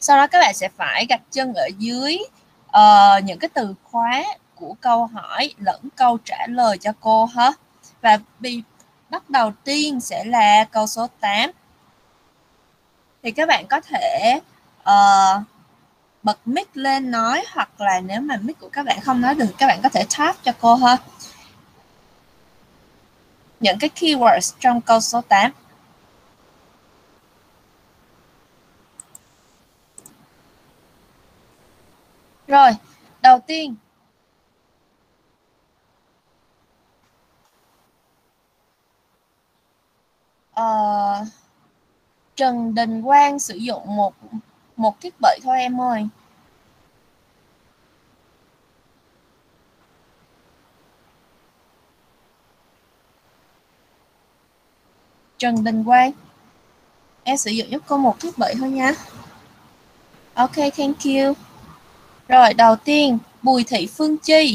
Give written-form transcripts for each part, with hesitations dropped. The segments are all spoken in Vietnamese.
Sau đó các bạn sẽ phải gạch chân ở dưới những cái từ khóa của câu hỏi lẫn câu trả lời cho cô ha. Và bắt đầu tiên sẽ là câu số 8. Thì các bạn có thể bật mic lên nói, hoặc là nếu mà mic của các bạn không nói được các bạn có thể tap cho cô ha. Những cái keywords trong câu số 8. Rồi, đầu tiên Trần Đình Quang sử dụng một thiết bị thôi em ơi. Trần Đình Quang, em sử dụng giúp cô một thiết bị thôi nha. Ok, thank you. Rồi, đầu tiên, Bùi Thị Phương Chi.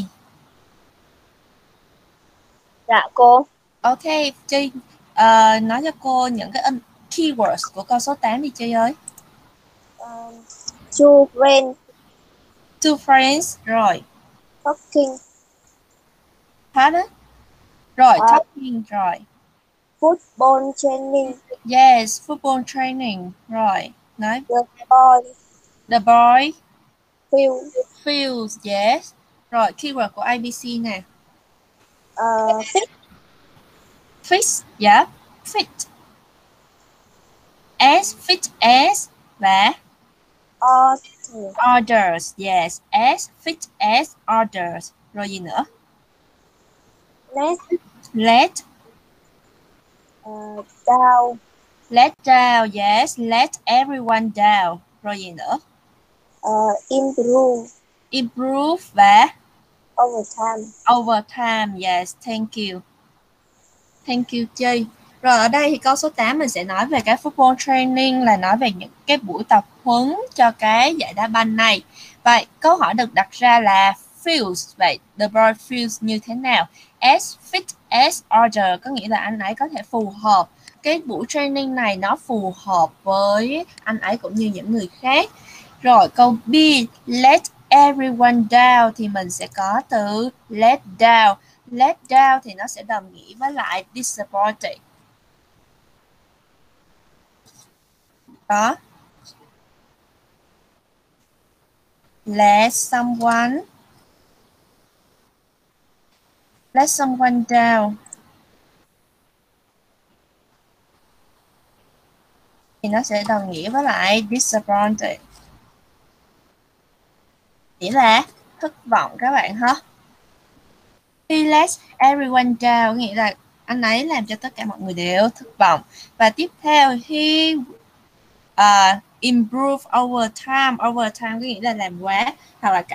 Dạ cô. Ok, Chi, nói cho cô những cái keywords của câu số 8 đi Chi ơi. Two friends. Two friends, rồi. Talking. Pardon? Rồi, talking, rồi. Football training. Yes, football training, rồi. Nói. The boy. The boy. Feels. Yes. Rồi, keyword của ABC nè. Fit. Fit, yeah. Fit. As, fit as, và orders, yes. As, fit as, orders. Rồi gì nữa? Let. Down. Let down, yes. Let everyone down. Rồi gì nữa? Improve. Improve và Overtime. Overtime, yes. Thank you. Thank you Chi. Rồi ở đây thì câu số 8 mình sẽ nói về cái football training, là nói về những cái buổi tập huấn cho cái giải đá banh này. Vậy câu hỏi được đặt ra là feels, vậy the boy feels như thế nào? As fit as order, có nghĩa là anh ấy có thể phù hợp. Cái buổi training này nó phù hợp với anh ấy cũng như những người khác. Rồi câu B, let everyone down, thì mình sẽ có từ let down. Let down thì nó sẽ đồng nghĩa với lại disappointed. Đó. Let someone down thì nó sẽ đồng nghĩa với lại disappointed, nghĩa là thất vọng các bạn ha. He lets everyone down nghĩa là anh ấy làm cho tất cả mọi người đều thất vọng. Và tiếp theo he improve over time. Over time có nghĩa là làm quá, hoặc là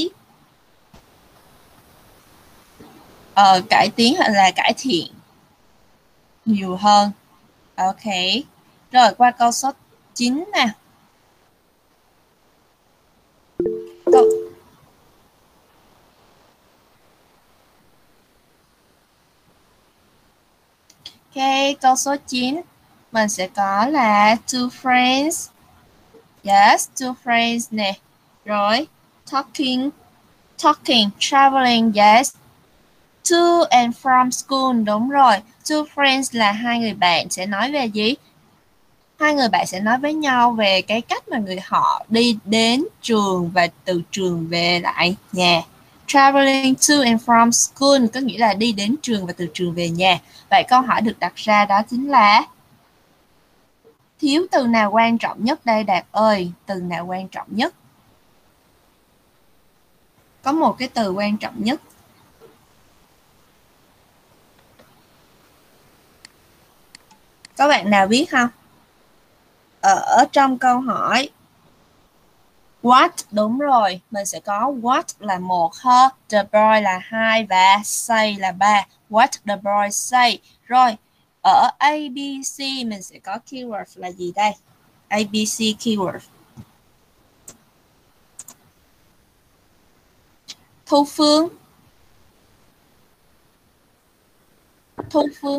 cải tiến hoặc là cải thiện nhiều hơn. Ok. Rồi qua câu số 9 nè. Ok, câu số 9 mình sẽ có là two friends. Yes, two friends nè. Rồi, talking, traveling, yes. To and from school, đúng rồi. Two friends là hai người bạn sẽ nói về gì? Hai người bạn sẽ nói với nhau về cái cách mà họ đi đến trường và từ trường về lại nhà. Traveling to and from school có nghĩa là đi đến trường và từ trường về nhà. Vậy câu hỏi được đặt ra đó chính là thiếu từ nào quan trọng nhất đây Đạt ơi? Từ nào quan trọng nhất? Có một cái từ quan trọng nhất. Có bạn nào biết không? Ở trong câu hỏi what, đúng rồi, mình sẽ có what là 1 ha, the boy là 2 và say là 3. What the boy say. Rồi, ở ABC mình sẽ có keyword là gì đây? ABC keyword. Thu Phương. Thu Phương.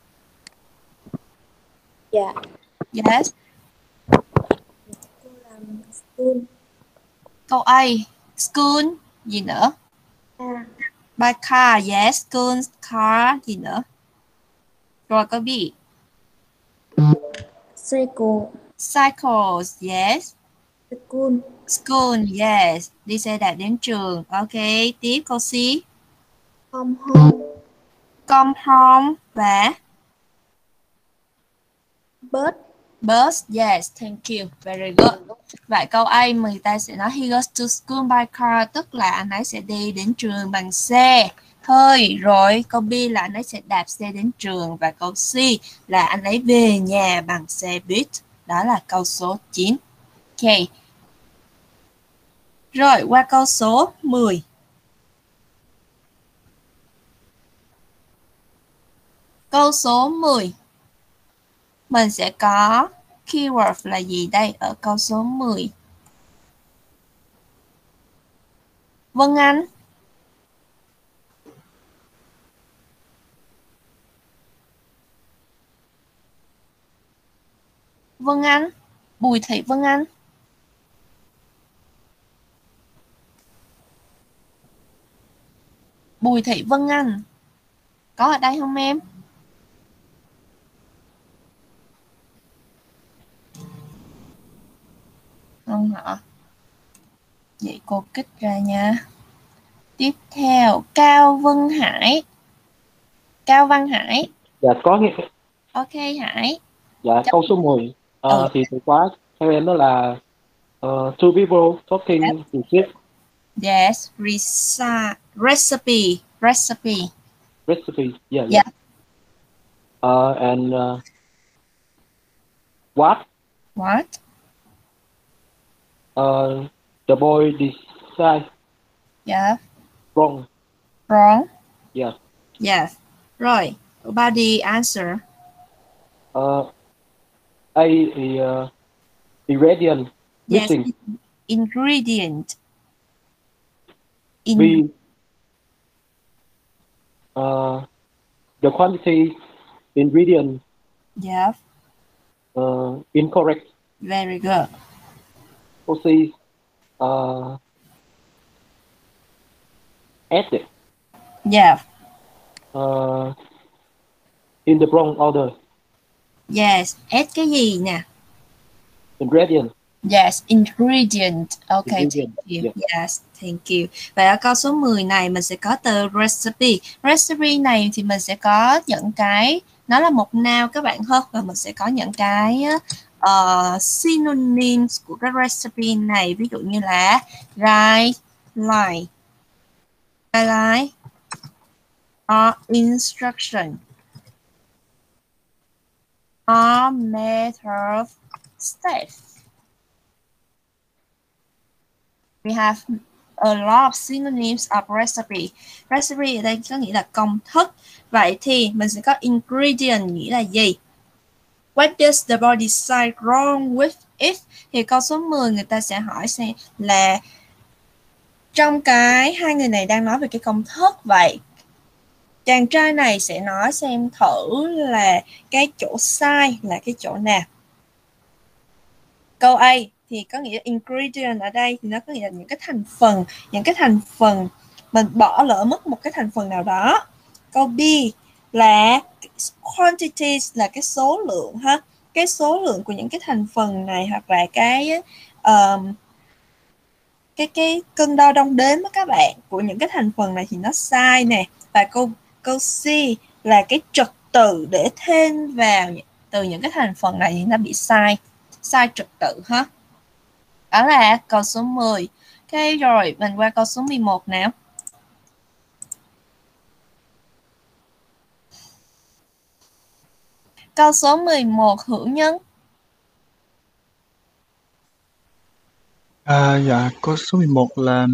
Dạ. Yes. Câu A, school, gì nữa? By car, yes, school, car, gì nữa? Rồi câu B. Cycle. Cycles, yes. School. School, yes. Đi xe đạp đến trường. Ok, tiếp câu C. Come home. Come home và Bus. bus, yes, thank you, very good. Vậy câu A người ta sẽ nói he goes to school by car, tức là anh ấy sẽ đi đến trường bằng xe hơi. Rồi câu B là anh ấy sẽ đạp xe đến trường. Và câu C là anh ấy về nhà bằng xe buýt. Đó là câu số 9. Ok. Rồi qua câu số 10. Câu số 10 mình sẽ có keyword là gì đây ở câu số 10? Vân Anh. Vân Anh. Bùi Thị Vân Anh. Bùi Thị Vân Anh. Có ở đây không em? Không hả? Vậy cô kích ra nha. Tiếp theo, Cao Vân Hải. Cao Văn Hải. Dạ có nghe. Ok Hải. Dạ câu số 10 thì từ khóa theo em đó là two people talking to ship. Yes, recipe. Recipe. Yeah. Yeah. And what? What? The boy decide. Yeah. Wrong. Wrong. Yeah. Yes. Rồi, about the answer. A is ingredient missing. Yes, ingredient. B the quantity ingredient Yeah. incorrect. Very good. Câu C added. Yeah. In the wrong order. Yes. Add cái gì nè? Ingredient. Yes, ingredient. Okay, Ingredient. thank you. Yeah. Yes, thank you. Vậy ở câu số 10 này mình sẽ có từ recipe. Recipe này thì mình sẽ có những cái, nó là một noun các bạn hơn, và mình sẽ có những cái synonyms của cái recipe này. Ví dụ như là guideline, guideline, or instruction, or method of step. We have a lot of synonyms of recipe. Recipe ở đây có nghĩa là công thức. Vậy thì mình sẽ có ingredient nghĩa là gì? What does the boy decide wrong with it? Thì câu số 10 người ta sẽ hỏi xem là trong cái hai người này đang nói về cái công thức. Vậy chàng trai này sẽ nói xem thử là cái chỗ sai là cái chỗ nào. Câu A thì có nghĩa ingredient ở đây thì nó có nghĩa là những cái thành phần mình bỏ lỡ mất một cái thành phần nào đó. Câu B là quantities là cái số lượng ha, cái số lượng của những cái thành phần này, hoặc là cái cân đo đong đếm đó các bạn, của những cái thành phần này thì nó sai nè. Và câu C là cái trật tự để thêm vào từ những cái thành phần này thì nó bị sai trật tự ha. Đó là câu số 10. Ok, rồi mình qua câu số 11 nào. Câu số 11 Hữu Nhân. Dạ, câu số 11 là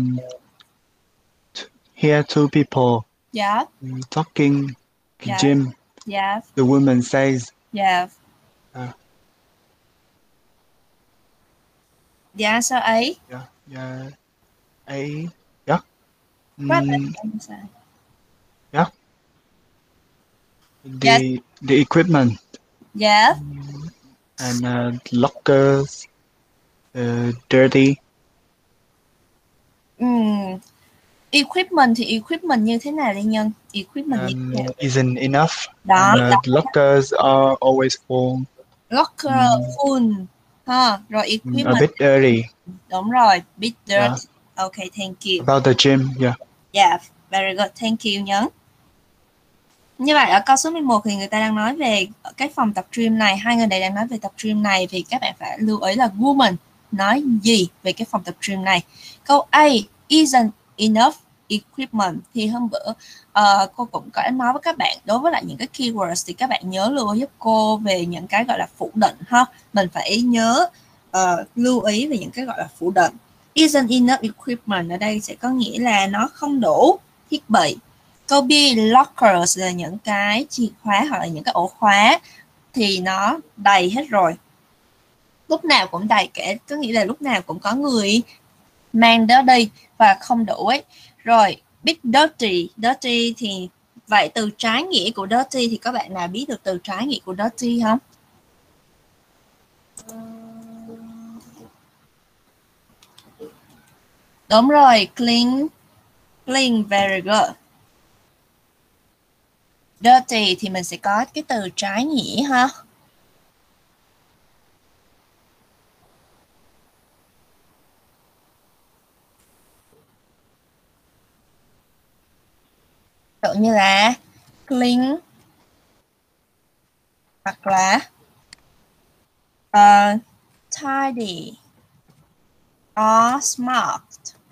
here two people Yeah. talking Yeah. gym. Yeah. The woman says. Yeah. The answer A. Yeah. A. Yeah. What the answer? Yeah. The equipment. Yeah. And lockers dirty. Equipment thì equipment như thế nào đi Nhân? Equipment như thế nào? Isn't enough. Đó, And lockers are always full. locker full ha. Rồi A equipment bit dirty. đúng rồi, bit dirt. Yeah. Okay, thank you. About the gym, yeah. Yeah, very good, thank you Nhân. Như vậy ở câu số 11 thì người ta đang nói về cái phòng tập gym này, hai người này đang nói về tập gym này, thì các bạn phải lưu ý là woman nói gì về cái phòng tập gym này. Câu A, isn't enough equipment, thì hôm bữa cô cũng có nói với các bạn, đối với lại những cái keywords thì các bạn nhớ lưu ý giúp cô về những cái gọi là phủ định ha. Mình phải nhớ lưu ý về những cái gọi là phủ định. Isn't enough equipment ở đây sẽ có nghĩa là nó không đủ thiết bị. Câu B, lockers là những cái chìa khóa hoặc là những cái ổ khóa thì nó đầy hết rồi. Lúc nào cũng đầy, có nghĩa là lúc nào cũng có người mang đó đi và không đủ ấy. Rồi, bit dirty, dirty thì vậy từ trái nghĩa của dirty thì các bạn nào biết được từ trái nghĩa của dirty không? Đúng rồi, clean, clean, very good. Dirty thì mình sẽ có cái từ trái nghĩa ha. Tự như là clean hoặc là tidy or smart.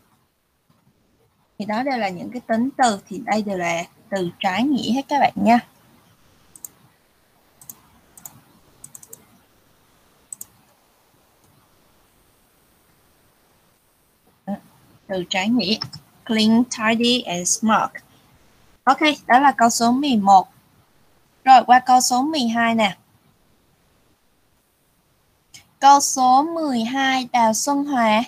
Thì đó đều là những cái tính từ, thì đây đều là từ trái nghĩa hết các bạn nha. Từ trái nghĩa clean, tidy and smart. Ok, đó là câu số 11. Rồi qua câu số 12 nè. Câu số 12, Đào Xuân Hòa.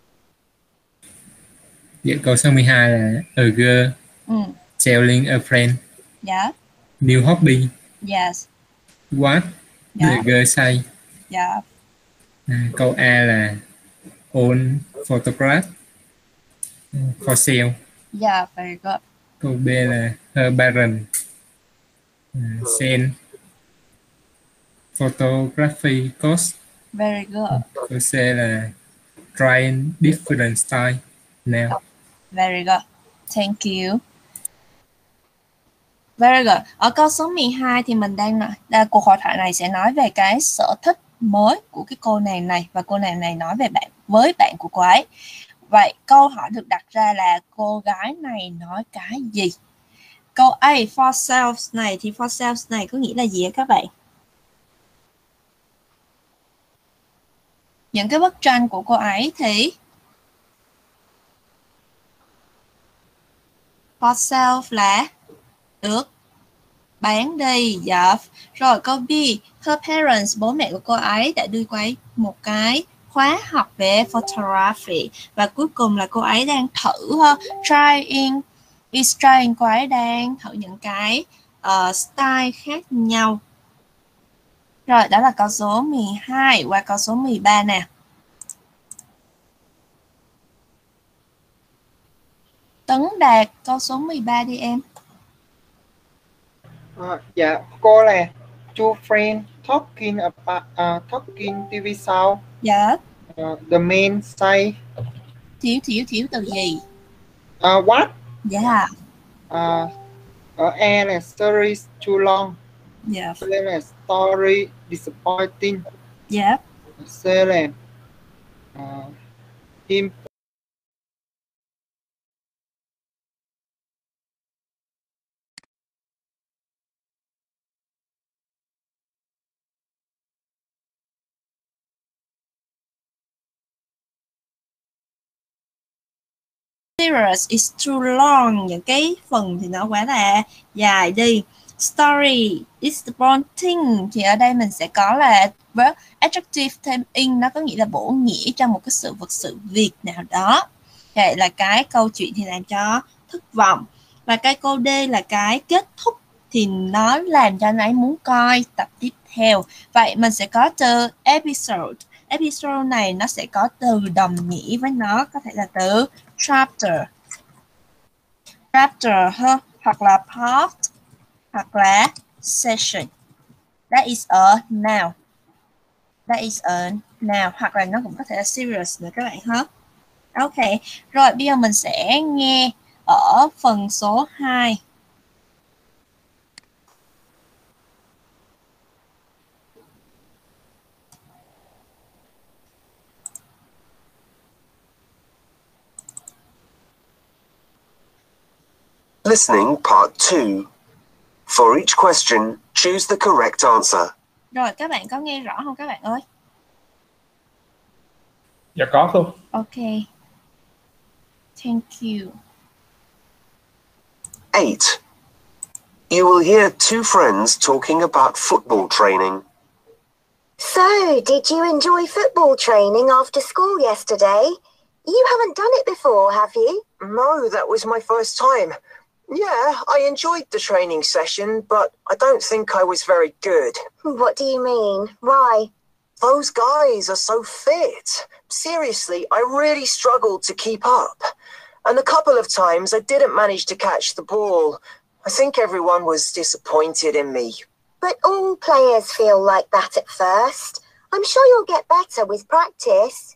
Dạ, câu số 12 là a girl telling a friend Dạ. new hobby. Yes. What the girl say. Dạ. Câu A là own photograph for sale. Dạ, very good. Câu B là her parent send photography course. Very good. Câu C là trying different style now. Very good. Thank you. Very good. Ở câu số 12 thì mình đang cuộc hội thoại này sẽ nói về cái sở thích mới của cái cô nàng này, và cô nàng này nói về với bạn của cô ấy. Vậy câu hỏi được đặt ra là cô gái này nói cái gì? Câu A, for sales này thì for sales này có nghĩa là gì các bạn? Những cái bức tranh của cô ấy thì for sale là được bán đi. Dạ. Rồi câu B, her parents, bố mẹ của cô ấy đã đưa cô ấy một cái khóa học về photography. Và cuối cùng là cô ấy đang thử trying, cô ấy đang thử những cái style khác nhau. Rồi đó là câu số 12. Qua câu số 13 nè. Tấn Đạt, câu số 13 đi em. Dạ, cô là two friends talking about talking TV show. Dạ. The man say. Thiếu từ gì? What? Dạ. A là story too long. Dạ. B là story disappointing. Dạ. C là him. Serious is too long, những cái phần thì nó quá là dài đi. Story disappointing thì ở đây mình sẽ có là verb adjective thêm in, nó có nghĩa là bổ nghĩa cho một cái sự vật sự việc nào đó. Vậy là cái câu chuyện thì làm cho thất vọng. Và cái câu D là cái kết thúc thì nó làm cho anh ấy muốn coi tập tiếp theo. Vậy mình sẽ có từ episode Episode này nó sẽ có từ đồng nghĩa với nó, có thể là từ chapter ha, hoặc là part, hoặc là session. That is a noun. Hoặc là nó cũng có thể là serious nữa các bạn ha. Ok, rồi bây giờ mình sẽ nghe ở phần số 2. Listening Part 2. For each question, choose the correct answer. Rồi các bạn có nghe rõ không các bạn ơi? Dạ có không? Ok. Thank you. 8. You will hear two friends talking about football training. So, did you enjoy football training after school yesterday? You haven't done it before, have you? No, that was my first time. Yeah, I enjoyed the training session, but I don't think I was very good. What do you mean? Why? Those guys are so fit. Seriously, I really struggled to keep up. And a couple of times I didn't manage to catch the ball. I think everyone was disappointed in me. But all players feel like that at first. I'm sure you'll get better with practice.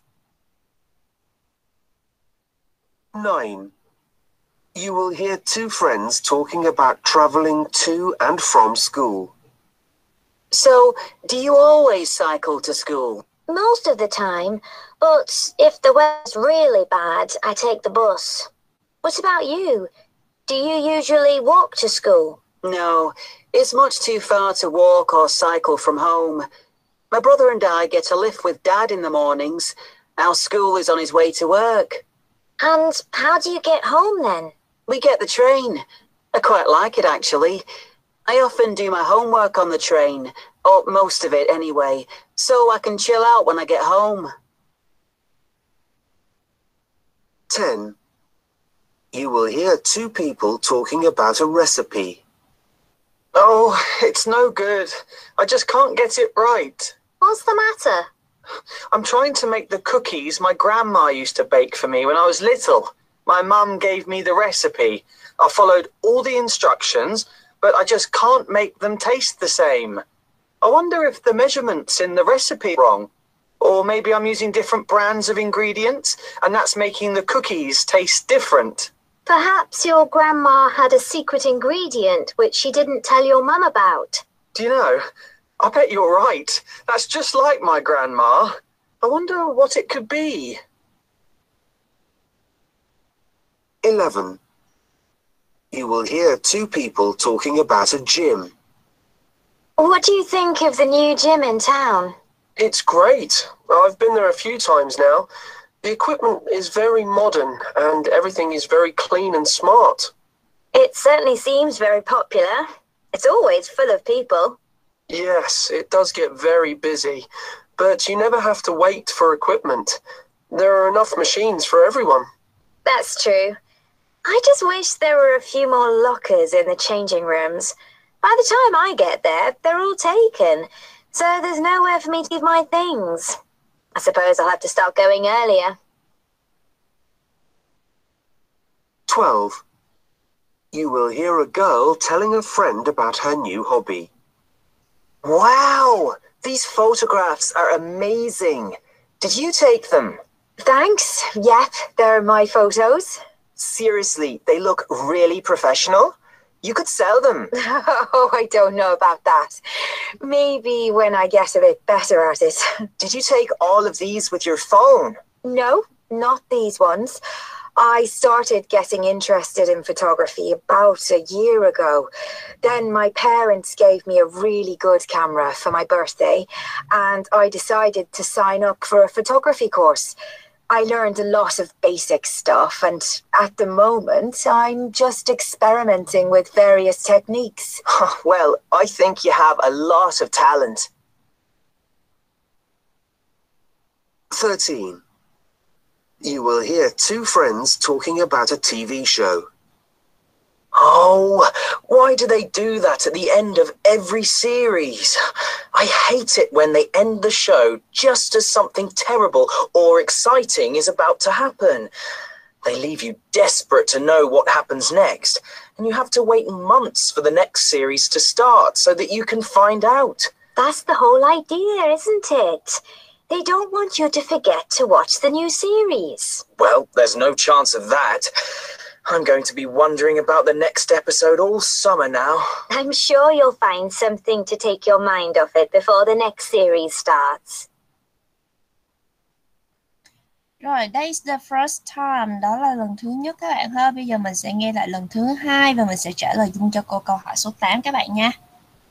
9. You will hear two friends talking about traveling to and from school. So, do you always cycle to school? Most of the time, but if the weather's really bad, I take the bus. What about you? Do you usually walk to school? No, it's much too far to walk or cycle from home. My brother and I get a lift with Dad in the mornings. Our school is on his way to work. And how do you get home then? We get the train. I quite like it, actually. I often do my homework on the train, or most of it anyway, so I can chill out when I get home. 10. You will hear two people talking about a recipe. Oh, it's no good. I just can't get it right. What's the matter? I'm trying to make the cookies my grandma used to bake for me when I was little. My mum gave me the recipe. I followed all the instructions, but I just can't make them taste the same. I wonder if the measurements in the recipe are wrong. Or maybe I'm using different brands of ingredients, and that's making the cookies taste different. Perhaps your grandma had a secret ingredient which she didn't tell your mum about. Do you know, I bet you're right. That's just like my grandma. I wonder what it could be. 11. You will hear two people talking about a gym. What do you think of the new gym in town? It's great. I've been there a few times now. The equipment is very modern and everything is very clean and smart. It certainly seems very popular. It's always full of people. Yes, it does get very busy, but you never have to wait for equipment. There are enough machines for everyone. That's true. I just wish there were a few more lockers in the changing rooms. By the time I get there, they're all taken, so there's nowhere for me to leave my things. I suppose I'll have to start going earlier. 12. You will hear a girl telling a friend about her new hobby. Wow, these photographs are amazing. Did you take them? Thanks. Yep, they're my photos. Seriously, they look really professional. You could sell them. Oh, I don't know about that. Maybe when I get a bit better at it. Did you take all of these with your phone? No, not these ones. I started getting interested in photography about a year ago. Then my parents gave me a really good camera for my birthday, and I decided to sign up for a photography course. I learned a lot of basic stuff, and at the moment, I'm just experimenting with various techniques. Well, I think you have a lot of talent. 13. You will hear two friends talking about a TV show. Oh, why do they do that at the end of every series? I hate it when they end the show just as something terrible or exciting is about to happen. They leave you desperate to know what happens next, and you have to wait months for the next series to start so that you can find out. That's the whole idea, isn't it? They don't want you to forget to watch the new series. Well, there's no chance of that. I'm going to be wondering about the next episode all summer now. I'm sure you'll find something to take your mind off it before the next series starts. Rồi, that's the first time, đó là lần thứ nhất các bạn ha. Bây giờ mình sẽ nghe lại lần thứ hai và mình sẽ trả lời chung cho cô câu hỏi số 8 các bạn nha.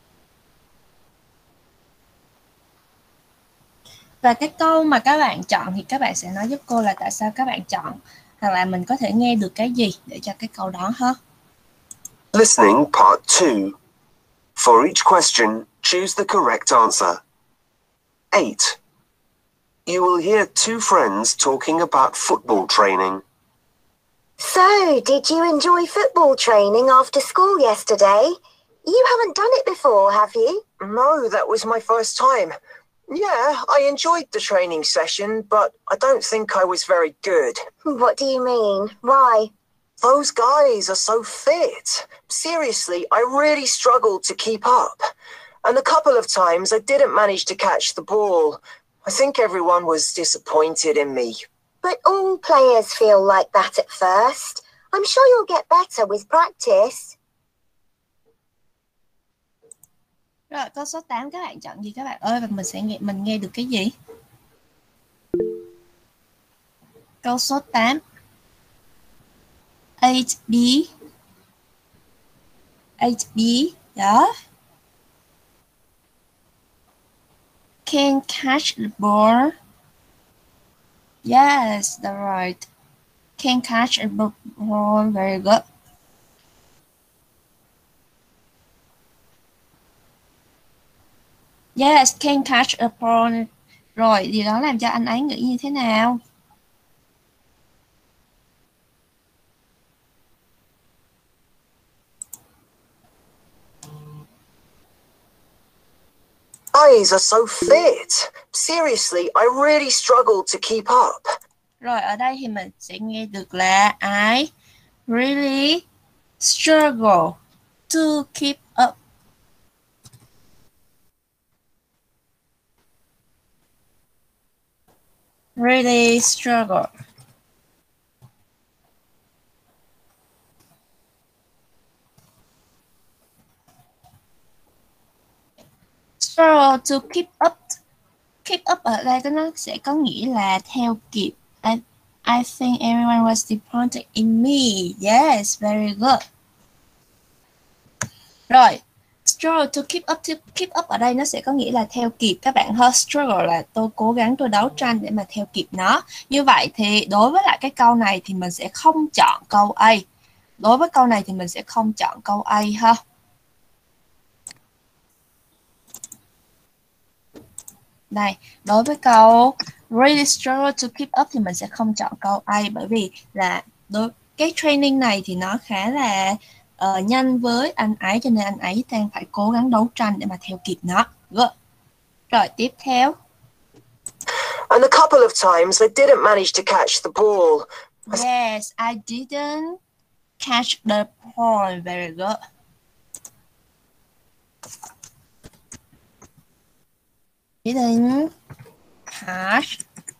Và cái câu mà các bạn chọn thì các bạn sẽ nói giúp cô là tại sao các bạn chọn, hoặc là mình có thể nghe được cái gì để cho cái câu đó ha. Listening part 2. For each question, choose the correct answer. 8. You will hear two friends talking about football training. So, did you enjoy football training after school yesterday? You haven't done it before, have you? No, that was my first time. Yeah, I enjoyed the training session, but I don't think I was very good. What do you mean? Why? Those guys are so fit. Seriously, I really struggled to keep up. And a couple of times I didn't manage to catch the ball. I think everyone was disappointed in me. But all players feel like that at first. I'm sure you'll get better with practice. Rồi, câu số 8 các bạn chọn gì các bạn ơi, và mình nghe được cái gì? Câu số 8. 8B. 8B, đó. Can catch the ball. Yes, that's right. Can catch the ball, very good. Yes, can catch a ball. Rồi, điều đó làm cho anh ấy nghĩ như thế nào? Guys are so fit. Seriously, I really struggled to keep up. Rồi, ở đây thì mình sẽ nghe được là I really struggle to keep up. Really struggle. Struggle to keep up. Keep up ở đây nó sẽ có nghĩa là theo kịp. I think everyone was disappointed in me. Yes, very good. Rồi, struggle to keep up ở đây nó sẽ có nghĩa là theo kịp các bạn ha. Struggle là tôi cố gắng, tôi đấu tranh để mà theo kịp nó. Như vậy thì đối với lại cái câu này thì mình sẽ không chọn câu A. Đối với câu này thì mình sẽ không chọn câu A ha. Đây, đối với câu really struggle to keep up thì mình sẽ không chọn câu A, bởi vì là cái training này thì nó khá là nhanh với anh ấy, cho nên anh ấy đang phải cố gắng đấu tranh để mà theo kịp nó. Good. Rồi tiếp theo. And a couple of times I didn't manage to catch the ball. Yes, I didn't catch the ball. Very good. Didn't catch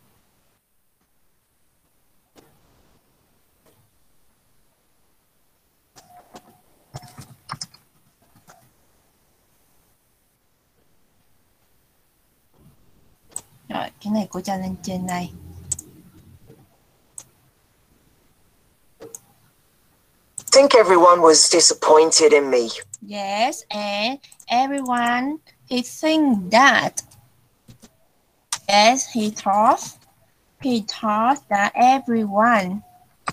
Rồi, cái này cô cho lên trên này. I think everyone was disappointed in me. Yes, and everyone, he think that. Yes, he thought that everyone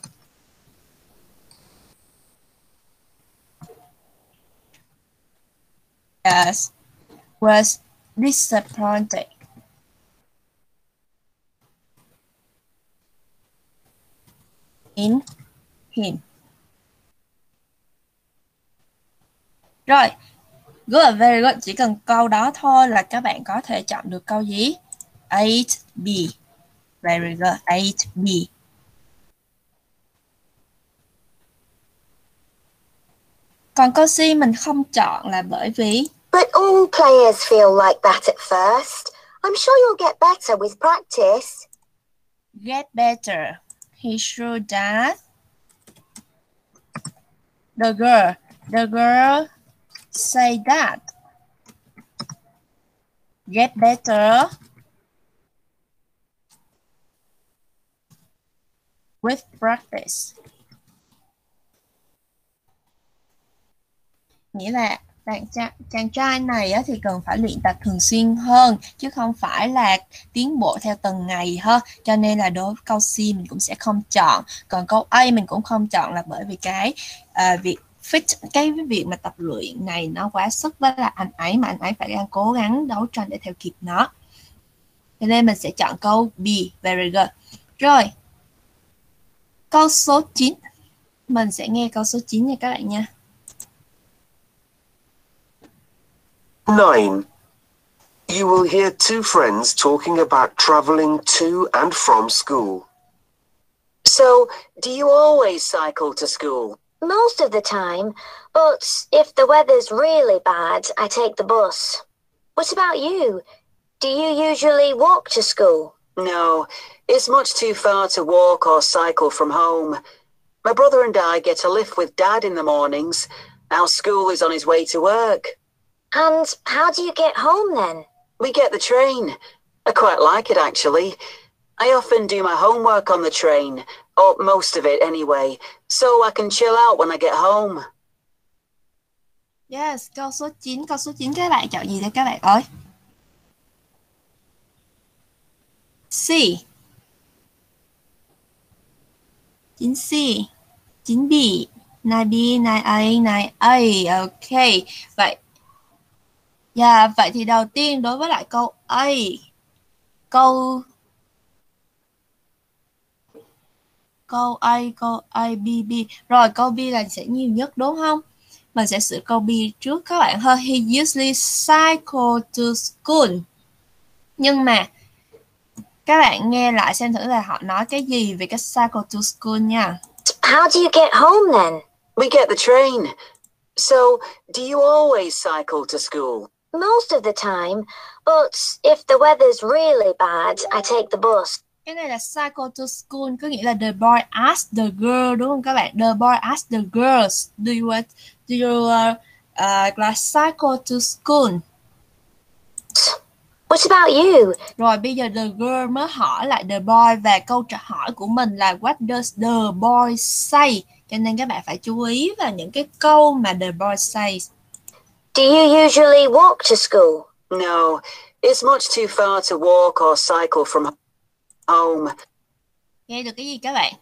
yes, was disappointed in him. Rồi, good, very good. Chỉ cần câu đó thôi là các bạn có thể chọn được câu gì? 8B. Very good, 8B. Còn câu C mình không chọn là bởi vì But all players feel like that at first. I'm sure you'll get better with practice. get better. He should that. The girl say that. Get better with practice. Nghĩa là chàng trai này á, thì cần phải luyện tập thường xuyên hơn chứ không phải là tiến bộ theo từng ngày ha. Cho nên là đối với câu C mình cũng sẽ không chọn. Còn câu A mình cũng không chọn là bởi vì cái việc việc mà tập luyện này nó quá sức với là anh ấy, mà anh ấy phải đang cố gắng đấu tranh để theo kịp nó. Cho nên mình sẽ chọn câu B. Very good. Rồi, câu số 9. Mình sẽ nghe câu số 9 nha các bạn nha. 9. You will hear two friends talking about travelling to and from school. So, do you always cycle to school? Most of the time, but if the weather's really bad, I take the bus. What about you? Do you usually walk to school? No, it's much too far to walk or cycle from home. My brother and I get a lift with Dad in the mornings. Our school is on his way to work. And how do you get home then? We get the train. I quite like it actually. I often do my homework on the train, or most of it anyway, so I can chill out when I get home. Yes, câu số 9 các bạn chọn gì đây các bạn ơi? C. 9C, 9B, 9B, 9A, 9A. Ok. Vậy thì đầu tiên đối với lại câu A. Câu A, B, B. Rồi câu B là sẽ nhiều nhất đúng không? Mình sẽ sửa câu B trước các bạn ha. He usually cycle to school. Nhưng mà các bạn nghe lại xem thử là họ nói cái gì về cái cycle to school nha. How do you get home then? We get the train. So, do you always cycle to school? Most of the time, but if the weather's really bad, I take the bus. Cái này là cycle to school có nghĩa là the boy asked the girl đúng không các bạn? The boy asked the girls, do you cycle to school? What about you? Rồi bây giờ the girl mới hỏi lại the boy và câu trả hỏi của mình là what does the boy say? Cho nên các bạn phải chú ý vào những cái câu mà the boy says. Do you usually walk to school? No, it's much too far to walk or cycle from home. Nghe được cái gì các bạn?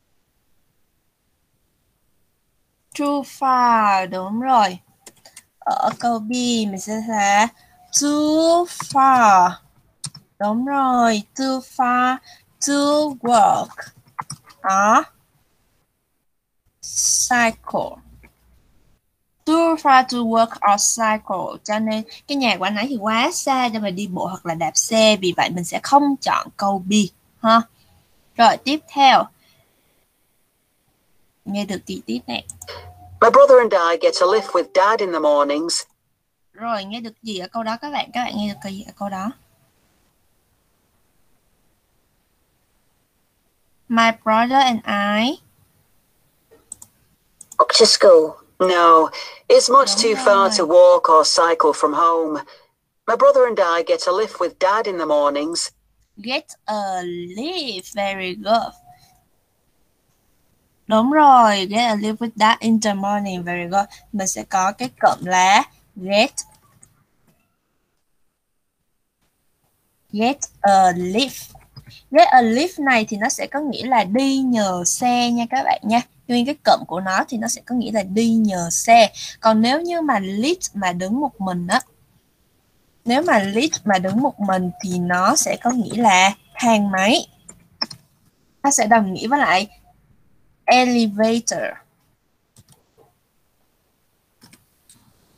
Too far, đúng rồi. Ở câu B mình sẽ là too far. Đúng rồi, too far to work or cycle. Too far to work or cycle. Cho nên cái nhà của anh ấy thì quá xa để mà đi bộ hoặc là đạp xe. Vì vậy mình sẽ không chọn câu B ha. Rồi tiếp theo. Nghe được gì tiếp nè? My brother and I get a lift with Dad in the mornings. Rồi nghe được gì ở câu đó các bạn? Các bạn nghe được cái gì ở câu đó? My brother and I Walk to school. No, it's much Đúng too far rồi. to walk or cycle from home. My brother and I get a lift with Dad in the mornings. Get a lift. Very good. Đúng rồi. Get a lift with that in the morning. Very good. Mình sẽ có cái cụm là get a lift. Get a lift này thì nó sẽ có nghĩa là đi nhờ xe nha các bạn nha. Nguyên cái cụm của nó thì nó sẽ có nghĩa là đi nhờ xe. Còn nếu như mà lift mà đứng một mình á, nếu mà lift mà đứng một mình thì nó sẽ có nghĩa là thang máy. Nó sẽ đồng nghĩa với lại elevator.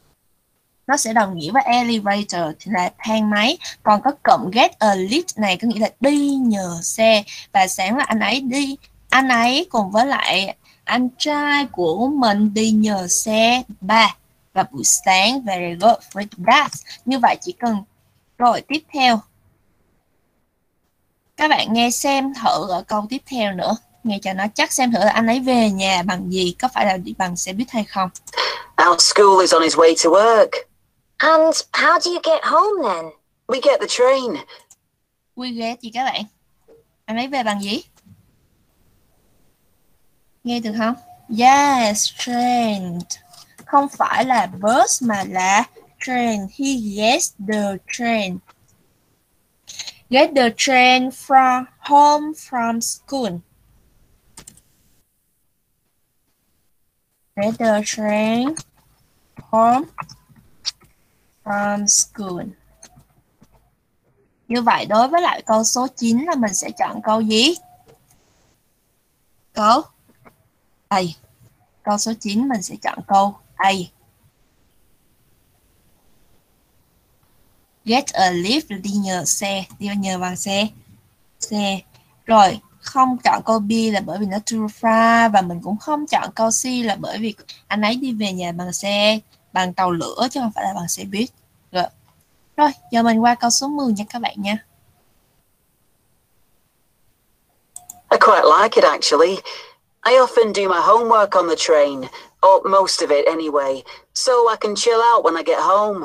nó sẽ đồng nghĩa với elevator thì là thang máy, còn có cụm get a lift này có nghĩa là đi nhờ xe. Và sáng là anh ấy cùng với lại anh trai của mình đi nhờ xe ba vào buổi sáng. Very good, very that. Như vậy chỉ cần rồi tiếp theo các bạn nghe xem thử ở câu tiếp theo nữa, nghe cho nó chắc, xem thử là anh ấy về nhà bằng gì, có phải là đi bằng xe buýt hay không. Our school is on his way to work. And how do you get home then? We get the train. We get gì các bạn? Anh ấy về bằng gì? Nghe được không? Yes, train. Không phải là bus mà là train. He gets the train. Get the train from home from school. Get the train home from school. Như vậy đối với lại câu số 9 là mình sẽ chọn câu gì? Câu A. Câu số 9 mình sẽ chọn câu A. Get a lift là đi nhờ xe, đi nhờ bằng xe. Rồi, không chọn câu B là bởi vì nó too far, và mình cũng không chọn câu C là bởi vì anh ấy đi về nhà bằng bằng tàu lửa chứ không phải là bằng xe buýt. Rồi, giờ mình qua câu số 10 nha các bạn nha. I quite like it actually. I often do my homework on the train, or most of it anyway, so I can chill out when I get home.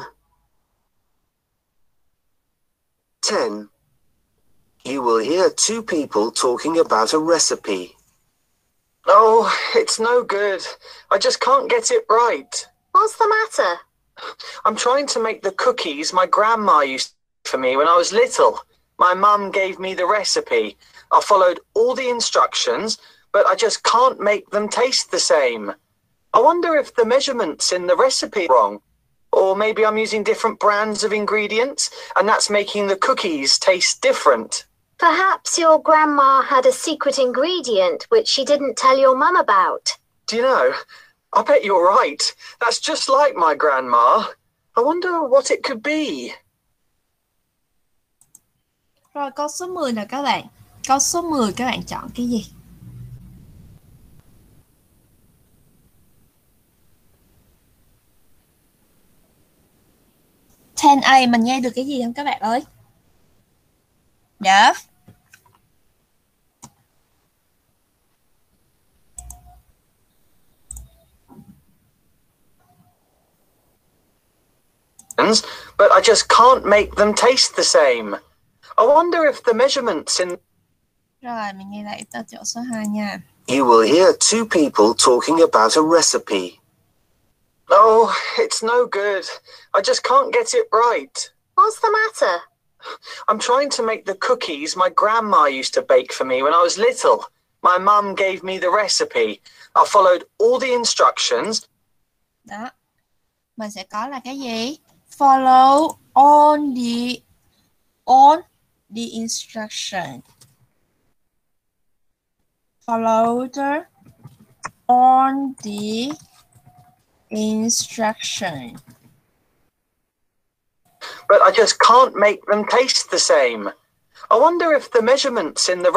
10. You will hear two people talking about a recipe. Oh, it's no good. I just can't get it right. What's the matter? I'm trying to make the cookies my grandma used for me when I was little. My mum gave me the recipe. I followed all the instructions, but I just can't make them taste the same. I wonder if the measurements in the recipe are wrong. Or maybe I'm using different brands of ingredients, and that's making the cookies taste different. Perhaps your grandma had a secret ingredient which she didn't tell your mum about. Do you know, I bet you're right. That's just like my grandma. I wonder what it could be. Rồi câu số 10 nè các bạn. Câu số 10 các bạn chọn cái gì? Ten A mình nghe được cái gì không các bạn ơi? Dạ. But I just can't make them taste the same. I wonder if the measurements in... Rồi mình nghe lại tới chỗ số 2 nha. You will hear two people talking about a recipe. Oh, it's no good. I just can't get it right. What's the matter? I'm trying to make the cookies my grandma used to bake for me when I was little. My mum gave me the recipe. I followed all the instructions. Đó. Mình sẽ có là cái gì? Follow on the instruction. Follow on the instruction. But I just can't make them taste the same. I wonder if the measurements in the...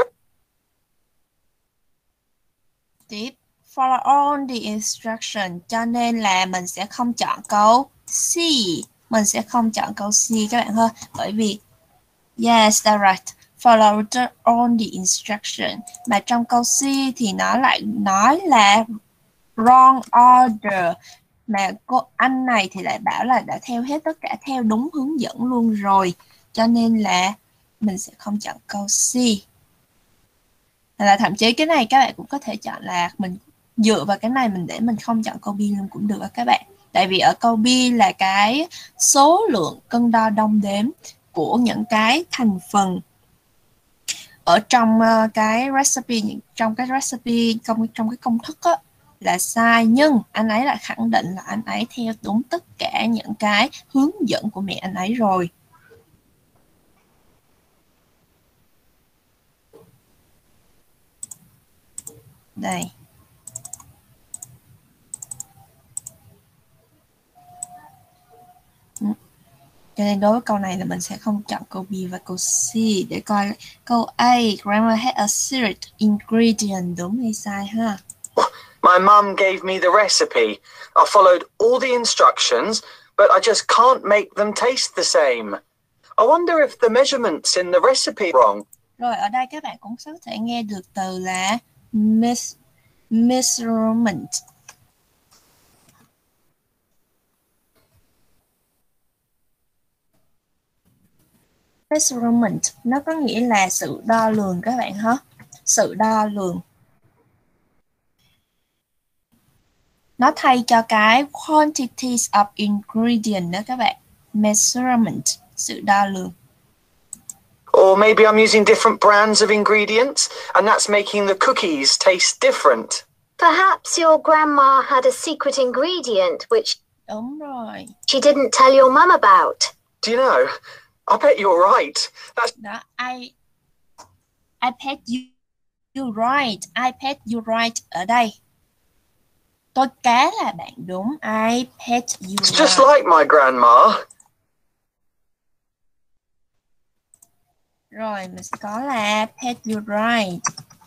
Tiếp. Follow on the instruction. Cho nên là mình sẽ không chọn câu C. Mình sẽ không chọn câu C các bạn ơi. Bởi vì yes, that's right. Follow on the instruction. Mà trong câu C thì nó lại nói là wrong order. Mà anh này thì lại bảo là đã theo hết tất cả theo đúng hướng dẫn luôn rồi. Cho nên là mình sẽ không chọn câu C. Là thậm chí cái này các bạn cũng có thể chọn là mình dựa vào cái này để mình không chọn câu B luôn cũng được các bạn. Tại vì ở câu B là cái số lượng cân đo đong đếm của những cái thành phần ở trong cái recipe, trong cái công thức á, là sai, nhưng anh ấy lại khẳng định là anh ấy theo đúng tất cả những cái hướng dẫn của mẹ anh ấy rồi. Đây. Cho nên đối với câu này là mình sẽ không chọn câu B và câu C. Để coi câu A, grandma had a secret ingredient, đúng hay sai ha? My mum gave me the recipe. I followed all the instructions, but I just can't make them taste the same. I wonder if the measurements in the recipe are wrong. Rồi ở đây các bạn cũng có thể nghe được từ là measurement. Measurement nó có nghĩa là sự đo lường các bạn ha. Sự đo lường. Nó thay cho cái quantities of ingredient đó các bạn. Measurement, sự đo lường. Or maybe I'm using different brands of ingredients, and that's making the cookies taste different. Perhaps your grandma had a secret ingredient which Đúng rồi. she didn't tell your mum about. Do you know? I bet you're right. That's Đó, I bet you right. I bet you right ở đây. Tôi cá là bạn đúng. I bet you it's right. just like my grandma. Rồi mình sẽ có là bet you right.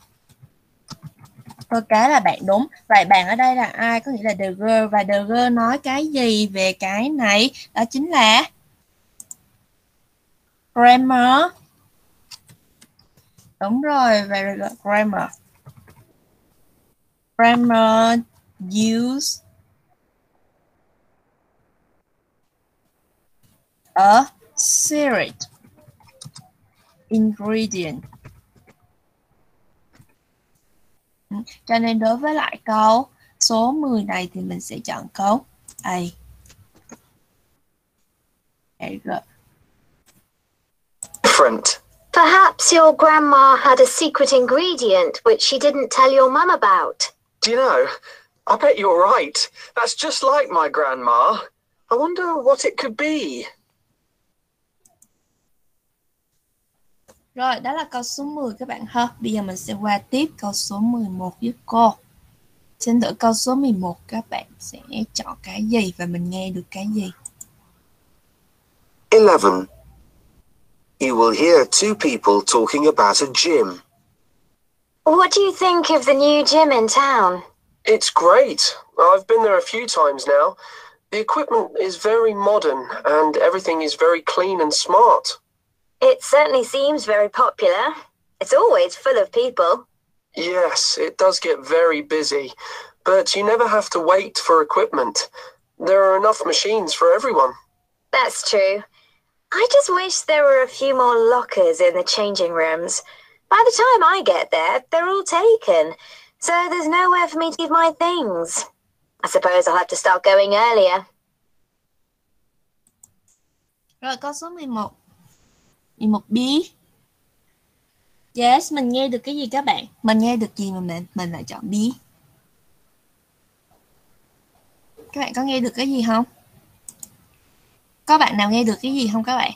Tôi cá là bạn đúng. Vậy bạn ở đây là ai? Có nghĩa là the girl. Và the girl nói cái gì về cái này? Đó chính là grammar. Đúng rồi, very good. Grammar. Grammar use a secret ingredient. Cho nên đối với lại câu số 10 này thì mình sẽ chọn câu A. Very good. Different. Perhaps your grandma had a secret ingredient which she didn't tell your mum about. Do you know? I bet you're right. That's just like my grandma. I wonder what it could be. Rồi, đó là câu số 10 các bạn ha. Bây giờ mình sẽ qua tiếp câu số 11 với cô. Xin thử câu số 11 các bạn sẽ chọn cái gì và mình nghe được cái gì. 11. You will hear two people talking about a gym. What do you think of the new gym in town? It's great. I've been there a few times now. The equipment is very modern and everything is very clean and smart. It certainly seems very popular. It's always full of people. Yes, it does get very busy, but you never have to wait for equipment. There are enough machines for everyone. That's true. I just wish there were a few more lockers in the changing rooms. By the time I get there, they're all taken, so there's nowhere for me to leave my things. I suppose I'll have to start going earlier. Rồi câu số 11. 11B. Yes, mình nghe được cái gì các bạn? Mình nghe được gì mà mình lại chọn B? Các bạn có nghe được cái gì không? Có bạn nào nghe được cái gì không các bạn?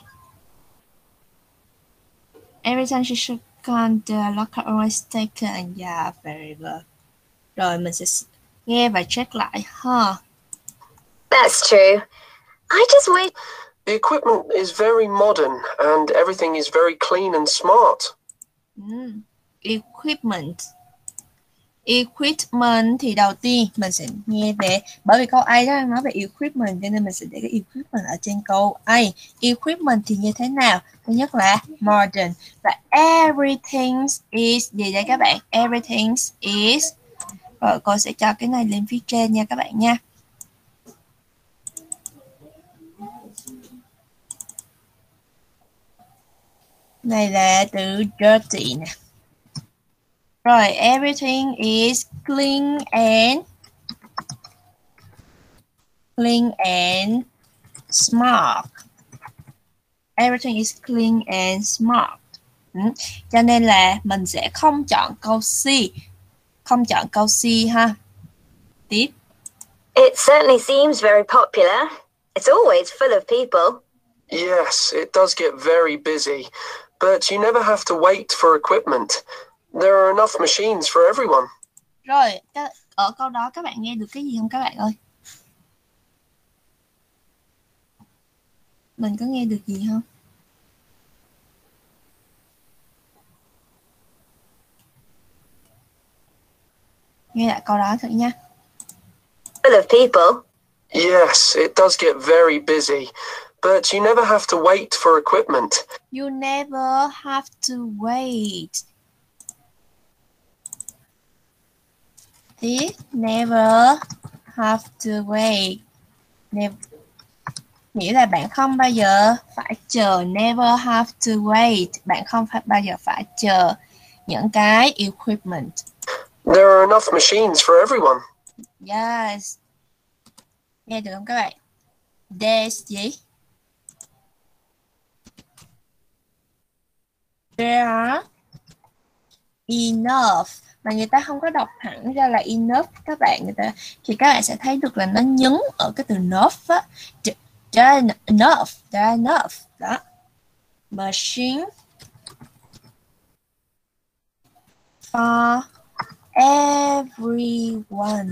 Every time she shook on the locker always taken. Yeah, very good. Rồi mình sẽ nghe và check lại ha. That's true. I just wish The equipment is very modern and everything is very clean and smart. Equipment. Equipment thì đầu tiên mình sẽ nghe về, bởi vì câu A đó nói về equipment cho nên mình sẽ để cái equipment ở trên câu A. Equipment thì như thế nào? Thứ nhất là modern và everything is gì đây các bạn? Everything is. Rồi cô sẽ cho cái này lên phía trên nha các bạn nha. Này là từ dirty nè. Rồi, everything is clean and smart. Everything is clean and smart. Cho nên là mình sẽ không chọn câu C. Không chọn câu C ha. Tiếp. it certainly seems very popular. It's always full of people. Yes, it does get very busy, but you never have to wait for equipment. There are enough machines for everyone. Rồi, ở câu đó các bạn nghe được cái gì không các bạn ơi? Mình có nghe được gì không? Nghe lại câu đó thử nha. Full of people. Yes, it does get very busy, but you never have to wait for equipment. You never have to wait. This never have to wait. Nghĩa là bạn không bao giờ phải chờ. Never have to wait. Bạn không phải bao giờ phải chờ những cái equipment. There are enough machines for everyone. Yes. Nghe được không các bạn? There's gì? There are enough. Mà người ta không có đọc hẳn ra là enough các bạn. Thì các bạn sẽ thấy được là nó nhấn ở cái từ enough á. There are enough. There are enough. Đó. Machine for everyone.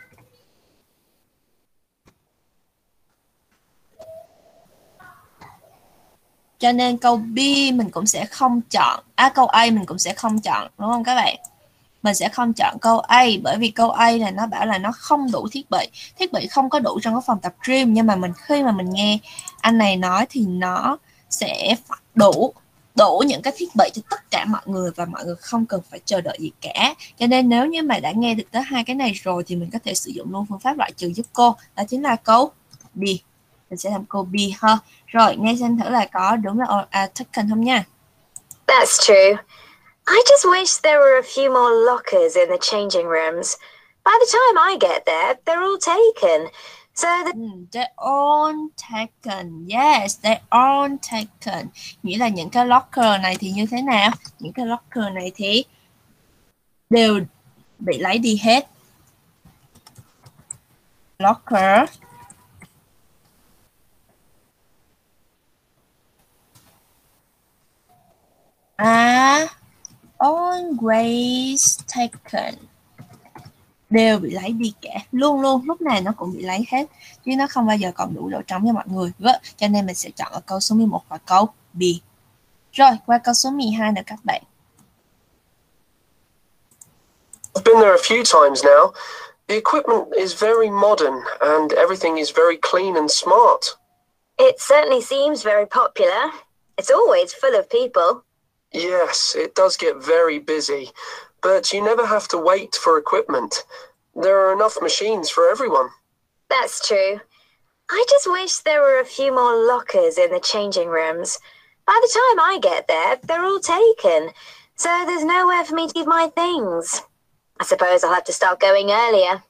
Cho nên câu B mình cũng sẽ không chọn. Câu A mình cũng sẽ không chọn, đúng không các bạn? Mình sẽ không chọn câu A bởi vì câu A là nó bảo là nó không đủ thiết bị. Thiết bị không có đủ trong cái phòng tập gym, nhưng mà khi mà mình nghe anh này nói thì nó sẽ đủ những cái thiết bị cho tất cả mọi người và mọi người không cần phải chờ đợi gì cả. Cho nên nếu như mà đã nghe được tới hai cái này rồi thì mình có thể sử dụng luôn phương pháp loại trừ giúp cô. Đó chính là câu B. Mình sẽ làm câu B ha. Rồi, nghe xem thử là có đúng là taken không nha. That's true. I just wish there were a few more lockers in the changing rooms. By the time I get there, they're all taken. So they're all taken. Yes, they're all taken. Nghĩa là những cái locker này thì như thế nào? Những cái locker này thì đều bị lấy đi hết. Locker are always taken. Đều bị lấy đi cả. Luôn lúc này nó cũng bị lấy hết. Chứ nó không bao giờ còn đủ độ trống cho mọi người. Cho nên mình sẽ chọn ở câu số 11 và câu B. Rồi, qua câu số 12 nữa các bạn. I've been there a few times now. The equipment is very modern and everything is very clean and smart. it certainly seems very popular. It's always full of people. Yes, it does get very busy, but you never have to wait for equipment. There are enough machines for everyone. That's true. I just wish there were a few more lockers in the changing rooms. By the time I get there, they're all taken. So there's nowhere for me to leave my things. I suppose I'll have to start going earlier.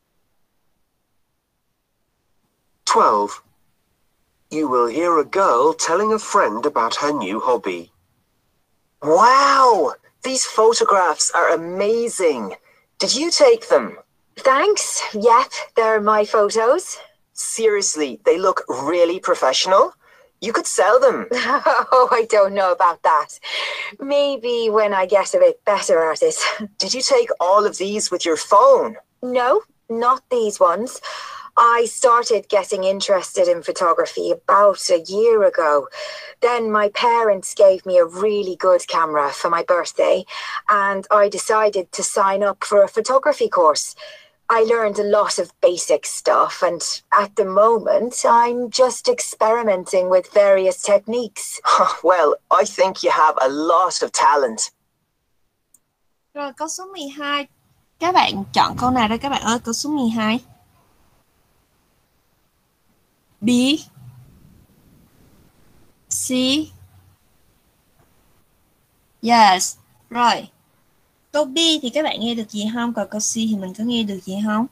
12. You will hear a girl telling a friend about her new hobby. Wow! These photographs are amazing. Did you take them? Thanks. Yep, they're my photos. Seriously, they look really professional. You could sell them. Oh, I don't know about that. Maybe when I get a bit better at it. Did you take all of these with your phone? No, not these ones. I started getting interested in photography about a year ago. Then my parents gave me a really good camera for my birthday, and I decided to sign up for a photography course. I learned a lot of basic stuff, and at the moment, I'm just experimenting with various techniques. Well, I think you have a lot of talent. Rồi, câu số 12. Các bạn chọn câu nào đây các bạn ơi? Câu số 12. B, C. Yes. Rồi. Câu B thì các bạn nghe được gì không? Còn câu C thì mình có nghe được gì không?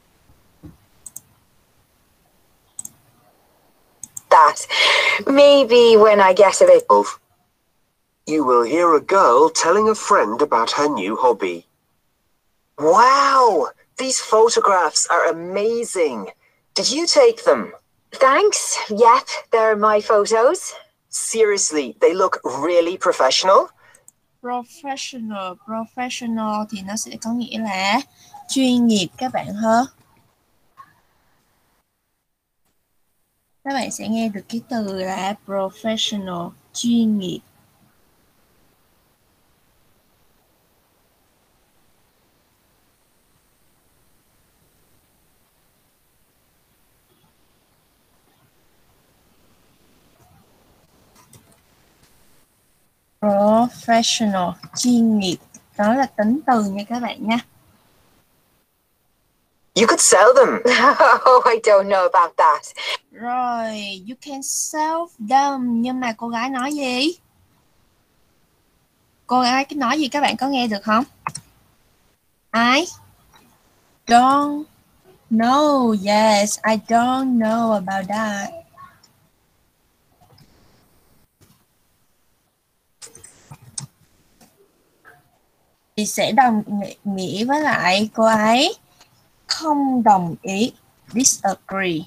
That. Maybe when I get a bit... You will hear a girl telling a friend about her new hobby. Wow! These photographs are amazing. Did you take them? Thanks. Yep, they're my photos. Seriously, they look really professional. Professional thì nó sẽ có nghĩa là chuyên nghiệp các bạn ha. Các bạn sẽ nghe được cái từ là professional, chuyên nghiệp. Professional, chuyên nghiệp. Đó là tính từ nha các bạn nha. You could sell them. Oh, I don't know about that. Rồi, you can sell them. Nhưng mà cô gái nói gì? Cô gái nói gì các bạn có nghe được không? I don't know. Yes, I don't know about that. Thì sẽ đồng nghĩa với lại cô ấy không đồng ý. Disagree.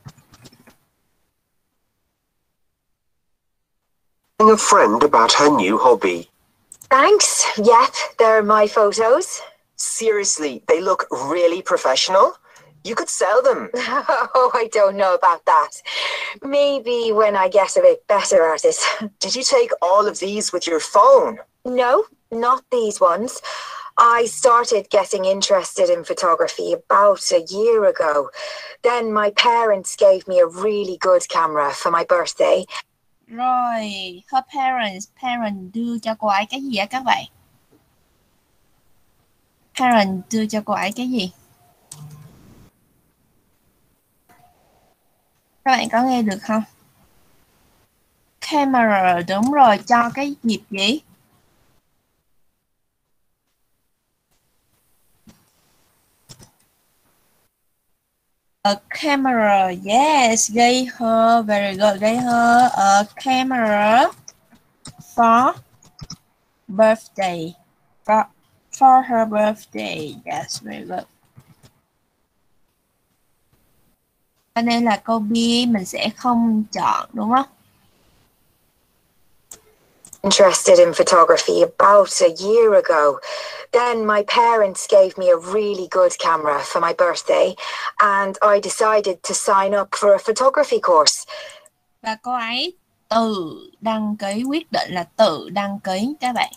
A friend about her new hobby. Thanks. Yep, they're my photos. Seriously, they look really professional. You could sell them. Oh, I don't know about that. Maybe when I get a bit better at it. Did you take all of these with your phone? No, not these ones. I started getting interested in photography about a year ago. Then my parents gave me a really good camera for my birthday. Rồi, her parent đưa cho cô ấy cái gì á các bạn? Parent đưa cho cô ấy cái gì? Các bạn có nghe được không? Camera, đúng rồi, cho cái dịp gì? A camera, yes, gave her, very good, gave her a camera for birthday, for her birthday, yes, very good. Cho nên là câu B mình sẽ không chọn, đúng không? Interested in photography about a year ago. Then my parents gave me a really good camera for my birthday, and I decided to sign up for a photography course. Và cô ấy tự đăng ký, quyết định là tự đăng ký các bạn.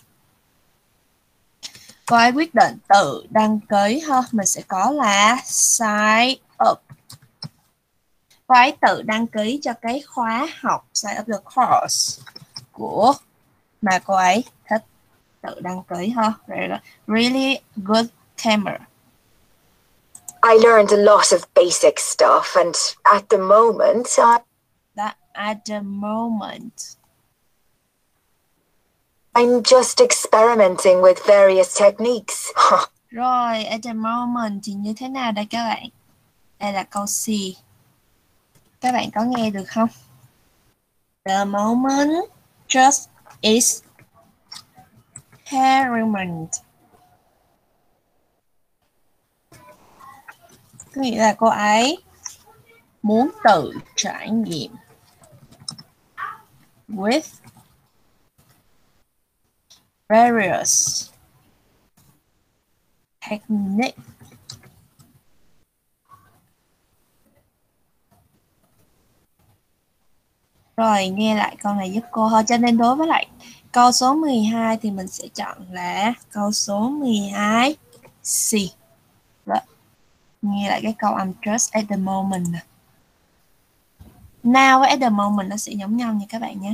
Cô ấy quyết định tự đăng ký ha, mình sẽ có là sign up. Cô ấy tự đăng ký cho cái khóa học, sign up the course của mà cô ấy thích, tự đăng ký ha. Really good camera. I learned a lot of basic stuff, and at the moment, I'm just experimenting with various techniques. Rồi, at the moment thì như thế nào đây các bạn? Đây là câu C. Các bạn có nghe được không? The moment just is experiment. Có nghĩa là cô ấy muốn tự trải nghiệm with various techniques. Rồi, nghe lại câu này giúp cô thôi. Cho nên đối với lại câu số 12 thì mình sẽ chọn là câu số 12 C. Rồi. Nghe lại cái câu I'm just at the moment. Now với at the moment nó sẽ giống nhau nha các bạn nhé.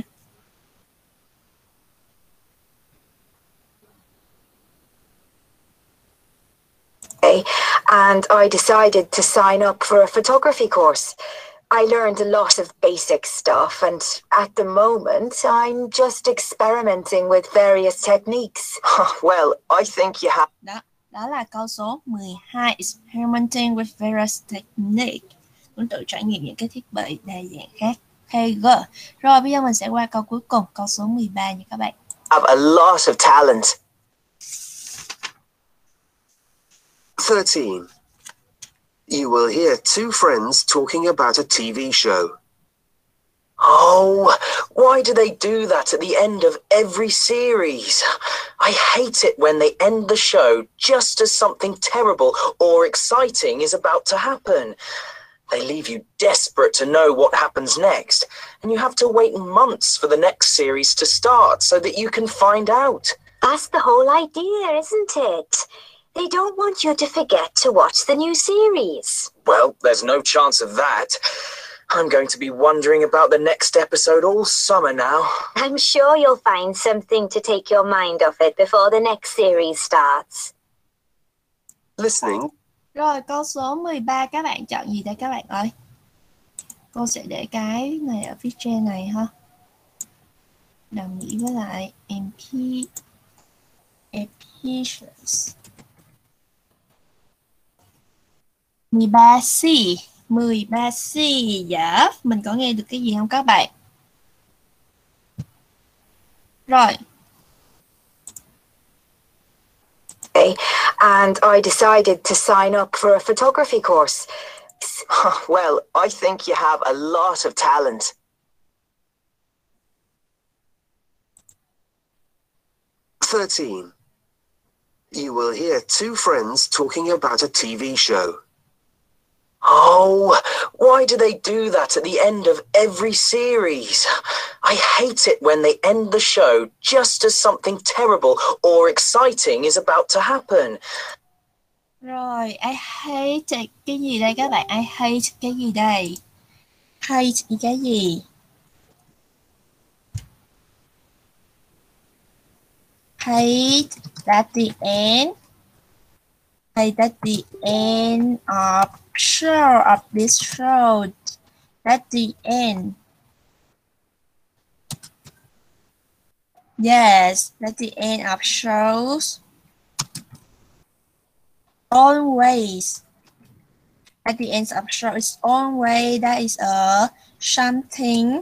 And I decided to sign up for a photography course. I learned a lot of basic stuff, and at the moment, I'm just experimenting with various techniques. Well, I think you have... Đó là câu số 12, experimenting with various techniques. Muốn tự trải nghiệm những cái thiết bị đa dạng khác. Okay, good. Rồi bây giờ mình sẽ qua câu cuối cùng, câu số 13 nha các bạn. Have a lot of talent. 13. You will hear two friends talking about a TV show. Oh, why do they do that at the end of every series? I hate it when they end the show just as something terrible or exciting is about to happen. They leave you desperate to know what happens next, and you have to wait months for the next series to start so that you can find out. That's the whole idea, isn't it? They don't want you to forget to watch the new series. Well, there's no chance of that. I'm going to be wondering about the next episode all summer now. I'm sure you'll find something to take your mind off it before the next series starts. Listening. Rồi câu số 13 các bạn chọn gì đây các bạn ơi? Cô sẽ để cái này ở phía trên này ha. Đồng nghĩa với lại episodes. 13C. 13C. Dạ, mình có nghe được cái gì không các bạn? Rồi. And I decided to sign up for a photography course. Well, I think you have a lot of talent. "13. You will hear two friends talking about a TV show. Oh, why do they do that at the end of every series? I hate it when they end the show just as something terrible or exciting is about to happen. Rồi, I hate cái gì đây các bạn? I hate cái gì đây? Hate cái gì? Hate at the end. Hate at the end of this show. At the end. Yes, at the end of shows. Always. At the end of show is always that is something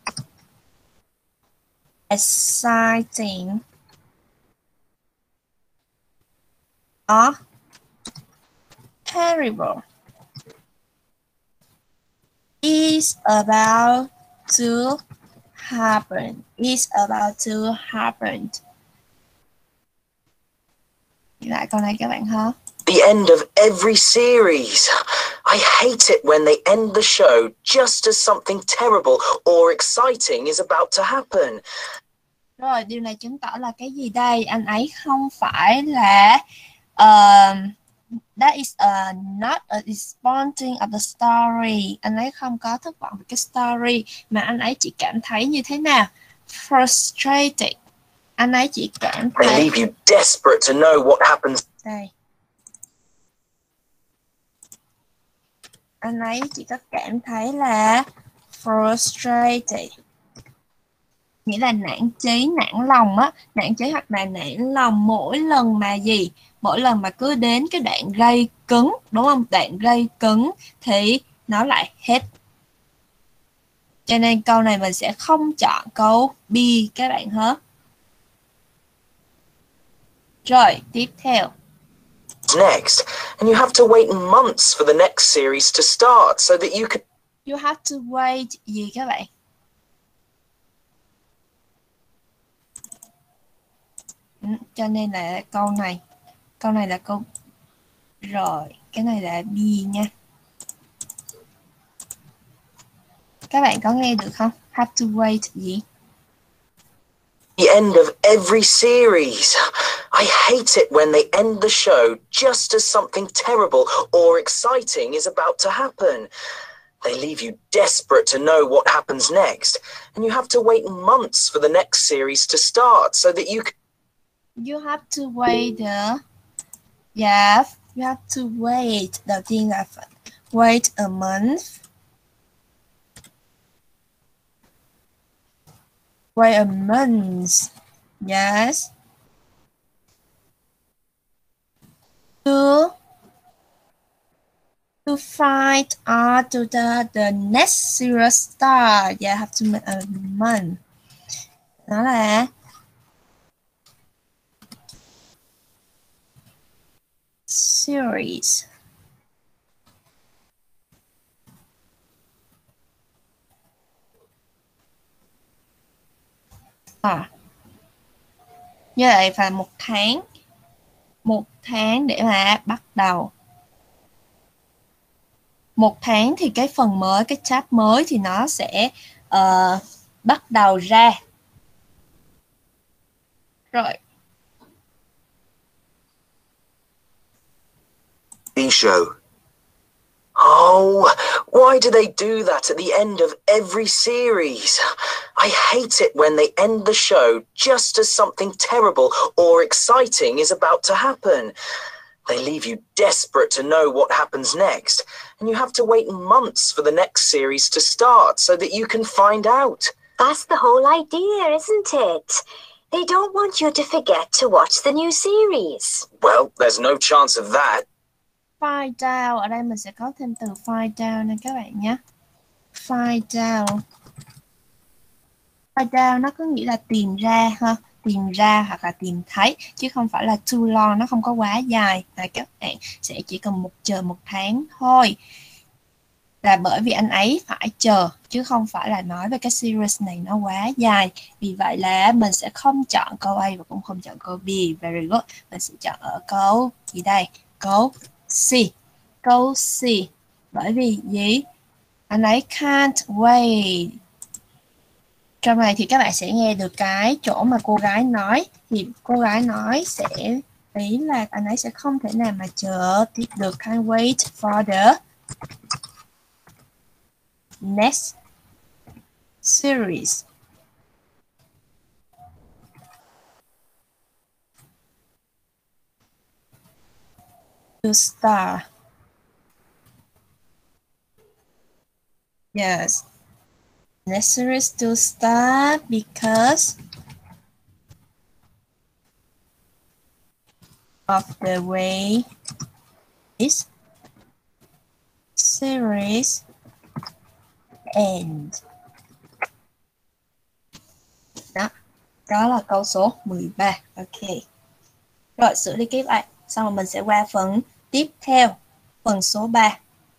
exciting or terrible. Is about to happen. Is about to happen. Lại câu này các bạn ha. The end of every series. I hate it when they end the show just as something terrible or exciting is about to happen. Rồi, điều này chứng tỏ là cái gì đây? Anh ấy không phải là that is not a disappointing of the story. Anh ấy không có thất vọng về cái story, mà anh ấy chỉ cảm thấy như thế nào? Frustrated. Anh ấy chỉ cảm They thấy... leave you desperate to know what happens. Đây. Anh ấy chỉ có cảm thấy là frustrated. Nghĩa là nản chí, nản lòng á. Nản chí hoặc là nản lòng mỗi lần mà gì? Mỗi lần mà cứ đến cái đoạn gây cứng, đúng không? Đoạn gây cứng thì nó lại hết. Cho nên câu này mình sẽ không chọn câu B các bạn hết. Rồi, tiếp theo. Next, and you have to wait months for the next series to start so that you can... You have to wait gì các bạn? Cho nên là câu này là câu rồi, cái này là B nha. Các bạn có nghe được không? Have to wait gì? The end of every series. I hate it when they end the show just as something terrible or exciting is about to happen. They leave you desperate to know what happens next, and you have to wait months for the next series to start so that you can... You have to wait yeah, you have to wait. Đầu tiên là phải wait a month. Wait a month. Yes. To find out to the next series start. Yeah, have to make a month. Đó là series. Như vậy phải một tháng để mà bắt đầu. 1 tháng thì cái phần mới, cái tab mới thì nó sẽ bắt đầu ra. Rồi. TV show. Oh, why do they do that at the end of every series? I hate it when they end the show just as something terrible or exciting is about to happen. They leave you desperate to know what happens next, and you have to wait months for the next series to start so that you can find out. That's the whole idea, isn't it? They don't want you to forget to watch the new series. Well, there's no chance of that. Find out, ở đây mình sẽ có thêm từ find out nha các bạn nhé. Find out. Find out nó có nghĩa là tìm ra ha, tìm ra hoặc là tìm thấy, chứ không phải là too long, nó không có quá dài. Các bạn sẽ chỉ cần chờ 1 tháng thôi. Là bởi vì anh ấy phải chờ, chứ không phải là nói về cái series này nó quá dài. Vì vậy là mình sẽ không chọn câu A và cũng không chọn câu B. Very good. Mình sẽ chọn ở câu gì đây? Câu C. Câu C. Bởi vì gì? Anh ấy can't wait. Trong này thì các bạn sẽ nghe được cái chỗ mà cô gái nói. Thì cô gái nói sẽ ý là anh ấy sẽ không thể nào mà chờ tiếp được. Can't wait for the next series. To start. Yes. Next series to start because of the way this series end. Đó là câu số 13. Ok. Rồi, xử lý kép lại. Xong rồi mình sẽ qua phần tiếp theo. Phần số 3.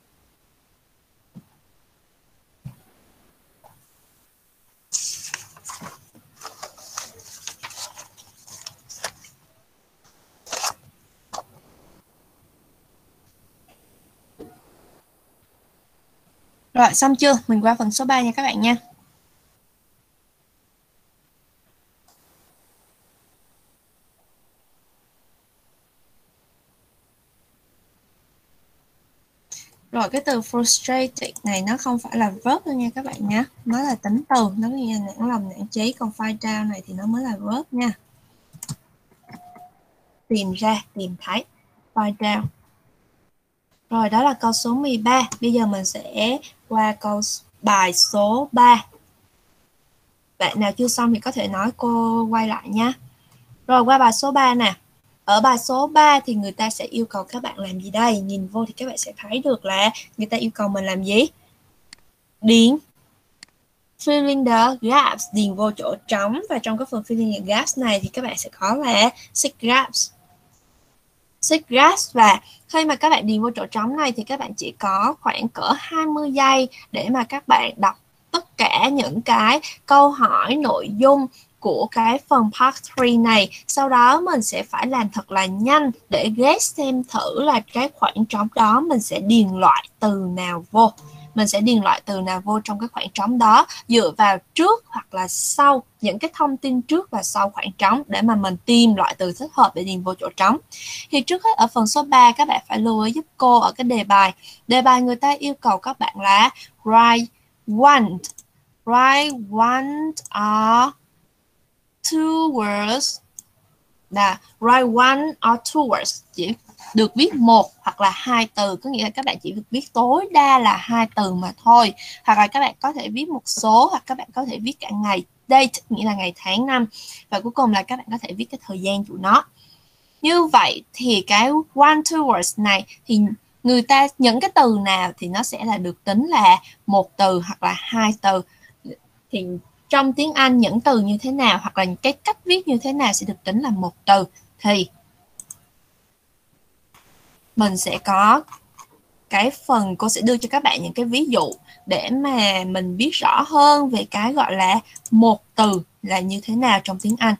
Rồi, xong chưa? Mình qua phần số 3 nha các bạn nha. Rồi, cái từ frustrated này nó không phải là verb đâu nha các bạn nha. Nó là tính từ, nó nghĩa là nản lòng, nản chí. Còn find out này thì nó mới là verb nha. Tìm ra, tìm thấy. Find out. Rồi, đó là câu số 13. Bây giờ mình sẽ qua bài số 3. Bạn nào chưa xong thì có thể nói cô quay lại nha. Rồi, qua bài số 3 nè. Ở bài số 3 thì người ta sẽ yêu cầu các bạn làm gì đây? Nhìn vô thì các bạn sẽ thấy được là người ta yêu cầu mình làm gì? Điền fill in the gaps, điền vô chỗ trống. Và trong cái phần fill in the gaps này thì các bạn sẽ có là six gaps. Và khi mà các bạn điền vô chỗ trống này thì các bạn chỉ có khoảng cỡ 20 giây để mà các bạn đọc tất cả những cái câu hỏi nội dung của cái phần part 3 này. Sau đó mình sẽ phải làm thật là nhanh để guess xem thử là cái khoảng trống đó mình sẽ điền loại từ nào vô. Mình sẽ điền loại từ nào vô trong cái khoảng trống đó dựa vào trước hoặc là sau, những cái thông tin trước và sau khoảng trống để mà mình tìm loại từ thích hợp để điền vô chỗ trống. Thì trước hết ở phần số 3 các bạn phải lưu ý giúp cô ở cái đề bài. Đề bài người ta yêu cầu các bạn là write one or two words. Write one or two words. Chỉ được viết 1 hoặc là 2 từ, có nghĩa là các bạn chỉ được viết tối đa là 2 từ mà thôi. Hoặc là các bạn có thể viết một số, hoặc các bạn có thể viết cả ngày, date nghĩa là ngày tháng năm, và cuối cùng là các bạn có thể viết cái thời gian của nó. Như vậy thì cái one two words này thì người ta những cái từ nào thì nó sẽ là được tính là 1 từ hoặc là 2 từ. Thì trong tiếng Anh những từ như thế nào hoặc là cái cách viết như thế nào sẽ được tính là 1 từ, thì mình sẽ có cái phần cô sẽ đưa cho các bạn những cái ví dụ để mà mình biết rõ hơn về cái gọi là 1 từ là như thế nào trong tiếng Anh.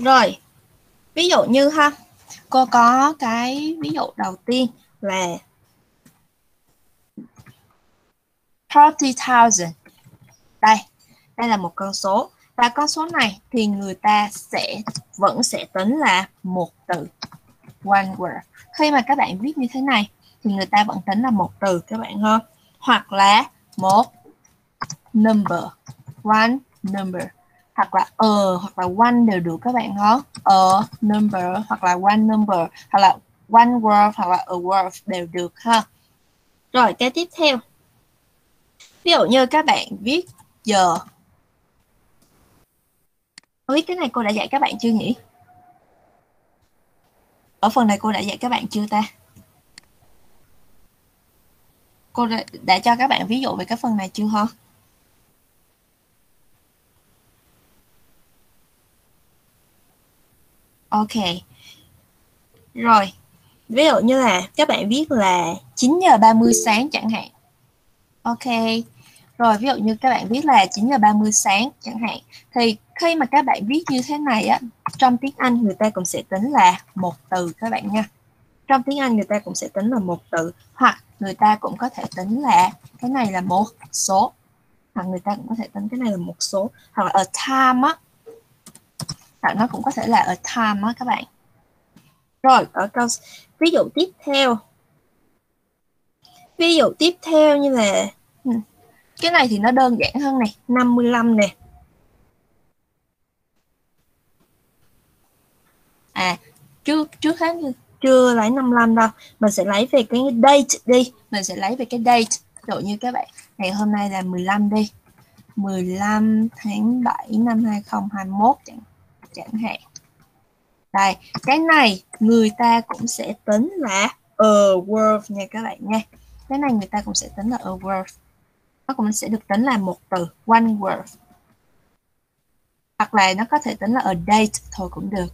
Rồi, ví dụ như ha, cô có cái ví dụ đầu tiên là 30,000. Đây là một con số. Và con số này thì người ta vẫn sẽ tính là một từ, one word. Khi mà các bạn viết như thế này thì người ta vẫn tính là một từ các bạn ha. Hoặc là một number, one number. Hoặc là hoặc là one đều được các bạn ha. Number hoặc là one number, hoặc là one word hoặc là a word đều được ha. Rồi cái tiếp theo. Ví dụ như các bạn viết giờ. Không biết cái này cô đã dạy các bạn chưa nhỉ? Ở phần này cô đã dạy các bạn chưa ta? Cô đã cho các bạn ví dụ về cái phần này chưa hả? Ok. Rồi. Ví dụ như là các bạn viết là 9 giờ 30 sáng chẳng hạn. Ok. Rồi ví dụ như các bạn viết là 9 giờ 30 sáng chẳng hạn. Thì khi mà các bạn viết như thế này á, trong tiếng Anh người ta cũng sẽ tính là một từ các bạn nha. Trong tiếng Anh người ta cũng sẽ tính là một từ, hoặc người ta cũng có thể tính là cái này là một số, hoặc người ta cũng có thể tính cái này là một số, hoặc là a time á, hoặc nó cũng có thể là a time á các bạn. Rồi ở câu ví dụ tiếp theo, như là cái này thì nó đơn giản hơn này, 55 nè. Trước hết chưa lấy 55 đâu, mình sẽ lấy về cái date đi. Mình sẽ lấy về cái date. Ví dụ như các bạn, ngày hôm nay là 15 đi. 15 tháng 7 năm 2021 chẳng hạn. Đây, cái này người ta cũng sẽ tính là a word nha các bạn nha. Cái này người ta cũng sẽ tính là a word. Nó cũng sẽ được tính là một từ, one word. Hoặc là nó có thể tính là a date thôi cũng được.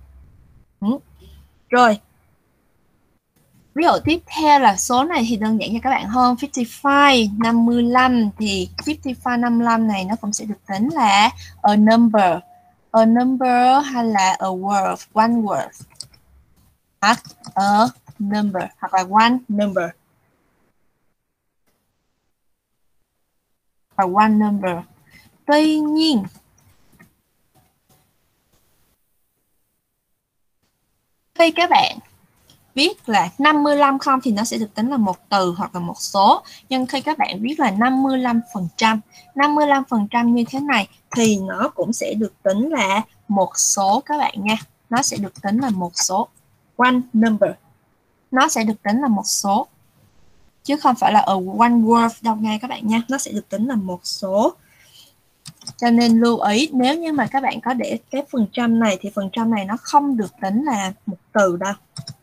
Rồi. Ví dụ tiếp theo là số này thì đơn giản cho các bạn hơn. 55, 55 thì 55, 55 này nó cũng sẽ được tính là a number. A number hay là a word, one word. Hoặc a number, hoặc là one number. Hoặc one number. Tuy nhiên, khi các bạn viết là 55 không thì nó sẽ được tính là một từ hoặc là một số. Nhưng khi các bạn viết là 55%, 55% như thế này thì nó cũng sẽ được tính là một số các bạn nha. Nó sẽ được tính là một số. One number. Nó sẽ được tính là một số. Chứ không phải là a one word đâu nha các bạn nha. Nó sẽ được tính là một số. Cho nên lưu ý, nếu như mà các bạn có để cái phần trăm này thì phần trăm này nó không được tính là một từ đâu.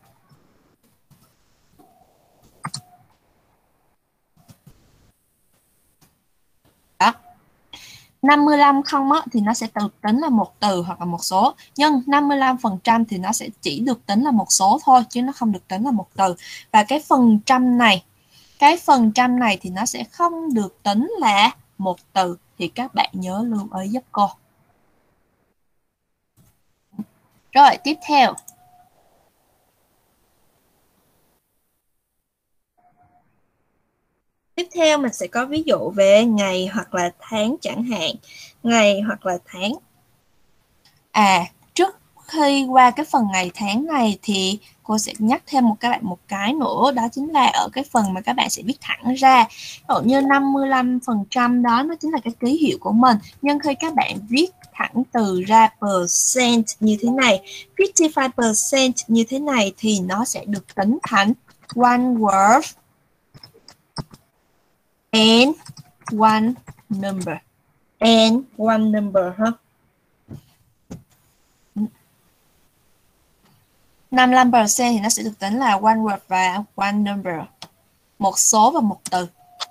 Đó. 55 không á, thì nó sẽ được tính là một từ hoặc là một số. Nhưng 55% thì nó sẽ chỉ được tính là một số thôi, chứ nó không được tính là một từ. Và cái phần trăm này thì nó sẽ không được tính là một từ. Thì các bạn nhớ lưu ý giúp cô. Rồi, tiếp theo. Tiếp theo mình sẽ có ví dụ về ngày hoặc là tháng chẳng hạn. Ngày hoặc là tháng. Trước khi qua cái phần ngày tháng này thì cô sẽ nhắc thêm các bạn một cái nữa. Đó chính là ở cái phần mà các bạn sẽ viết thẳng ra. Ví dụ như 55% đó nó chính là cái ký hiệu của mình. Nhưng khi các bạn viết thẳng từ ra percent như thế này, 55% như thế này thì nó sẽ được tính thành one word and one number. And one number ha. 55% thì nó sẽ được tính là one word và one number. Một số và một từ.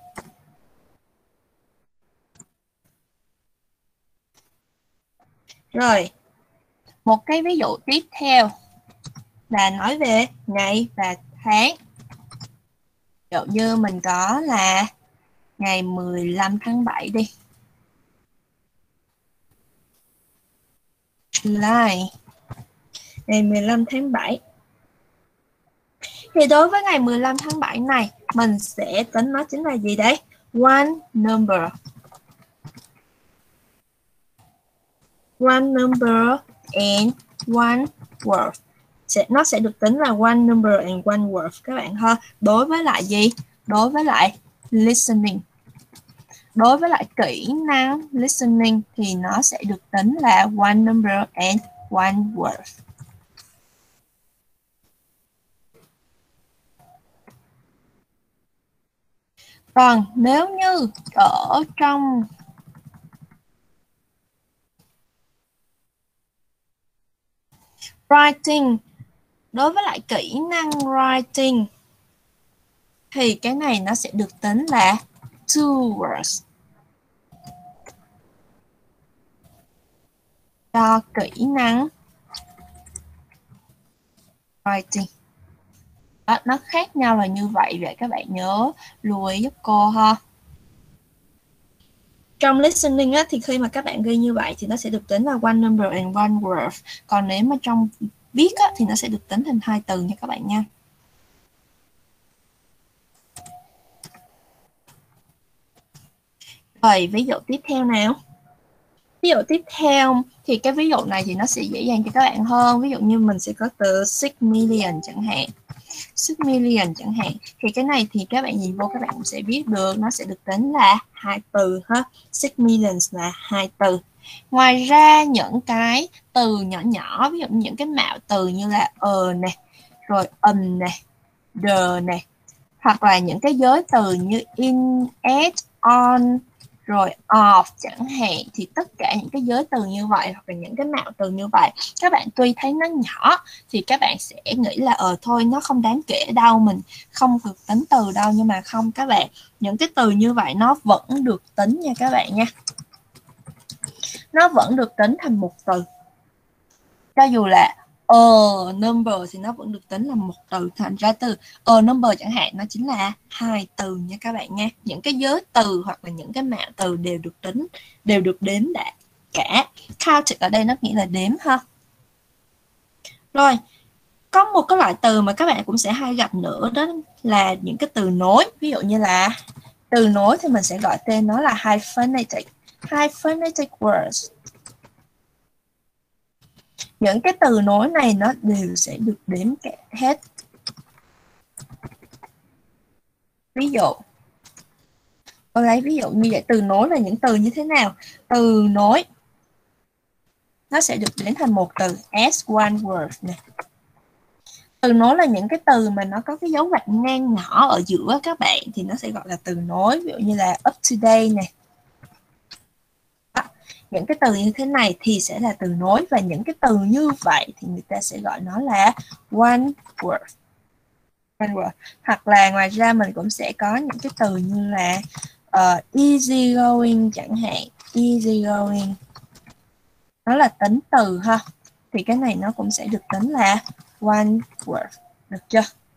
Rồi. Một cái ví dụ tiếp theo là nói về ngày và tháng. Ví dụ như mình có là ngày 15 tháng 7 đi. July. ngày 15 tháng 7. Thì đối với ngày 15 tháng 7 này, mình sẽ tính nó chính là gì đấy? One number. One number and one word. Nó sẽ được tính là one number and one word các bạn ha. Đối với lại gì? Đối với lại listening. Đối với lại kỹ năng listening thì nó sẽ được tính là one number and one word. Còn nếu như ở trong writing, đối với lại kỹ năng writing thì cái này nó sẽ được tính là two words. Cho kỹ năng writing. Đó, nó khác nhau là như vậy, vậy các bạn nhớ lưu ý giúp cô ha. Trong listening á, thì khi mà các bạn ghi như vậy thì nó sẽ được tính là one number and one word. Còn nếu mà trong viết á, thì nó sẽ được tính thành 2 từ nha các bạn nha. Rồi ví dụ tiếp theo nào. Ví dụ tiếp theo thì cái ví dụ này thì nó sẽ dễ dàng cho các bạn hơn. Ví dụ như mình sẽ có từ 6 million chẳng hạn. 6 million chẳng hạn. Thì cái này thì các bạn nhìn vô các bạn cũng sẽ biết được. Nó sẽ được tính là 2 từ ha. 6 million là 2 từ. Ngoài ra những cái từ nhỏ nhỏ, ví dụ như những cái mạo từ như là này, rồi này, the này, hoặc là những cái giới từ như in, at, on, rồi of chẳng hạn, thì tất cả những cái giới từ như vậy hoặc là những cái mạo từ như vậy, các bạn tuy thấy nó nhỏ thì các bạn sẽ nghĩ là thôi nó không đáng kể đâu, mình không được tính từ đâu, nhưng mà không các bạn, những cái từ như vậy nó vẫn được tính nha các bạn nha. Nó vẫn được tính thành một từ. Cho dù là number thì nó vẫn được tính là một từ, thành ra từ number chẳng hạn nó chính là 2 từ nha các bạn nha. Những cái giới từ hoặc là những cái mạo từ đều được tính, đều được đếm đã cả. Counted ở đây nó nghĩa là đếm ha. Rồi, có một cái loại từ mà các bạn cũng sẽ hay gặp nữa, đó là những cái từ nối. Ví dụ như là từ nối thì mình sẽ gọi tên nó là hyphenated. Hyphenated words. Những cái từ nối này nó đều sẽ được đếm cả hết. Ví dụ, tôi lấy ví dụ như vậy, từ nối là những từ như thế nào? Từ nối nó sẽ được đếm thành một từ as one word này. Từ nối là những cái từ mà nó có cái dấu gạch ngang nhỏ ở giữa các bạn, thì nó sẽ gọi là từ nối. Ví dụ như là up to date này. Những cái từ như thế này thì sẽ là từ nối, và những cái từ như vậy thì người ta sẽ gọi nó là one word. One word. Hoặc là ngoài ra mình cũng sẽ có những cái từ như là easy going chẳng hạn. Easy going nó là tính từ ha, thì cái này nó cũng sẽ được tính là one word. Được chưa?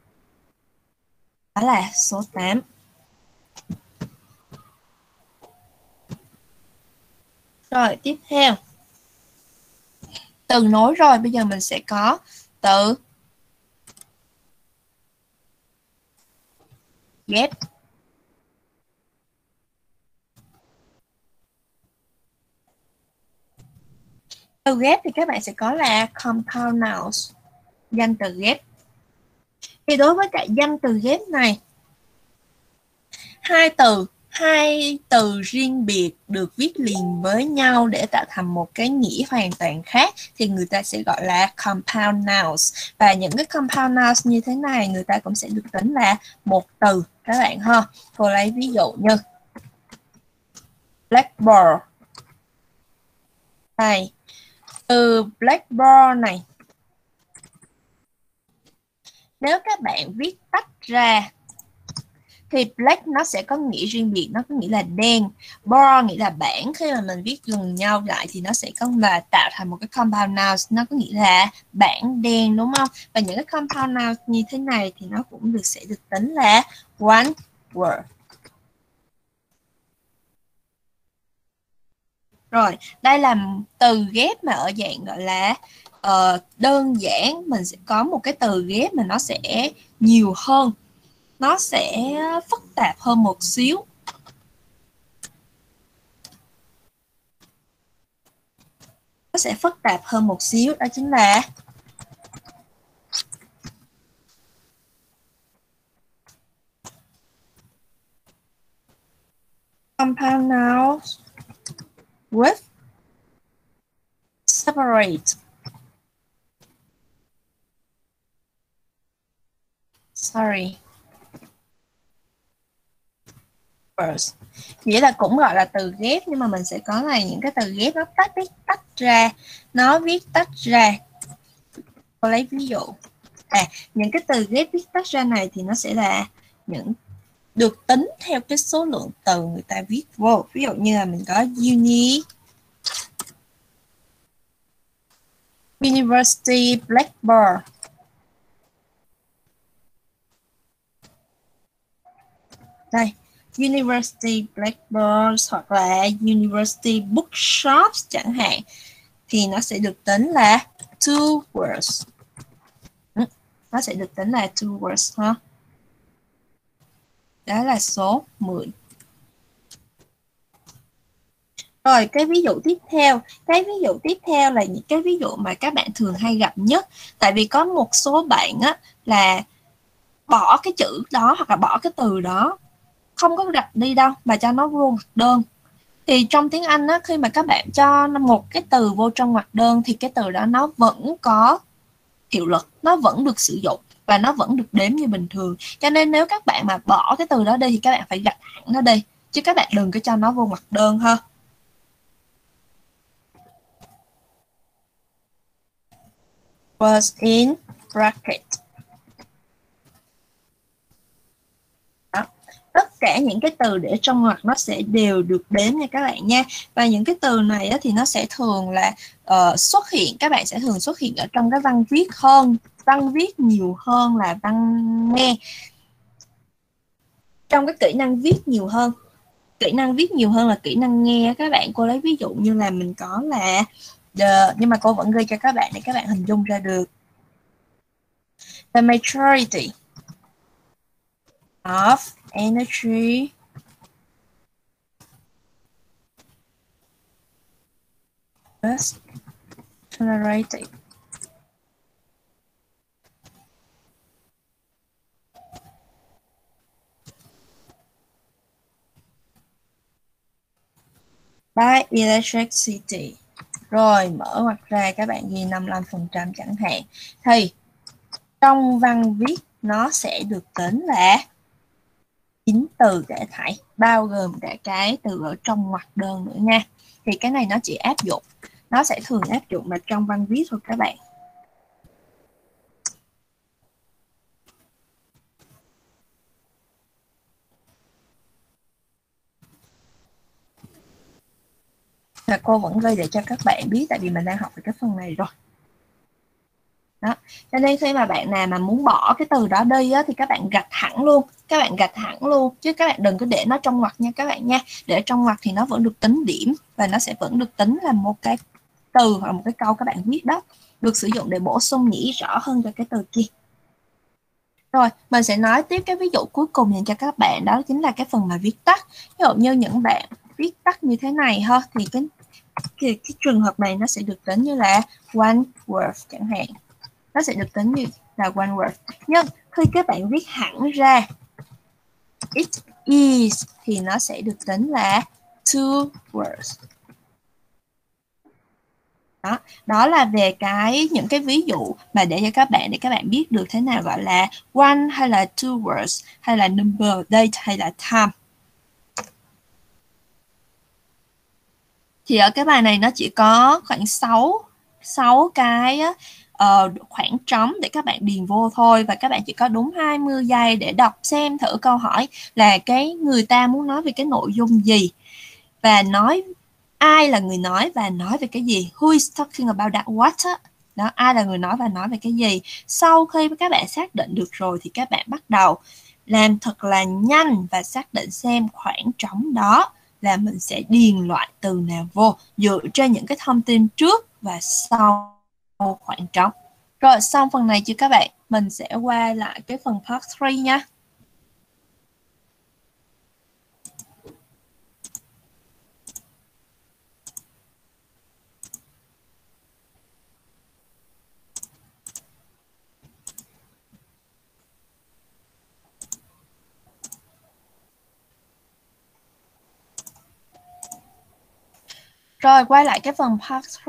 Đó là số 8. Rồi, tiếp theo. Từ nối rồi, bây giờ mình sẽ có từ ghép. Từ ghép thì các bạn sẽ có là compound nouns, danh từ ghép. Thì đối với cả danh từ ghép này, hai từ riêng biệt được viết liền với nhau để tạo thành một cái nghĩa hoàn toàn khác thì người ta sẽ gọi là compound nouns. Và những cái compound nouns như thế này người ta cũng sẽ được tính là một từ các bạn ha. Cô lấy ví dụ như blackboard. Này, từ blackboard này, nếu các bạn viết tách ra thì black nó sẽ có nghĩa riêng biệt, nó có nghĩa là đen. Board nghĩa là bảng, khi mà mình viết gần nhau lại thì nó sẽ có là tạo thành một cái compound noun, nó có nghĩa là bảng đen, đúng không? Và những cái compound noun như thế này thì nó cũng sẽ được tính là one word. Rồi, đây là từ ghép mà ở dạng gọi là đơn giản mình sẽ có một cái từ ghép mà nó sẽ nhiều hơn, nó sẽ phức tạp hơn một xíu. Nó sẽ phức tạp hơn một xíu, đó chính là compound nouns with separate. Sorry. Words. Nghĩa là cũng gọi là từ ghép, nhưng mà mình sẽ có là những cái từ ghép nó tách ra, nó viết tách ra. Cô lấy ví dụ. Những cái từ ghép viết tách ra này thì nó sẽ là những được tính theo cái số lượng từ người ta viết vô. Ví dụ như là mình có University Blackboard. Đây, University Blackboard hoặc là University Bookshops chẳng hạn, thì nó sẽ được tính là two words. Nó sẽ được tính là two words ha. Đó là số 10. Rồi cái ví dụ tiếp theo. Cái ví dụ tiếp theo là những cái ví dụ mà các bạn thường hay gặp nhất. Tại vì có một số bạn á, là bỏ cái chữ đó hoặc là bỏ cái từ đó, không có gạch đi đâu mà cho nó vô ngoặc đơn. Thì trong tiếng Anh á, khi mà các bạn cho một cái từ vô trong ngoặc đơn thì cái từ đó nó vẫn có hiệu lực, nó vẫn được sử dụng và nó vẫn được đếm như bình thường. Cho nên nếu các bạn mà bỏ cái từ đó đi thì các bạn phải gạch hẳn nó đi, chứ các bạn đừng có cho nó vô ngoặc đơn ha. Was in bracket. Đó. Tất cả những cái từ để trong ngoặc nó sẽ đều được đếm nha các bạn nha. Và những cái từ này á, thì nó sẽ thường là xuất hiện, các bạn sẽ thường xuất hiện ở trong cái văn viết hơn, văn viết nhiều hơn là văn nghe. Trong cái kỹ năng viết nhiều hơn. Kỹ năng viết nhiều hơn là kỹ năng nghe các bạn. Cô lấy ví dụ như là mình có là the, nhưng mà cô vẫn ghi cho các bạn để các bạn hình dung ra được. The majority of energy is generated by electricity. Rồi mở ngoặc ra các bạn ghi 55% chẳng hạn. Thì trong văn viết nó sẽ được tính là 9 từ cả thảy, bao gồm cả cái từ ở trong ngoặc đơn nữa nha. Thì cái này nó chỉ áp dụng, nó sẽ thường áp dụng vào trong văn viết thôi các bạn. Và cô vẫn ghi để cho các bạn biết, tại vì mình đang học về cái phần này rồi. Đó. Cho nên khi mà bạn nào mà muốn bỏ cái từ đó đi á, thì các bạn gạch hẳn luôn. Các bạn gạch hẳn luôn, chứ các bạn đừng có để nó trong ngoặc nha các bạn nha. Để trong ngoặc thì nó vẫn được tính điểm, và nó sẽ vẫn được tính là một cái từ hoặc một cái câu các bạn viết đó, được sử dụng để bổ sung nghĩa rõ hơn cho cái từ kia. Rồi, mình sẽ nói tiếp cái ví dụ cuối cùng dành cho các bạn, đó chính là cái phần mà viết tắt. Ví dụ như những bạn viết tắt như thế này ha, thì cái trường hợp này nó sẽ được tính như là one word chẳng hạn. Nó sẽ được tính như là one word. Nhưng khi các bạn viết hẳn ra it is thì nó sẽ được tính là two words. Đó là về những cái ví dụ mà để cho các bạn, để các bạn biết được thế nào gọi là one hay là two words, hay là number, date hay là time. Thì ở cái bài này nó chỉ có khoảng 6 cái khoảng trống để các bạn điền vô thôi, và các bạn chỉ có đúng 20 giây để đọc xem thử câu hỏi là cái người ta muốn nói về cái nội dung gì, và nói ai là người nói và nói về cái gì. Who is talking about that what? Đó, ai là người nói và nói về cái gì. Sau khi các bạn xác định được rồi thì các bạn bắt đầu làm thật là nhanh và xác định xem khoảng trống đó là mình sẽ điền loại từ nào vô dựa trên những cái thông tin trước và sau khoảng trống. Rồi, xong phần này chưa các bạn? Mình sẽ qua lại cái phần part 3 nha. Rồi, quay lại cái phần part 3.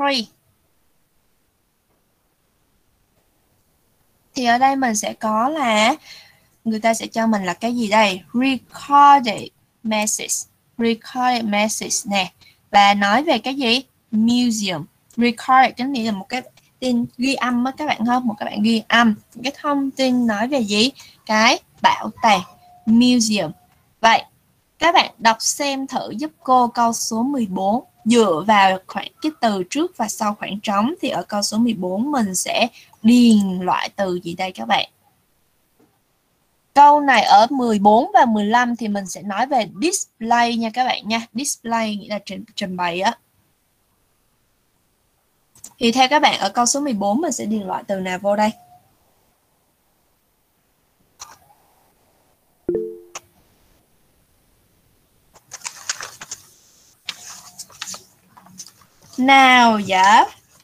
Thì ở đây mình sẽ có là người ta sẽ cho mình là cái gì đây? Recorded message. Recorded message nè. Và nói về cái gì? Museum. Recorded có nghĩa là một cái tin ghi âm á các bạn không? Một các bạn ghi âm. Cái thông tin nói về gì? Cái bảo tàng. Museum. Vậy, các bạn đọc xem thử giúp cô câu số 14. Dựa vào khoảng cái từ trước và sau khoảng trống thì ở câu số 14 mình sẽ điền loại từ gì đây các bạn? Câu này ở 14 và 15 thì mình sẽ nói về display nha các bạn nha. Display nghĩa là trình bày á. Thì theo các bạn ở câu số 14 mình sẽ điền loại từ nào vô đây? Nào dạ.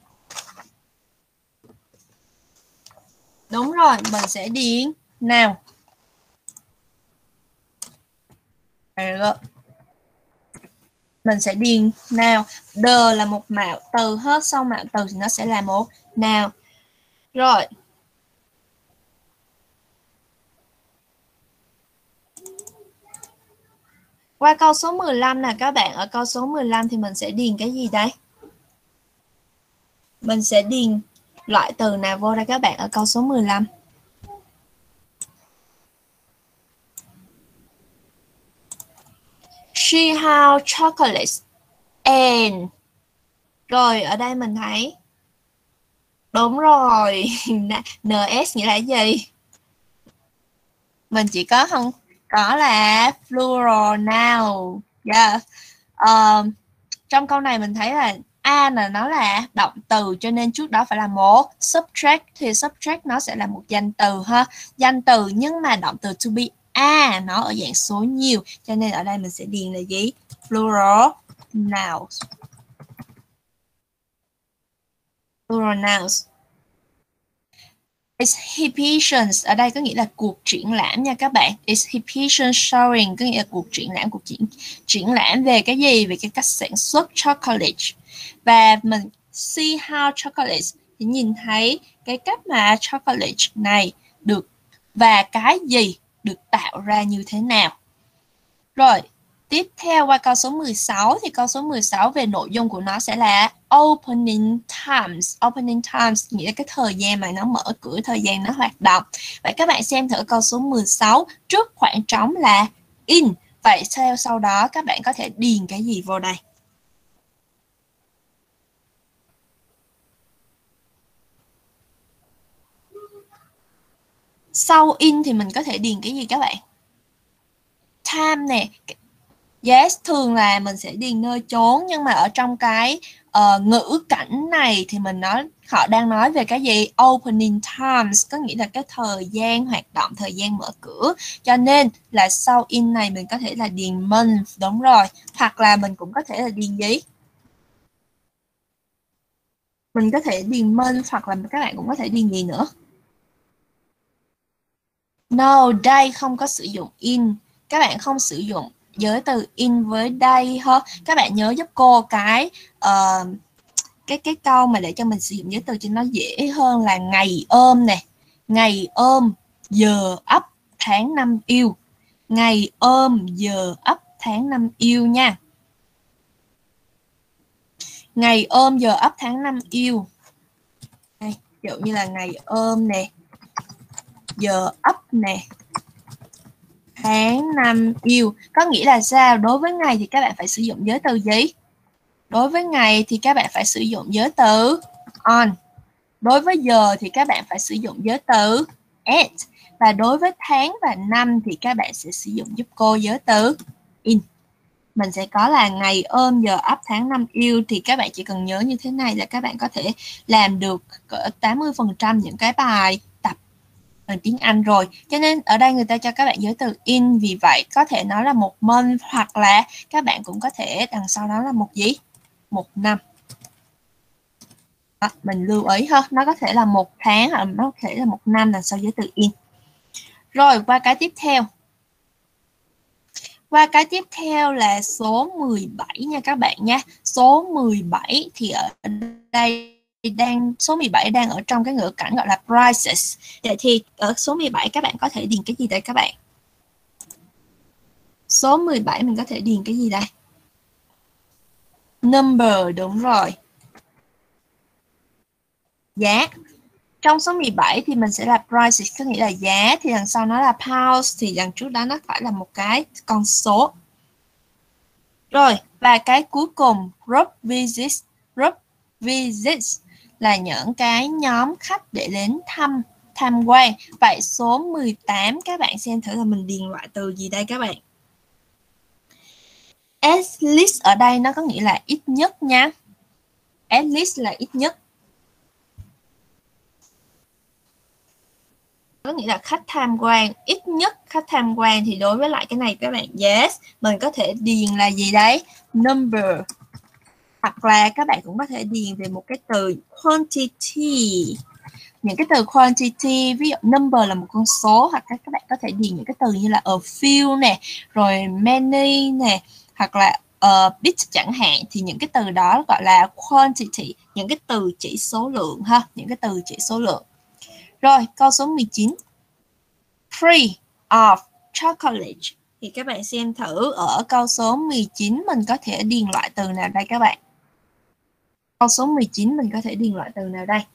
Đúng rồi, mình sẽ điền nào. Mình sẽ điền nào. The là một mạo từ hết, sau mạo từ thì nó sẽ là một nào. Rồi. Qua câu số 15 nè các bạn, ở câu số 15 thì mình sẽ điền cái gì đây? Mình sẽ điền loại từ nào vô đây các bạn ở câu số 15? She had chocolates and. Rồi ở đây mình thấy. Đúng rồi. NS nghĩa là gì? Mình chỉ có không có là plural noun. Yeah. Trong câu này mình thấy là A là nó là động từ cho nên trước đó phải là một subject, thì subject nó sẽ là một danh từ ha. Danh từ nhưng mà động từ to be A nó ở dạng số nhiều cho nên ở đây mình sẽ điền là gì? Plural nouns. Plural nouns. Exhibitions ở đây có nghĩa là cuộc triển lãm nha các bạn. Exhibition showing có nghĩa là cuộc triển lãm, triển lãm về cái gì? Về cái cách sản xuất chocolate. Và mình see how chocolate thì nhìn thấy cái cách mà chocolate này được và cái gì được tạo ra như thế nào. Rồi, tiếp theo qua câu số 16 thì câu số 16 về nội dung của nó sẽ là opening times. Opening times nghĩa là cái thời gian mà nó mở cửa, thời gian nó hoạt động. Vậy các bạn xem thử câu số 16 trước khoảng trống là in. Vậy sau đó các bạn có thể điền cái gì vô đây? Sau in thì mình có thể điền cái gì các bạn? Time nè. Yes, thường là mình sẽ điền nơi chốn, nhưng mà ở trong cái ngữ cảnh này thì họ đang nói về cái gì? Opening times, có nghĩa là cái thời gian hoạt động, thời gian mở cửa. Cho nên là sau in này mình có thể là điền month, đúng rồi. Hoặc là mình cũng có thể là điền gì? Mình có thể điền month hoặc là các bạn cũng có thể điền gì nữa? No, đây không có sử dụng in. Các bạn không sử dụng giới từ in với đây ha. Các bạn nhớ giúp cô cái câu mà để cho mình sử dụng giới từ cho nó dễ hơn là ngày ôm nè. Ngày ôm, giờ ấp, tháng năm yêu. Ngày ôm, giờ ấp, tháng năm yêu nha. Ngày ôm, giờ ấp, tháng năm yêu. Đây, ví dụ như là ngày ôm nè, giờ ấp nè, tháng năm yêu. Có nghĩa là sao? Đối với ngày thì các bạn phải sử dụng giới từ gì? Đối với ngày thì các bạn phải sử dụng giới từ on. Đối với giờ thì các bạn phải sử dụng giới từ at. Và đối với tháng và năm thì các bạn sẽ sử dụng giúp cô giới từ in. mình sẽ có là ngày ôm giờ ấp tháng năm yêu, thì các bạn chỉ cần nhớ như thế này là các bạn có thể làm được cỡ 80% những cái bài tập bằng tiếng Anh rồi. Cho nên ở đây người ta cho các bạn giới từ in, vì vậy có thể nói là một month, hoặc là các bạn cũng có thể đằng sau đó là một gì? Một năm. Đó, mình lưu ý ha, nó có thể là một tháng hoặc nó có thể là một năm đằng sau giới từ in. Rồi qua cái tiếp theo. Qua cái tiếp theo là số 17 nha các bạn nha. Số 17 thì ở đây số 17 đang ở trong cái ngữ cảnh gọi là prices. Vậy thì ở số 17 các bạn có thể điền cái gì đây các bạn? Số 17 mình có thể điền cái gì đây? Number, đúng rồi. Giá. Trong số 17 thì mình sẽ là prices, có nghĩa là giá, thì đằng sau nó là pounds, thì đằng trước đó nó phải là một cái con số. Rồi, và cái cuối cùng, group visits. Group visits là những cái nhóm khách để đến tham quan. Vậy số 18 các bạn xem thử là mình điền loại từ gì đây các bạn? At least ở đây nó có nghĩa là ít nhất nha. At least là ít nhất. Có nghĩa là khách tham quan, ít nhất khách tham quan, thì đối với lại cái này các bạn, yes, mình có thể điền là gì đấy? Number. Hoặc là các bạn cũng có thể điền về một cái từ quantity. Những cái từ quantity, ví dụ number là một con số, hoặc các bạn có thể điền những cái từ như là a few nè, rồi many nè, hoặc là a bit chẳng hạn, thì những cái từ đó gọi là quantity, những cái từ chỉ số lượng ha, những cái từ chỉ số lượng. Rồi, câu số 19. Free of chocolate. Thì các bạn xem thử ở câu số 19 mình có thể điền loại từ nào đây các bạn? Câu số 19 mình có thể điền loại từ nào đây?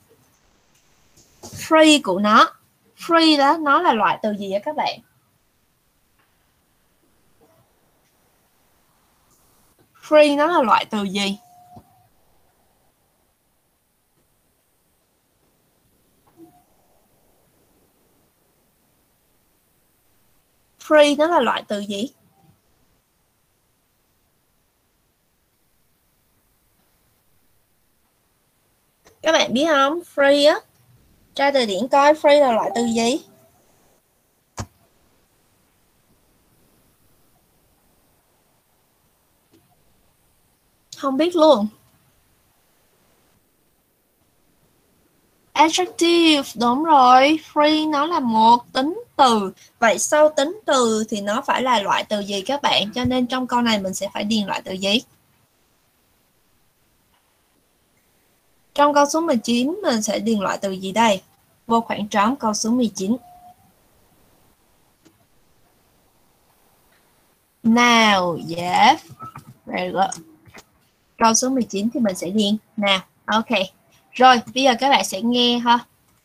Free của nó. Free đó, nó là loại từ gì vậy các bạn? Free nó là loại từ gì? Free nó là loại từ gì? Các bạn biết không? Free á. Tra từ điển coi free là loại từ gì? Không biết luôn. Adjective, đúng rồi. Free nó là một tính từ. Vậy sau tính từ thì nó phải là loại từ gì các bạn? Cho nên trong câu này mình sẽ phải điền loại từ gì? Trong câu số 19 mình sẽ điền loại từ gì đây? Vô khoảng trống câu số 19. Now, yes. Very good. Câu số 19 thì mình sẽ điền nào. Ok. Rồi, bây giờ các bạn sẽ nghe ha.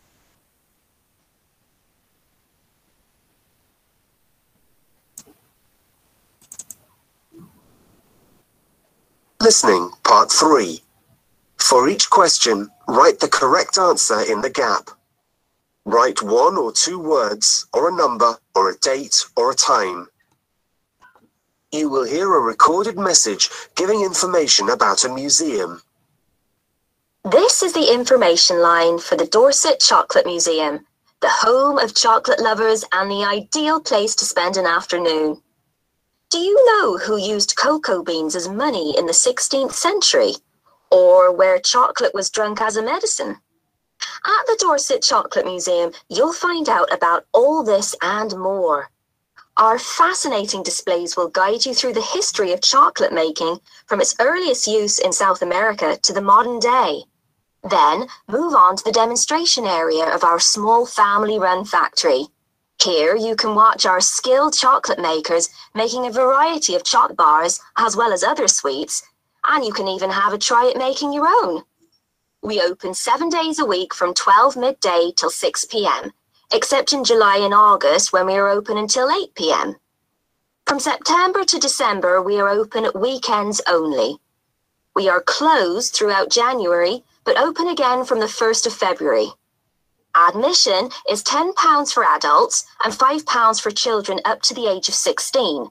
Listening, part 3. For each question, write the correct answer in the gap. Write one or two words, or a number, or a date, or a time. You will hear a recorded message giving information about a museum. This is the information line for the Dorset Chocolate Museum, the home of chocolate lovers and the ideal place to spend an afternoon. Do you know who used cocoa beans as money in the 16th century? Or where chocolate was drunk as a medicine? At the Dorset Chocolate Museum, you'll find out about all this and more. Our fascinating displays will guide you through the history of chocolate making from its earliest use in South America to the modern day. Then, move on to the demonstration area of our small family-run factory. Here, you can watch our skilled chocolate makers making a variety of chocolate bars as well as other sweets, and you can even have a try at making your own. We open 7 days a week from 12 midday till 6 p.m., except in July and August when we are open until 8 p.m. From September to December, we are open at weekends only. We are closed throughout January, but open again from the 1st of February. Admission is £10 for adults and £5 for children up to the age of 16.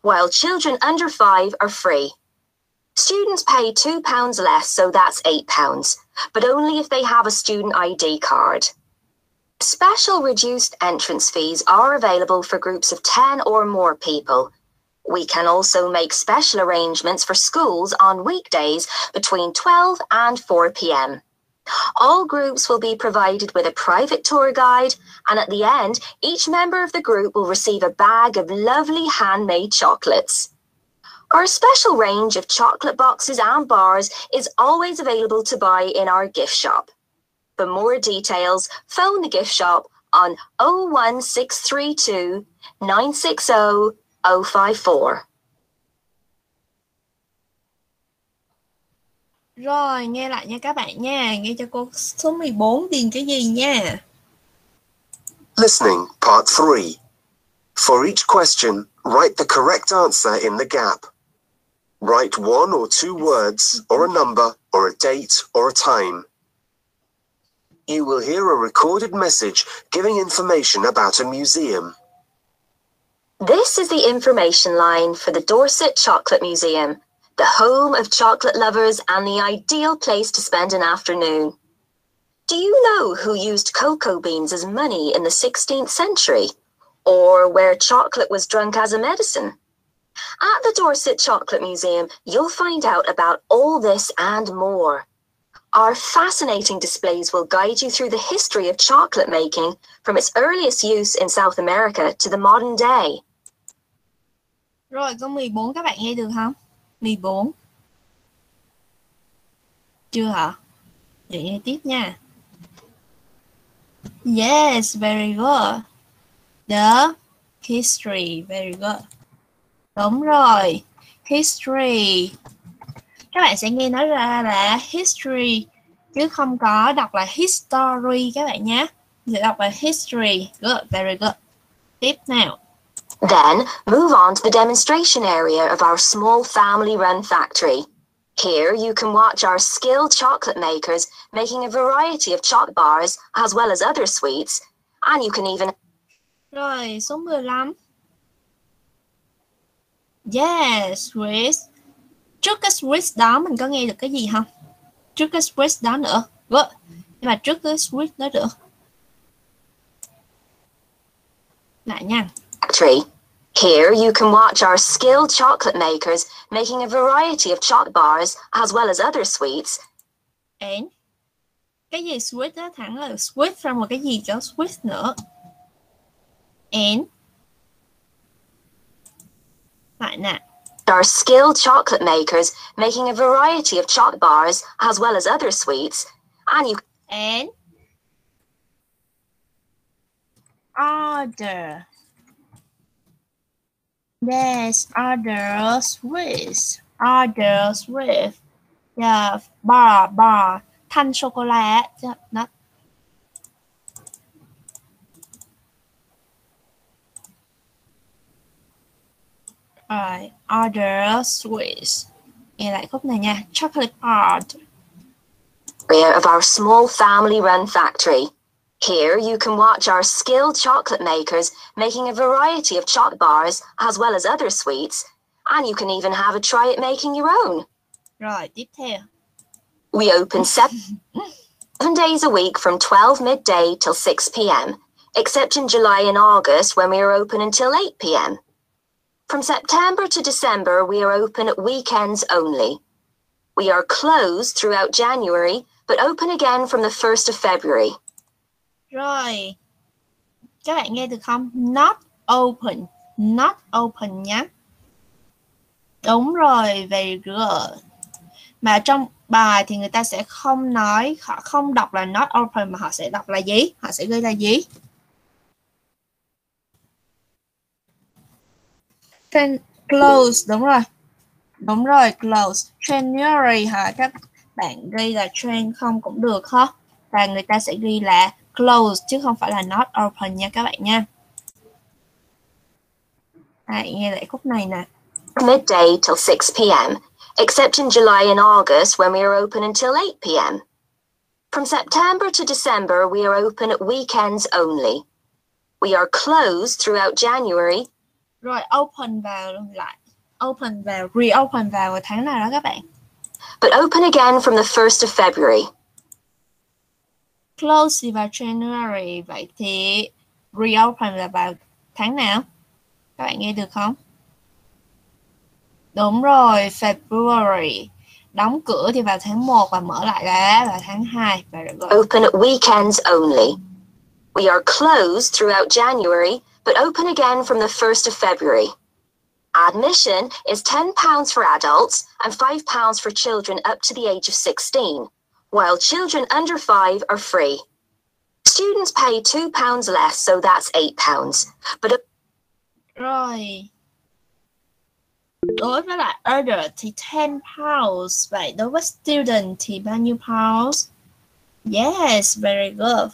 while children under 5 are free. Students pay £2 less, so that's £8, but only if they have a student ID card. Special reduced entrance fees are available for groups of 10 or more people. We can also make special arrangements for schools on weekdays between 12 and 4 p.m. All groups will be provided with a private tour guide, and at the end, each member of the group will receive a bag of lovely handmade chocolates. Our special range of chocolate boxes and bars is always available to buy in our gift shop. For more details, phone the gift shop on 01632 960 054. Rồi, nghe lại nha các bạn nha. Nghe cho cô số 14 điền cái gì nha. Listening, part 3. For each question, write the correct answer in the gap. Write one or two words, or a number, or a date, or a time. You will hear a recorded message giving information about a museum. This is the information line for the Dorset Chocolate Museum, the home of chocolate lovers and the ideal place to spend an afternoon. Do you know who used cocoa beans as money in the 16th century? Or where chocolate was drunk as a medicine? At the Dorset Chocolate Museum, you'll find out about all this and more. Our fascinating displays will guide you through the history of chocolate making from its earliest use in South America to the modern day. Rồi, câu 14 các bạn nghe được không? 14. Chưa hả? Vậy nghe tiếp nha. Yes, very good. The history, very good. Đúng rồi. History. Các bạn sẽ nghe nói ra là history chứ không có đọc là history các bạn nhé. Sẽ đọc là history. Good, very good. Tiếp nào. Then, move on to the demonstration area of our small family-run factory. Here, you can watch our skilled chocolate makers making a variety of chocolate bars as well as other sweets, and you can even... Rồi, số 15. Yes, sweets. Trước cái sweets đó mình có nghe được cái gì không? Trước cái sweets đó nữa. Good. Nhưng mà trước cái sweets đó nữa. Lại nha. Factory. Here, you can watch our skilled chocolate makers making a variety of chocolate bars as well as other sweets. And cái gì sweet đó thẳng là sweet from một cái gì cho sweet nữa. And lại nè. Our skilled chocolate makers making a variety of chocolate bars as well as other sweets. And you... And order. Yes, other sweets. Other sweets. Yeah, bar. Thanh sô-cô-la. Nó. Rồi, other sweets. Nghe lại khúc này nha. Chocolate part. Of our small family-run factory. Here, you can watch our skilled chocolate makers making a variety of chocolate bars as well as other sweets, and you can even have a try at making your own. Rồi, tiếp theo. We open 7 days a week from 12 midday till 6 p.m., except in July and August when we are open until 8 p.m. From September to December, we are open at weekends only. We are closed throughout January, but open again from the 1st of February. Rồi, các bạn nghe được không? Not open nhé. Đúng rồi, very good. Mà trong bài thì người ta sẽ không nói, họ không đọc là not open mà họ sẽ đọc là gì? Họ sẽ ghi là gì? Close, đúng rồi, close. January hả? Các bạn ghi là train không cũng được hết. Và người ta sẽ ghi là close chứ không phải là not open nha các bạn nha. Nghe lại khúc này nè. Midday till 6 p.m., except in July and August when we are open until 8 p.m. From September to December, we are open at weekends only. We are closed throughout January. Rồi open vào lại. Open vào, reopen vào tháng nào đó các bạn. But open again from the 1st of February. Close thì vào January. Vậy thì reopen là vào tháng nào? Các bạn nghe được không? Đúng rồi, February. Đóng cửa thì vào tháng 1 và mở lại là vào tháng 2. Open at weekends only. We are closed throughout January, but open again from the 1st of February. Admission is £10 for adults and £5 for children up to the age of 16, while children under 5 are free. Students pay £2 less, so that's £8. But rồi, đối với lại adult thì 10 pounds. Vậy đối với student thì bao nhiêu pounds? Yes, very good.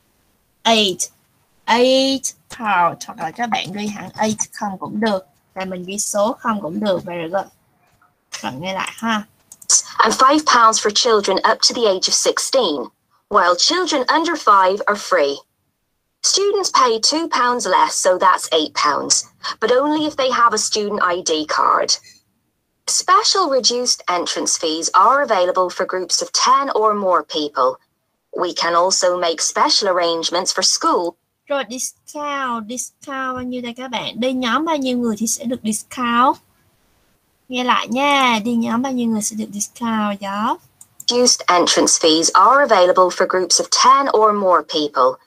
8 pounds. Hoặc là các bạn ghi hẳn 8 không cũng được. Và mình ghi số không cũng được. Very good. Rồi nghe lại ha. And £5 for children up to the age of 16, while children under 5 are free. Students pay £2 less, so that's £8, but only if they have a student ID card. Special reduced entrance fees are available for groups of 10 or more people. We can also make special arrangements for school. Rồi discount bao nhiêu đây các bạn? Đi nhóm bao nhiêu người thì sẽ được discount? Nghe lại nha, đi nhóm bao nhiêu người sẽ được discount đó. Reduced entrance fees are available for groups of 10 or more people.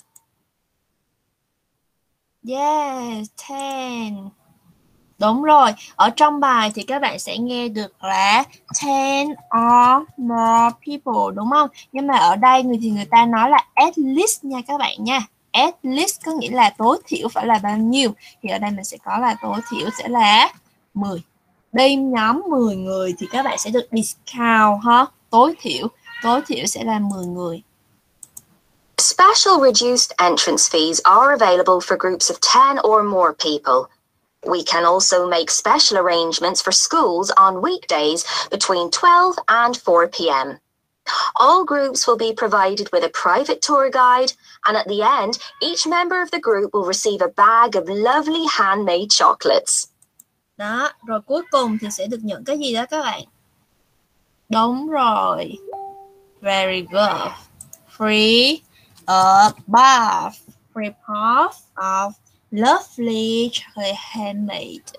Yes, 10. Đúng rồi, ở trong bài thì các bạn sẽ nghe được là 10 or more people, đúng không? Nhưng mà ở đây người ta nói là at least nha các bạn nha. At least có nghĩa là tối thiểu phải là bao nhiêu. Thì ở đây mình sẽ có là tối thiểu sẽ là 10. Đi nhóm 10 người thì các bạn sẽ được discount ha. Tối thiểu sẽ là 10 người. Special reduced entrance fees are available for groups of 10 or more people. We can also make special arrangements for schools on weekdays between 12 and 4 p.m. All groups will be provided with a private tour guide, and at the end, each member of the group will receive a bag of lovely handmade chocolates. Đó, rồi cuối cùng thì sẽ được nhận cái gì đó các bạn? Đúng rồi. Very good. Free bath. Free bath of lovely chocolate handmade.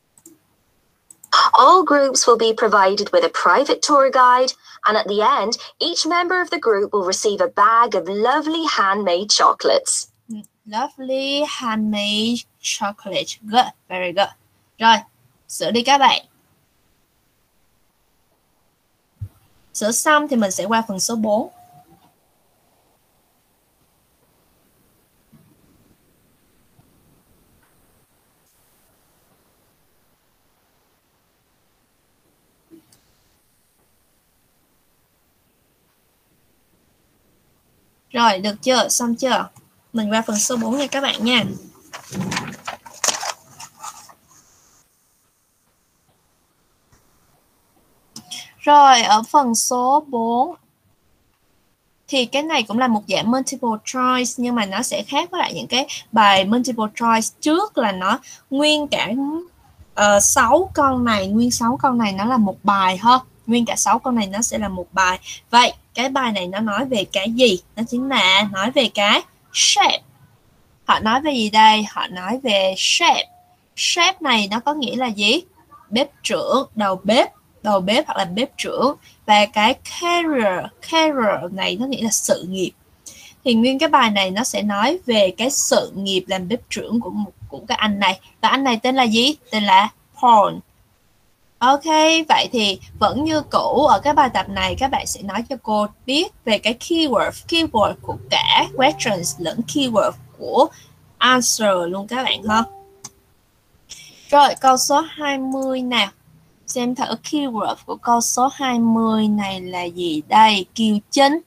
All groups will be provided with a private tour guide, and at the end, each member of the group will receive a bag of lovely handmade chocolates. Lovely handmade chocolate. Good, very good. Rồi, sửa đi các bạn. Sửa xong thì mình sẽ qua phần số 4. Rồi, được chưa? Xong chưa? Mình qua phần số 4 nha các bạn nha. Rồi, ở phần số 4 thì cái này cũng là một dạng multiple choice, nhưng mà nó sẽ khác với lại những cái bài multiple choice trước là nó nguyên cả 6 câu này, nguyên 6 câu này nó là một bài ha. Nguyên cả 6 câu này nó sẽ là một bài. Vậy cái bài này nó nói về cái gì? Nó chính là nói về cái shape. Họ nói về gì đây? Họ nói về shape. Shape này nó có nghĩa là gì? Bếp trưởng, đầu bếp hoặc là bếp trưởng. Và cái career này nó nghĩa là sự nghiệp. Thì nguyên cái bài này nó sẽ nói về cái sự nghiệp làm bếp trưởng của cái anh này. Và anh này tên là gì? Tên là Paul. Ok, vậy thì vẫn như cũ ở cái bài tập này các bạn sẽ nói cho cô biết về cái keyword của cả questions lẫn keyword của answer luôn các bạn ha. Rồi, câu số 20 nào. Xem thử keyword của câu số 20 này là gì đây? Kiều Trinh.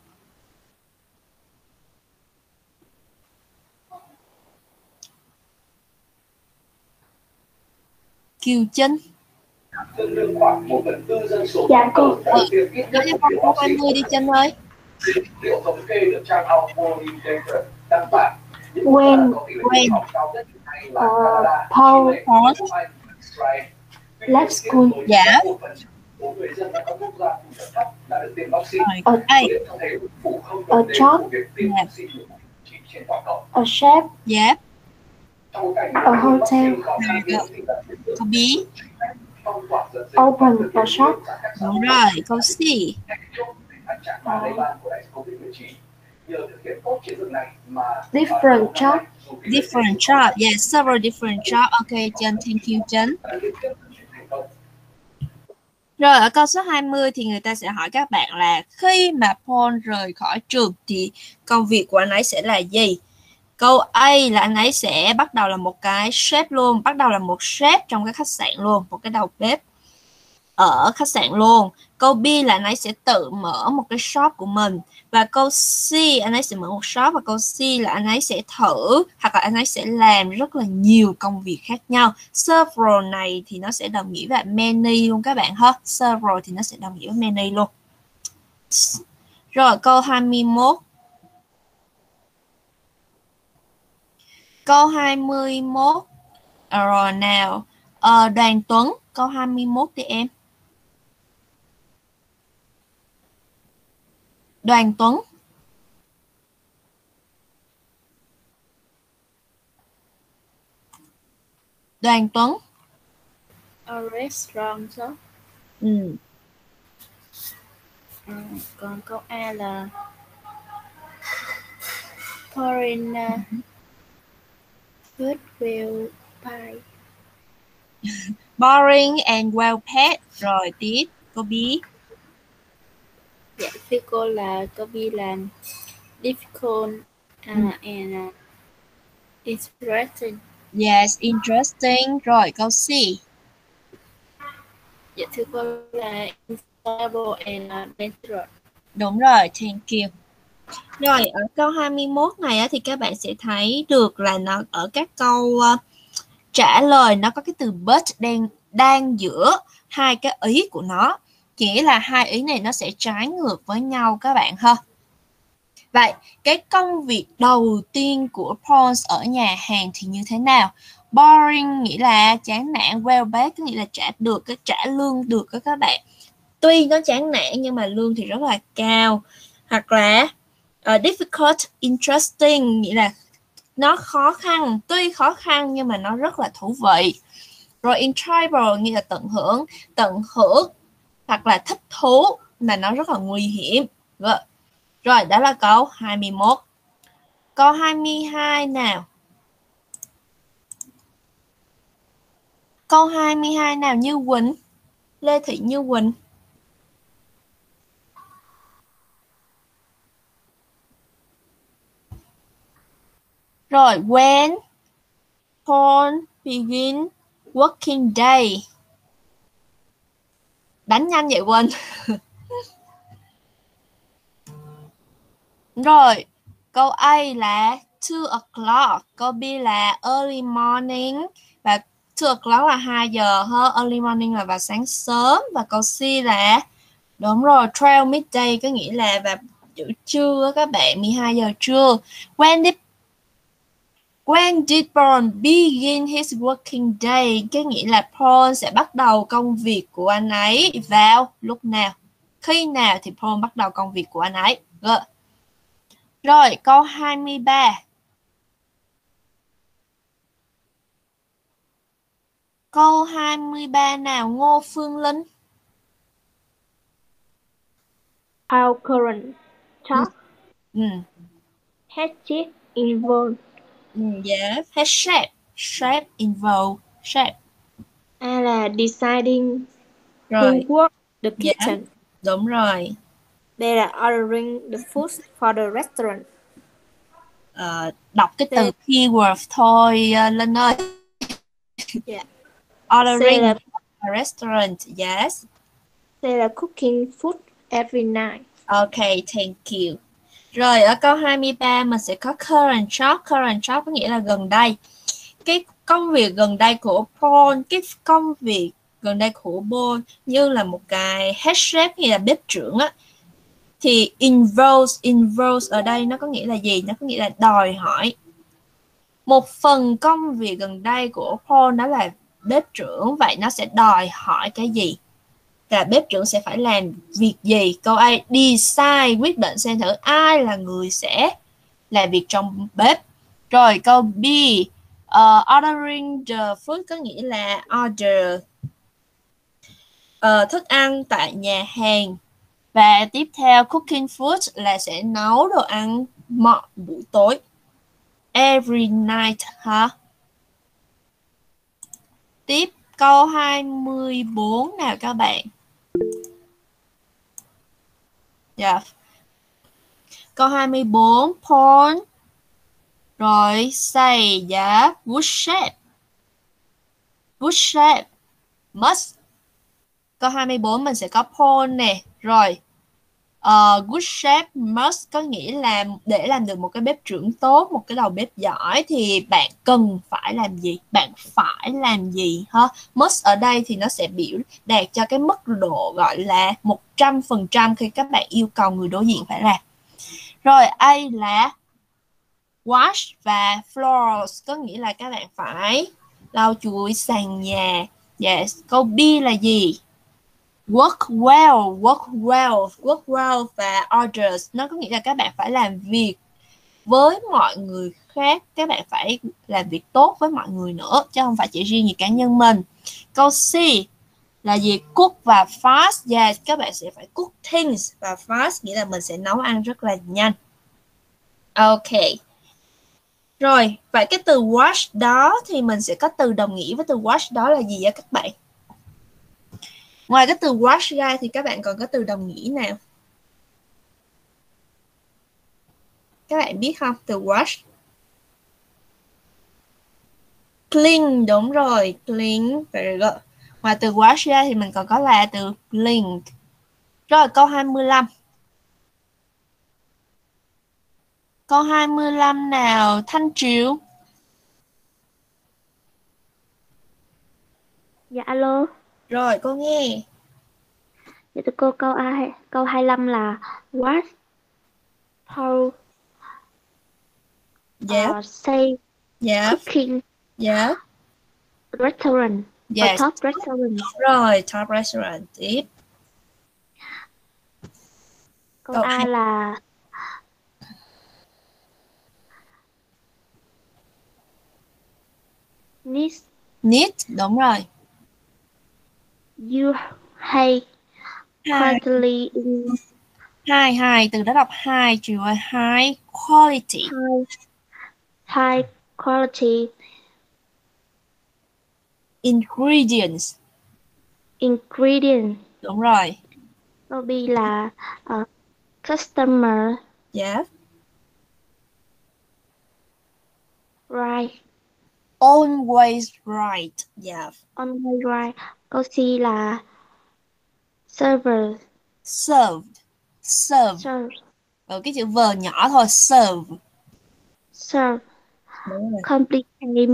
Kiều Trinh. Dạ cô. Nói cho con câu 20 đi Trinh ơi. Liệu thống kê được trang Alpha đăng bản When Paul left school. Dạ. A job. A chef. Dạ. A hotel. Câu B. Open a shop. Đúng rồi. Câu C. Different job. Different job. Yes, several different job. Okay, Trân, thank you Trân. Rồi ở câu số 20 thì người ta sẽ hỏi các bạn là khi mà Paul rời khỏi trường thì công việc của anh ấy sẽ là gì? Câu A là anh ấy sẽ bắt đầu là một cái chef luôn, bắt đầu là một chef trong cái khách sạn luôn, một cái đầu bếp ở khách sạn luôn. Câu B là anh ấy sẽ tự mở một cái shop của mình. Và câu C anh ấy sẽ mở một shop. Và câu C là anh ấy sẽ thử hoặc là anh ấy sẽ làm rất là nhiều công việc khác nhau. Several này thì nó sẽ đồng nghĩa với many luôn các bạn ha. Several thì nó sẽ đồng nghĩa với many luôn. Rồi câu 21. Câu 21. Rồi nào. Đoàn Tuấn. Câu 21 đi em. Đoàn Tuấn. Đoàn Tuấn. A restaurant. Còn câu A là foreign food will buy. Boring and well paid. Rồi tiếp câu B. Dạ thưa cô là câu B là difficult and interesting. Yes, interesting. Rồi câu C. Dạ thưa cô là enjoyable and dangerous. Đúng rồi, thank you. Rồi ở câu 21 này thì các bạn sẽ thấy được là nó ở các câu trả lời nó có cái từ but đang giữa hai cái ý của nó. Chỉ là hai ý này nó sẽ trái ngược với nhau các bạn ha. Vậy cái công việc đầu tiên của Paul ở nhà hàng thì như thế nào? Boring nghĩa là chán nản, well paid có nghĩa là trả lương được các bạn. Tuy nó chán nản nhưng mà lương thì rất là cao. Hoặc là difficult, interesting nghĩa là nó khó khăn, tuy khó khăn nhưng mà nó rất là thú vị. Rồi enjoyable nghĩa là tận hưởng hoặc là thích thú mà nó rất là nguy hiểm. Rồi đó là câu 21. Câu 22 nào. Câu 22 nào Như Quỳnh? Lê Thị Như Quỳnh. Rồi, when Paul begin working day. Đánh nhanh vậy Quỳnh. Rồi, câu A là 2 o'clock, câu B là early morning và 2 o'clock là 2 giờ hơn, early morning là vào sáng sớm và câu C là đúng rồi, 12 midday có nghĩa là vào giữa trưa các bạn, 12 giờ trưa. When did Paul begin his working day? Cái nghĩa là Paul sẽ bắt đầu công việc của anh ấy vào lúc nào? Khi nào thì Paul bắt đầu công việc của anh ấy? Rồi, câu 23. Câu 23 nào Ngô Phương Linh? Our current task has it involved. Yes, has shape involved, shape. A là deciding Rồi. who work the kitchen. Đúng rồi. B là ordering the food for the restaurant. Đọc cái từ keyword thôi Linh ơi. Yeah. Ordering a restaurant, yes. C là cooking food every night. Okay, thank you. Rồi ở câu 23 mình sẽ có current job. Current job có nghĩa là gần đây. Cái công việc gần đây của Paul, cái công việc gần đây của Paul như là một cái head chef hay là bếp trưởng á. Thì involves ở đây nó có nghĩa là gì? Nó có nghĩa là đòi hỏi. Một phần công việc gần đây của Paul đó là bếp trưởng, vậy nó sẽ đòi hỏi cái gì? Là bếp trưởng sẽ phải làm việc gì? Câu A, decide, quyết định xem thử ai là người sẽ làm việc trong bếp. Rồi câu B, ordering the food có nghĩa là order thức ăn tại nhà hàng. Và tiếp theo cooking food là sẽ nấu đồ ăn mọi buổi tối. Every night hả? Tiếp câu 24 nào các bạn. Yeah. Câu 24, Paul rồi say would shape must. Câu 24 mình sẽ có Paul nè. Rồi good shape must có nghĩa là để làm được một cái bếp trưởng tốt, một cái đầu bếp giỏi thì bạn cần phải làm gì? Bạn phải làm gì ha? Must ở đây thì nó sẽ biểu đạt cho cái mức độ gọi là 100% khi các bạn yêu cầu người đối diện phải làm. Rồi A là wash và floors có nghĩa là các bạn phải lau chùi sàn nhà. Yes. Câu B là gì? Work well và orders nó có nghĩa là các bạn phải làm việc với mọi người khác, các bạn phải làm việc tốt với mọi người nữa chứ không phải chỉ riêng gì cá nhân mình. Câu C là gì? Cook và fast. Yes, các bạn sẽ phải cook things và fast nghĩa là mình sẽ nấu ăn rất là nhanh. Ok. Rồi, vậy cái từ wash đó thì mình sẽ có từ đồng nghĩa với từ wash đó là gì á các bạn? Ngoài cái từ wash ra thì các bạn còn có từ đồng nghĩa nào? Các bạn biết không? Từ wash. Clean, đúng rồi. Clean, very good. Ngoài từ wash ra thì mình còn có là từ clean. Rồi, câu 25. Câu 25 nào? Thanh Triều. Dạ alo. Rồi, cô nghe. Dạ thưa cô, câu 25 là what Paul say cooking restaurant. Yes. Top restaurant. Rồi, top restaurant. Tiếp. Câu A là Need, đúng rồi. You hay quality High, từ đó đọc high, trừ high quality. High quality ingredients. Đúng rồi. Câu B là customer. Yeah. Right. Always right. Yeah. Always right. Câu C là server. Served. Cái chữ V nhỏ thôi. Serve. Complicated.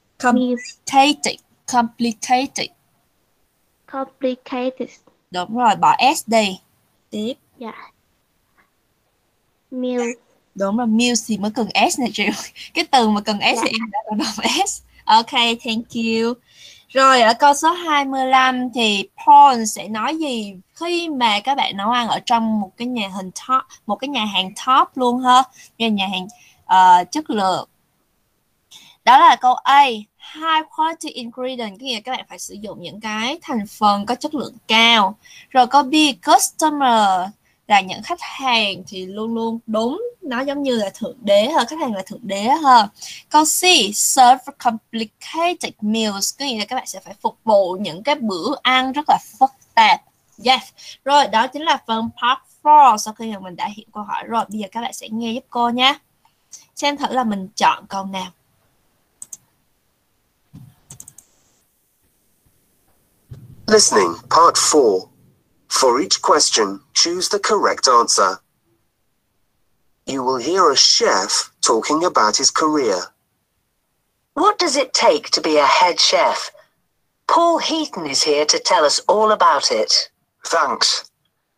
Đúng rồi, bỏ S đi. Tiếp. Dạ. Meal. Đúng rồi, meal thì mới cần S này Triệu. Cái từ mà cần S thì em đã đọc S. Ok, thank you. Rồi ở câu số 25 thì Paul sẽ nói gì khi mà các bạn nấu ăn ở trong một cái nhà hàng top luôn ha, nhà hàng chất lượng. Đó là câu A, high quality ingredient, có nghĩa là các bạn phải sử dụng những cái thành phần có chất lượng cao. Rồi câu B, customer là những khách hàng thì luôn luôn đúng, nó giống như là thượng đế hơn, khách hàng là thượng đế hơn. Câu C, serve complicated meals, có nghĩa là các bạn sẽ phải phục vụ những cái bữa ăn rất là phức tạp. Yes. Rồi đó chính là phần part 4 sau khi mà mình đã hiểu câu hỏi rồi. Bây giờ các bạn sẽ nghe giúp cô nhé. Xem thử là mình chọn câu nào. Listening, part 4. For each question, choose the correct answer. You will hear a chef talking about his career. What does it take to be a head chef? Paul Heaton is here to tell us all about it. Thanks.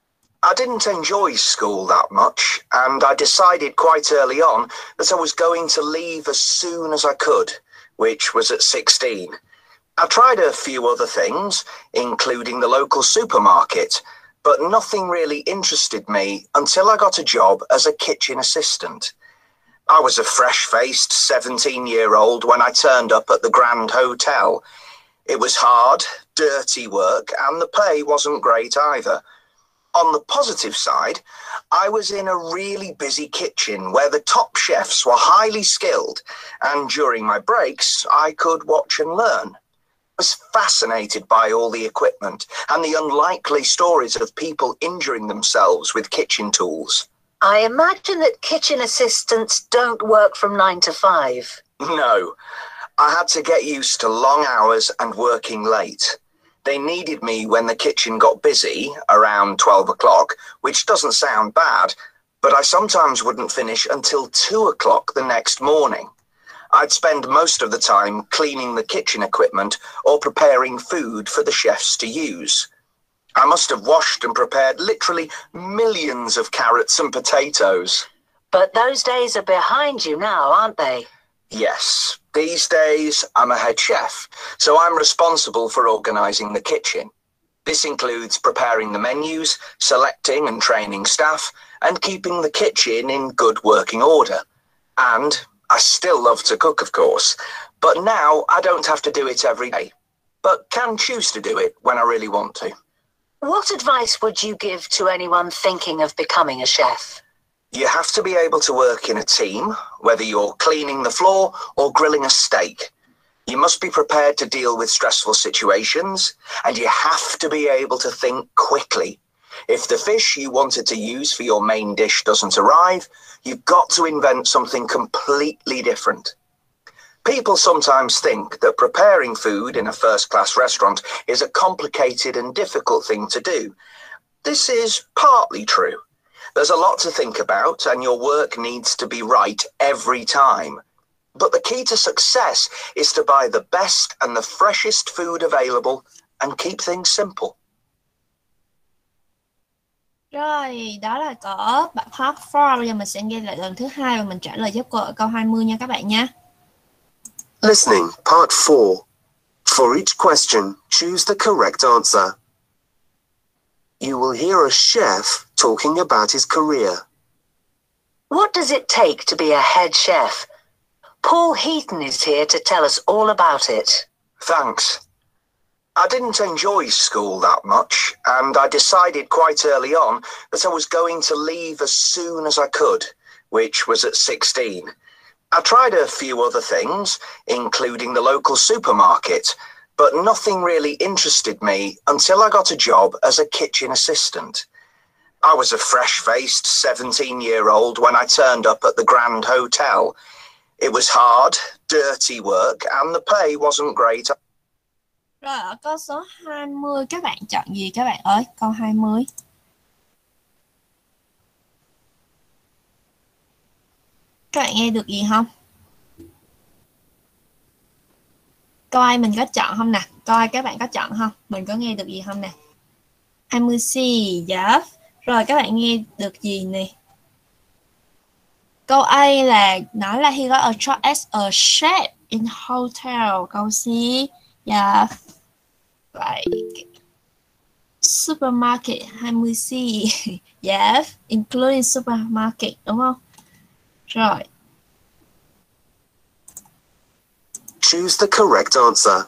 I didn't enjoy school that much, and I decided quite early on that I was going to leave as soon as I could, which was at 16. I tried a few other things, including the local supermarket, but nothing really interested me until I got a job as a kitchen assistant. I was a fresh-faced 17-year-old when I turned up at the Grand Hotel. It was hard, dirty work, and the pay wasn't great either. On the positive side, I was in a really busy kitchen where the top chefs were highly skilled, and during my breaks, I could watch and learn. I was fascinated by all the equipment and the unlikely stories of people injuring themselves with kitchen tools. I imagine that kitchen assistants don't work from 9 to 5. No, I had to get used to long hours and working late. They needed me when the kitchen got busy, around 12 o'clock, which doesn't sound bad, but I sometimes wouldn't finish until 2 o'clock the next morning. I'd spend most of the time cleaning the kitchen equipment or preparing food for the chefs to use. I must have washed and prepared literally millions of carrots and potatoes. But those days are behind you now, aren't they? Yes, these days I'm a head chef, so I'm responsible for organising the kitchen. This includes preparing the menus, selecting and training staff, and keeping the kitchen in good working order. And I still love to cook, of course, but now I don't have to do it every day, but can choose to do it when I really want to. What advice would you give to anyone thinking of becoming a chef? You have to be able to work in a team, whether you're cleaning the floor or grilling a steak. You must be prepared to deal with stressful situations, and you have to be able to think quickly. If the fish you wanted to use for your main dish doesn't arrive, you've got to invent something completely different. People sometimes think that preparing food in a first-class restaurant is a complicated and difficult thing to do. This is partly true. There's a lot to think about, and your work needs to be right every time. But the key to success is to buy the best and the freshest food available and keep things simple. Rồi, đó là có bạn Part 4. Bây giờ mình sẽ nghe lại lần thứ 2 và mình trả lời giúp cô ở câu 20 nha các bạn nha. Listening, part 4. For each question, choose the correct answer. You will hear a chef talking about his career. What does it take to be a head chef? Paul Heaton is here to tell us all about it. Thanks. I didn't enjoy school that much, and I decided quite early on that I was going to leave as soon as I could, which was at 16. I tried a few other things, including the local supermarket, but nothing really interested me until I got a job as a kitchen assistant. I was a fresh-faced 17-year-old when I turned up at the Grand Hotel. It was hard, dirty work, and the pay wasn't great. Rồi ở câu số 20 các bạn chọn gì các bạn ơi? Câu 20. Các bạn nghe được gì không? Câu ai mình có chọn không nè? Câu ai các bạn có chọn không? Mình có nghe được gì không nè? 20C, yes. Rồi các bạn nghe được gì nè? Câu A là nói là he got a job as a chef in hotel. Câu C, yeah. Like supermarket 20C. Yes, including supermarket, đúng không? Rồi. Choose the correct answer.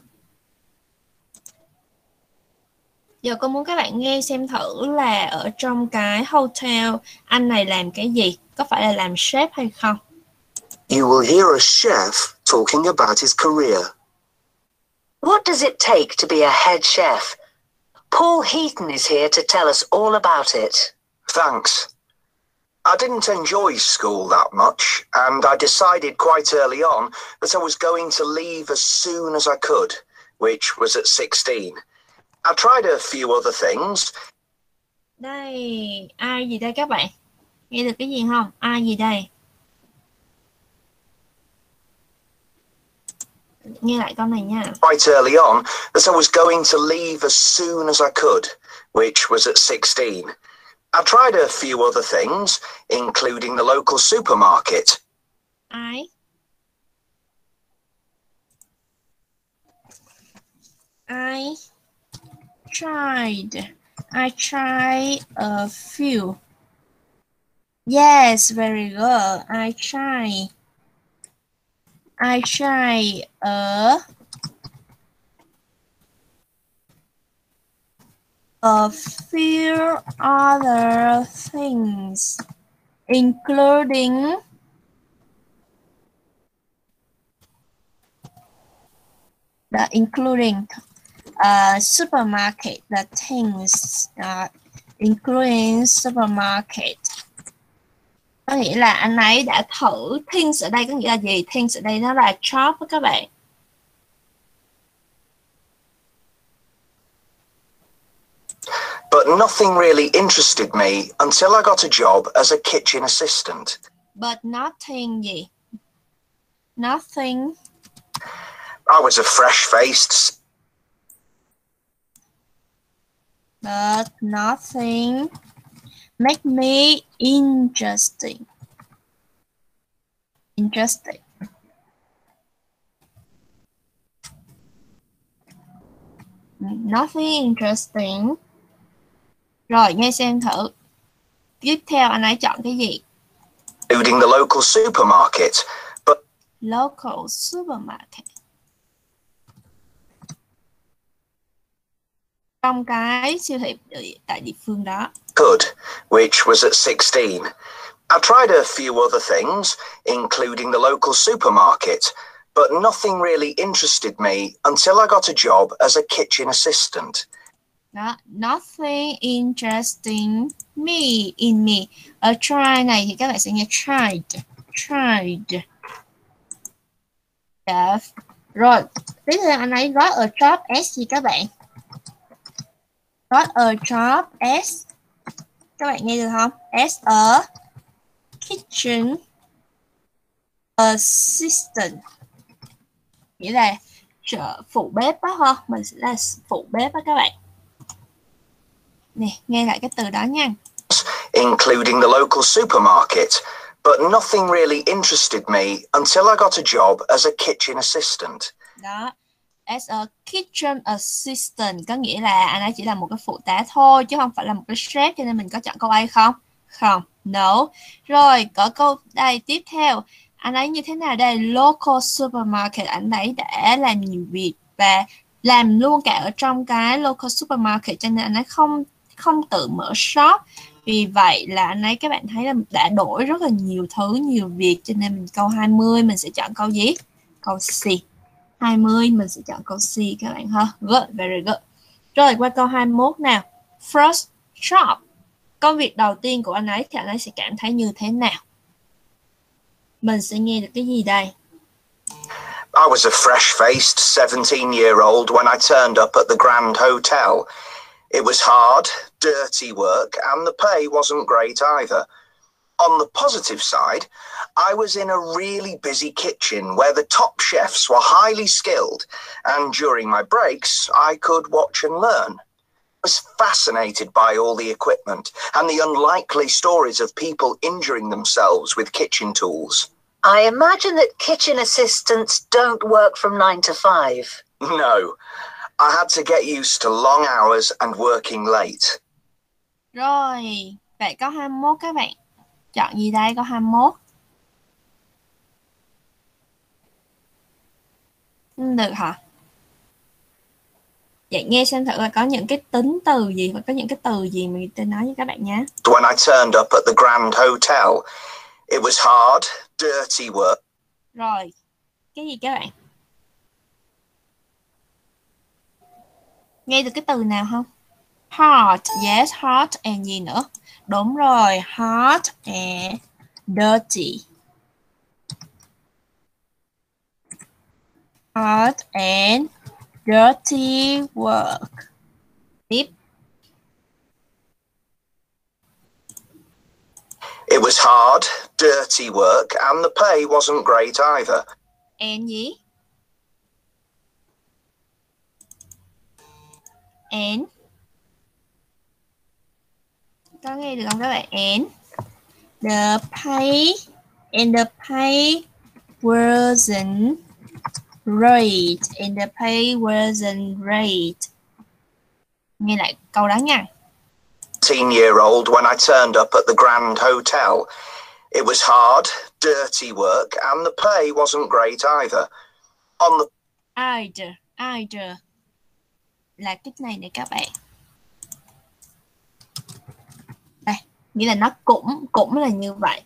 Giờ cô muốn các bạn nghe xem thử là ở trong cái hotel anh này làm cái gì? Có phải là làm chef hay không? You will hear a chef talking about his career. What does it take to be a head chef? Paul Heaton is here to tell us all about it. Thanks. I didn't enjoy school that much, and I decided quite early on that I was going to leave as soon as I could, which was at 16. I tried a few other things. Đây, ai gì đây các bạn? Nghe được cái gì không? Ai gì đây? Nghe lại câu này nha. Quite early on that I was going to leave as soon as I could, which was at 16. I tried a few other things, including the local supermarket. I tried a few. Yes, very good. I tried a few other things, including supermarket, the things including supermarket. Có nghĩa là anh ấy đã thử. Things ở đây có nghĩa là gì? Things ở đây nó là shop đó các bạn. But nothing really interested me until I got a job as a kitchen assistant. But nothing gì? Nothing. I was a fresh-faced. But nothing make me interesting. Nothing interesting. Rồi nghe xem thử. Tiếp theo anh ấy chọn cái gì? Including the local supermarket. But local supermarket. Trong cái siêu thị tại địa phương đó. Good, which was at 16. I tried a few other things, including the local supermarket, but nothing really interested me until I got a job as a kitchen assistant. Đó, nothing interesting me in me. Ở try này thì các bạn sẽ nghe tried. Yes. Rồi, tiếp theo anh ấy got a job as gì các bạn? Got a job as, các bạn nghe được không? As a kitchen assistant, nghĩa là phụ bếp đó ha, mình sẽ là phụ bếp đó các bạn. Nè, nghe lại cái từ đó nha. Including the local supermarket, but nothing really interested me until I got a job as a kitchen assistant. Đó, as a kitchen assistant có nghĩa là anh ấy chỉ là một cái phụ tá thôi chứ không phải là một cái chef, cho nên mình có chọn câu A không? Không, no. Rồi, có câu đây tiếp theo. Anh ấy như thế nào đây? Local supermarket, anh ấy đã làm nhiều việc và làm luôn cả ở trong cái local supermarket, cho nên anh ấy không tự mở shop. Vì vậy là anh ấy, các bạn thấy là đã đổi rất là nhiều thứ, nhiều việc, cho nên mình câu 20 mình sẽ chọn câu gì? Câu C. 20 mình sẽ chọn câu C các bạn ha. Good, very good. Rồi qua câu 21 nào. First job. Công việc đầu tiên của anh ấy thì anh ấy sẽ cảm thấy như thế nào? Mình sẽ nghe được cái gì đây? I was a fresh-faced 17-year-old when I turned up at the Grand Hotel. It was hard, dirty work, and the pay wasn't great either. On the positive side, I was in a really busy kitchen where the top chefs were highly skilled, and during my breaks, I could watch and learn. I was fascinated by all the equipment and the unlikely stories of people injuring themselves with kitchen tools. I imagine that kitchen assistants don't work from 9 to 5. No, I had to get used to long hours and working late. Rồi, vậy câu 21 các bạn. Chọn gì đây câu 21? Được hả? Vậy nghe xem thử là có những cái tính từ gì và có những cái từ gì mà tôi nói với các bạn nhé. When I turned up at the Grand Hotel, it was hard, dirty work. Rồi, cái gì các bạn? Nghe được cái từ nào không? Hard, yes, hard and gì nữa? Đúng rồi, hard and dirty. Hard and dirty work. Tiếp. It was hard, dirty work, and the pay wasn't great either. And gì? And Có nghe được không các bạn? The pay wasn't great. And the pay wasn't great. Nghe lại câu đó nha. 18-year-old when I turned up at the Grand Hotel. It was hard, dirty work, and the pay wasn't great either. On the Either là cái này nè các bạn. Đây, nghĩa là nó cũng là như vậy.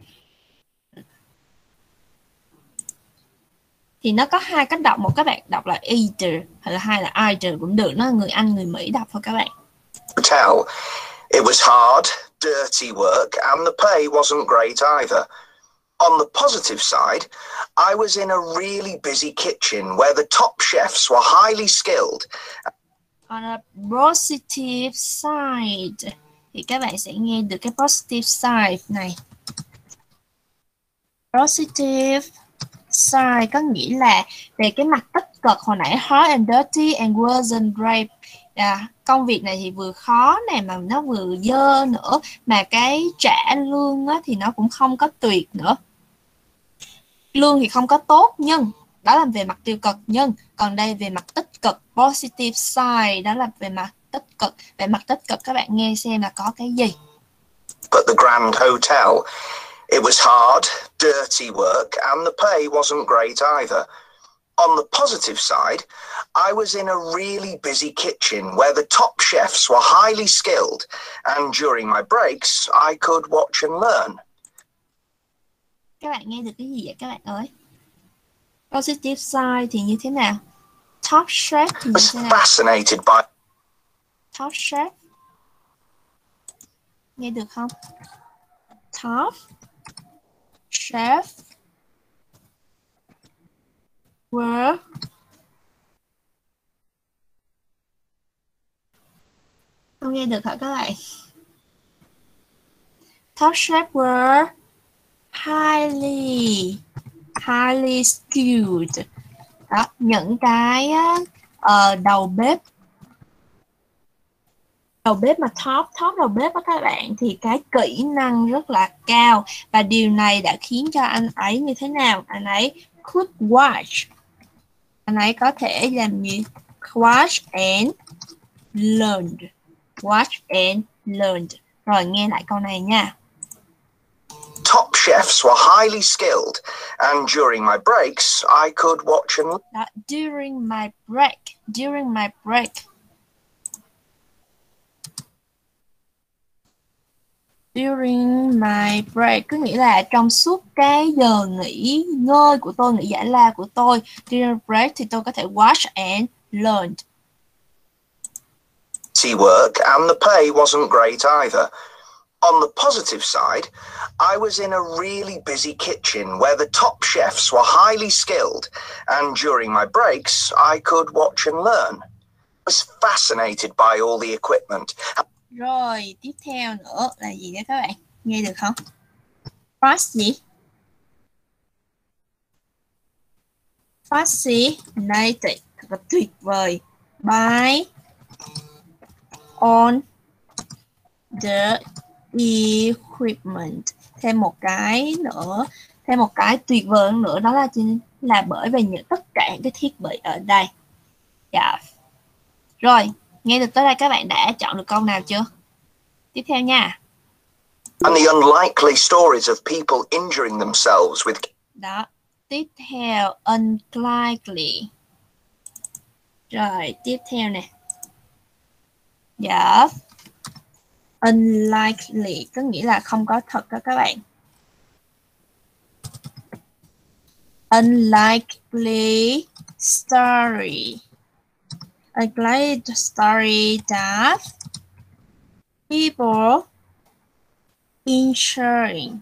Thì nó có hai cách đọc, một các bạn đọc là either hoặc là hai là either cũng được, nó là người Anh người Mỹ đọc thôi các bạn. hotel. It was hard, dirty work, and the pay wasn't great either. On the positive side, I was in a really busy kitchen where the top chefs were highly skilled. On a positive side thì các bạn sẽ nghe được cái positive side này. Positive side có nghĩa là về cái mặt tích cực. Hồi nãy hard and dirty and wasn't great. Công việc này thì vừa khó này mà nó vừa dơ nữa, mà cái trả lương á, thì nó cũng không có tuyệt nữa. Lương thì không có tốt, nhưng đó là về mặt tiêu cực, nhưng còn đây về mặt tích cực, positive side đó là về mặt tích cực. Về mặt tích cực các bạn nghe xem là có cái gì. At the Grand Hotel, it was hard, dirty work, and the pay wasn't great either. On the positive side, I was in a really busy kitchen where the top chefs were highly skilled, and during my breaks, I could watch and learn. Các bạn nghe được cái gì vậy các bạn ơi? Positive side thì như thế nào? Top chef thì như thế nào? Fascinated by Top chef. Nghe được không? Top chef were không nghe được hả các bạn? Top chef were highly skilled. Đó, những cái đầu bếp mà top đầu bếp đó các bạn, thì cái kỹ năng rất là cao, và điều này đã khiến cho anh ấy như thế nào? Anh ấy could watch. Anh ấy có thể làm như watch and learned. Watch and learned. Rồi nghe lại câu này nha. top chefs were highly skilled, and during my breaks, I could watch and Đó, during my break. During my break. During my break có nghĩa là trong suốt cái giờ nghỉ ngơi của tôi, nghỉ giải lao của tôi. During break thì tôi có thể watch and learn. work, and the pay wasn't great either. On the positive side, I was in a really busy kitchen where the top chefs were highly skilled, and during my breaks, I could watch and learn. I was fascinated by all the equipment. Rồi, tiếp theo nữa là gì đó các bạn? Nghe được không? Fast gì? Fascinated, thật là tuyệt vời. By on the equipment. Thêm một cái nữa, thêm một cái tuyệt vời nữa, đó là bởi vì tất cả những cái thiết bị ở đây. Dạ. Rồi, nghe được tới đây các bạn đã chọn được câu nào chưa? Tiếp theo nha. And the unlikely stories of people injuring themselves with... Đó, tiếp theo unlikely. Rồi, tiếp theo nè. Dạ. Unlikely có nghĩa là không có thật đó các bạn. Unlikely story. Unlikely story that people insuring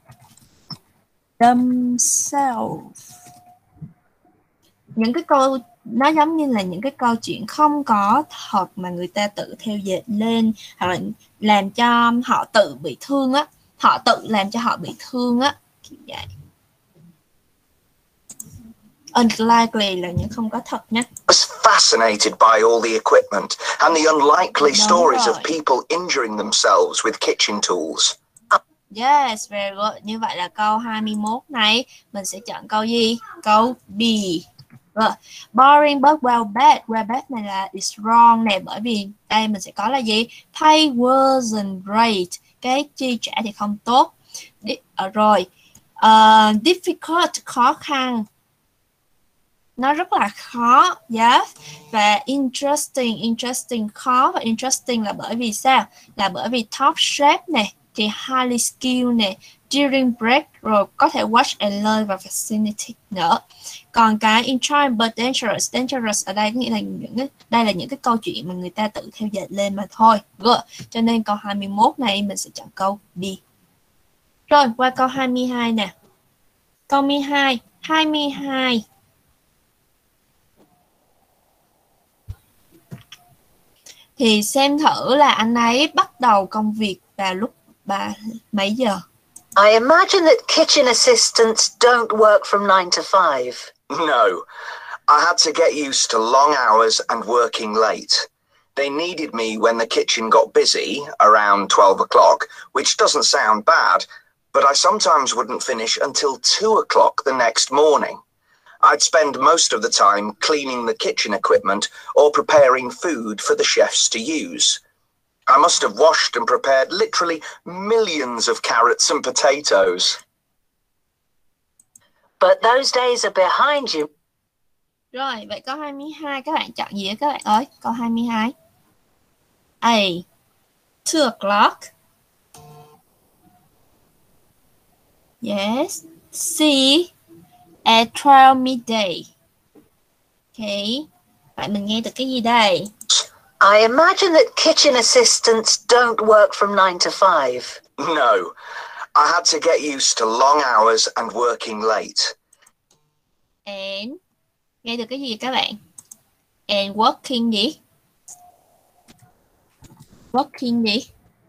themselves. Những cái câu nó giống như là những cái câu chuyện không có thật mà người ta tự theo dệt lên, hoặc là làm cho họ tự bị thương á, họ tự làm cho họ bị thương á, kiểu vậy. Unlikely là những không có thật nhé. I was fascinated by all the equipment and the unlikely Đúng stories of rồi. people injuring themselves with kitchen tools. Yes, very good. Như vậy là câu 21 này mình sẽ chọn câu gì? Câu B. Rồi. Boring but well bad. Well bad này là is wrong nè, bởi vì đây mình sẽ có là gì? Pay wasn't great. Cái chi trả thì không tốt. Rồi. Difficult, khó khăn. Nó rất là khó. Yes. Và interesting khó, và interesting là bởi vì sao? Là bởi vì top chef nè, thì highly skilled nè, during break, rồi có thể watch and learn và fascinating nữa. Còn cái enjoying but dangerous ở đây có nghĩa là đây là những cái câu chuyện mà người ta tự theo dệt lên mà thôi. Good. Cho nên câu 21 này mình sẽ chọn câu B. Rồi qua câu 22 nè. Câu 22. Thì xem thử là anh ấy bắt đầu công việc vào lúc mấy giờ? I imagine that kitchen assistants don't work from 9 to 5. No, I had to get used to long hours and working late. They needed me when the kitchen got busy around 12 o'clock, which doesn't sound bad, but I sometimes wouldn't finish until 2 o'clock the next morning. I'd spend most of the time cleaning the kitchen equipment or preparing food for the chefs to use. I must have washed and prepared literally millions of carrots and potatoes. But those days are behind you. Rồi, vậy câu 22 các bạn chọn gì các bạn ơi? Câu 22. A. 2 o'clock. Yes. C. At 12 midday. Okay. Vậy mình nghe được cái gì đây? I imagine that kitchen assistants don't work from 9 to 5. No, I had to get used to long hours and working late. And nghe được cái gì các bạn? And working gì? Working gì?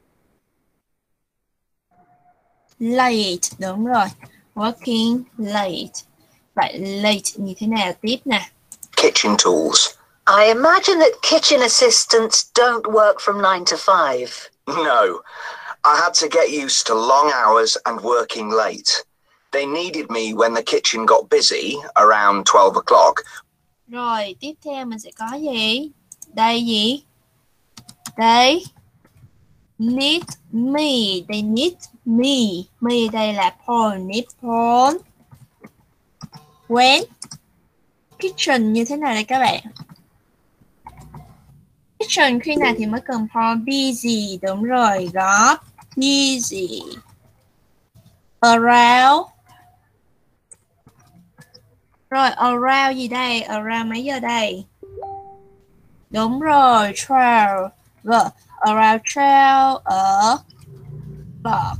Late, đúng rồi. Working late. Vậy late như thế nào tiếp nè? Kitchen tools. I imagine that kitchen assistants don't work from 9 to 5. No, I had to get used to long hours and working late. They needed me when the kitchen got busy around 12 o'clock. Rồi, tiếp theo mình sẽ có gì? Đây gì? They need me. They need me. Me đây là pronoun. Need pronoun. When? Kitchen như thế nào đây các bạn? Kitchen khi nào thì mới cần pronoun busy. Đúng rồi, got busy. Around. Rồi, around gì đây? Around mấy giờ đây? Đúng rồi, 12. Rồi, around 12 o'clock.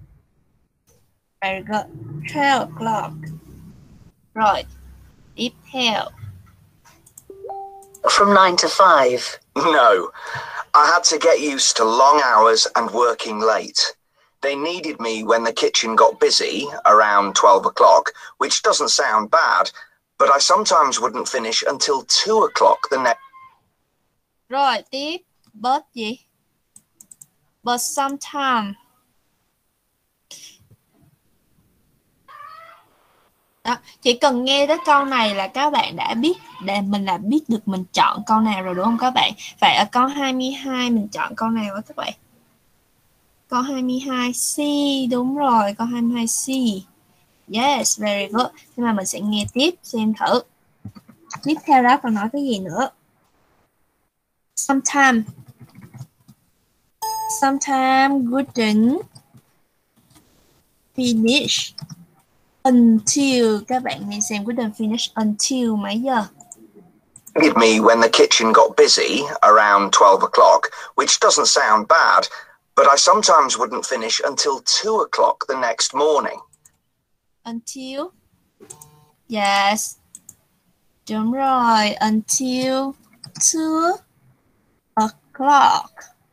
Very good. 12 o'clock. Rồi, tiếp theo. From 9 to 5. No, I had to get used to long hours and working late. They needed me when the kitchen got busy around 12 o'clock, which doesn't sound bad, but I sometimes wouldn't finish until 2 o'clock the next. Rồi, tiếp. But gì? But sometimes. Đó, chỉ cần nghe tới câu này là các bạn đã biết, để mình đã biết được mình chọn câu nào rồi đúng không các bạn? Vậy ở câu 22 mình chọn câu nào đó các bạn? Câu 22 C, đúng rồi, câu 22 C. Yes, very good. Nhưng mà mình sẽ nghe tiếp xem thử. Tiếp theo đó còn nói cái gì nữa? Sometimes wouldn't finish until, các bạn nghe xem wouldn't finish until mấy giờ? Needed me when the kitchen got busy around 12 o'clock, which doesn't sound bad, but I sometimes wouldn't finish until 2 o'clock the next morning. Until. Yes. Đúng rồi, until 2 o'clock.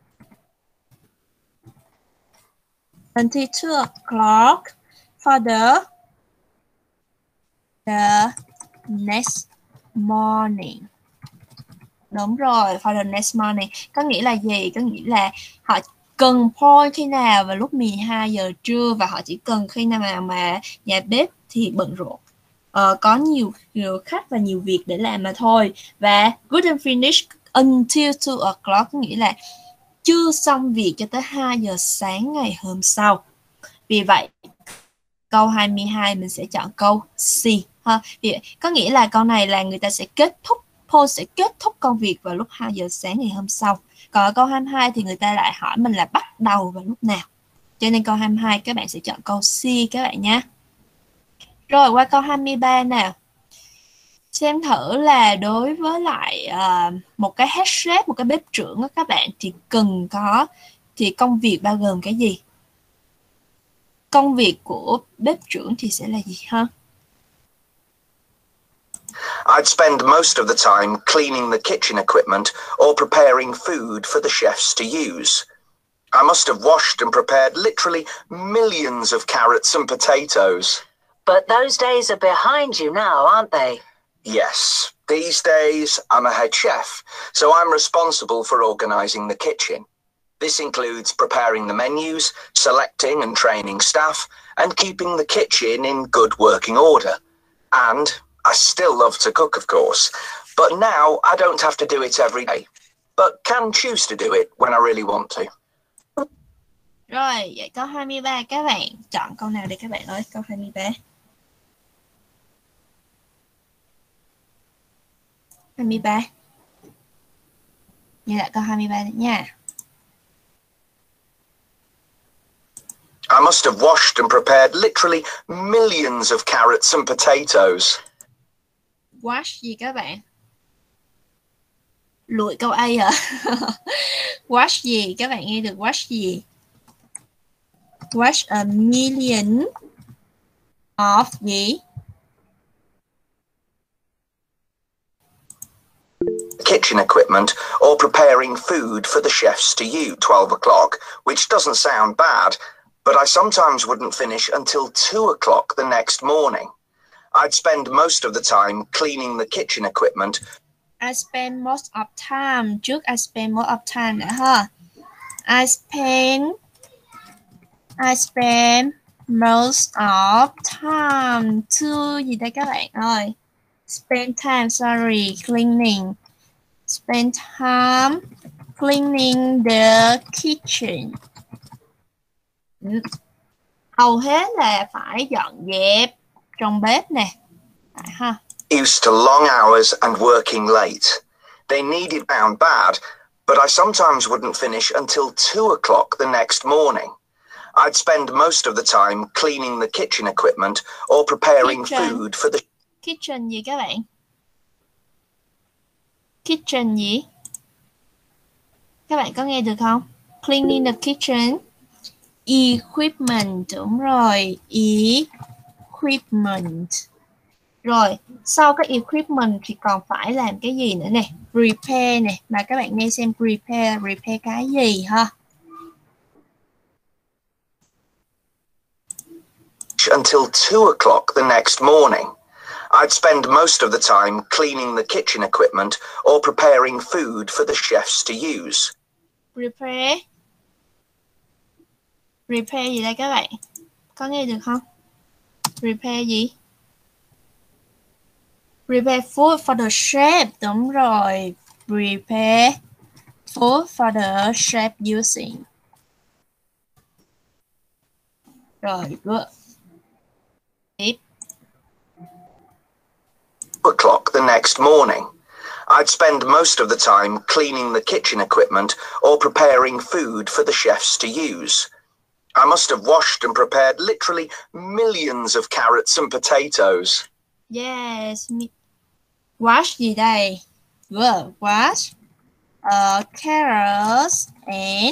Until 2 o'clock for the next morning. Đúng rồi, for the next morning. Có nghĩa là gì? Có nghĩa là họ cần point khi nào vào lúc 12 giờ trưa và họ chỉ cần khi nào mà nhà bếp thì bận rộn. Có nhiều khách và nhiều việc để làm mà thôi. Và couldn't finish until 2 o'clock có nghĩa là chưa xong việc cho tới 2 giờ sáng ngày hôm sau. Vì vậy câu 22 mình sẽ chọn câu C ha. Có nghĩa là câu này là người ta sẽ Paul sẽ kết thúc công việc vào lúc 2 giờ sáng ngày hôm sau. Còn ở câu 22 thì người ta lại hỏi mình là bắt đầu vào lúc nào. Cho nên câu 22 các bạn sẽ chọn câu C các bạn nhé. Rồi qua câu 23 nào. Xem thử là đối với lại một cái head chef, một cái bếp trưởng đó các bạn thì công việc bao gồm cái gì? Công việc của bếp trưởng thì sẽ là gì ha? I'd spend most of the time cleaning the kitchen equipment or preparing food for the chefs to use. I must have washed and prepared literally millions of carrots and potatoes. But those days are behind you now, aren't they? Yes, these days I'm a head chef, so I'm responsible for organising the kitchen. This includes preparing the menus, selecting and training staff, and keeping the kitchen in good working order. And I still love to cook, of course, but now I don't have to do it every day, but can choose to do it when I really want to. Rồi, vậy câu 23 các bạn chọn câu nào để các bạn ơi? Câu 23. 23. Như lại câu 23 đấy nha. I must have washed and prepared literally millions of carrots and potatoes. Wash gì các bạn? Lụi câu A hả? Wash gì? Các bạn nghe được wash gì? Wash a million of gì? Kitchen equipment or preparing food for the chefs to use 12 o'clock, which doesn't sound bad, but I sometimes wouldn't finish until 2 o'clock the next morning. I'd spend most of the time cleaning the kitchen equipment. I spend most of time. Trước I spend most of time nữa ha. I spend most of time to gì đây các bạn ơi? Spend time, sorry, cleaning. Spend time cleaning the kitchen. Hầu hết là phải dọn dẹp trong bếp nè. Ha. Used to long hours and working late. They needed found bad, but I sometimes wouldn't finish until 2 o'clock the next morning. I'd spend most of the time cleaning the kitchen equipment or preparing food for the... Kitchen gì các bạn? Kitchen gì? Các bạn có nghe được không? Cleaning the kitchen. Equipment, đúng rồi. Equipment. Rồi, sau cái equipment thì còn phải làm cái gì nữa nè? Repair nè. Mà các bạn nghe xem repair cái gì ha? Until 2 o'clock the next morning. I'd spend most of the time cleaning the kitchen equipment or preparing food for the chefs to use. Repair gì đây các bạn? Có nghe được không? Repair gì? Prepare food for the chef. Đúng rồi. Prepare food for the chef using. Rồi, good. Tiếp. 2 o'clock the next morning. I'd spend most of the time cleaning the kitchen equipment or preparing food for the chefs to use. I must have washed and prepared literally millions of carrots and potatoes. Yes. Wash gì đây? Good. Wash carrots and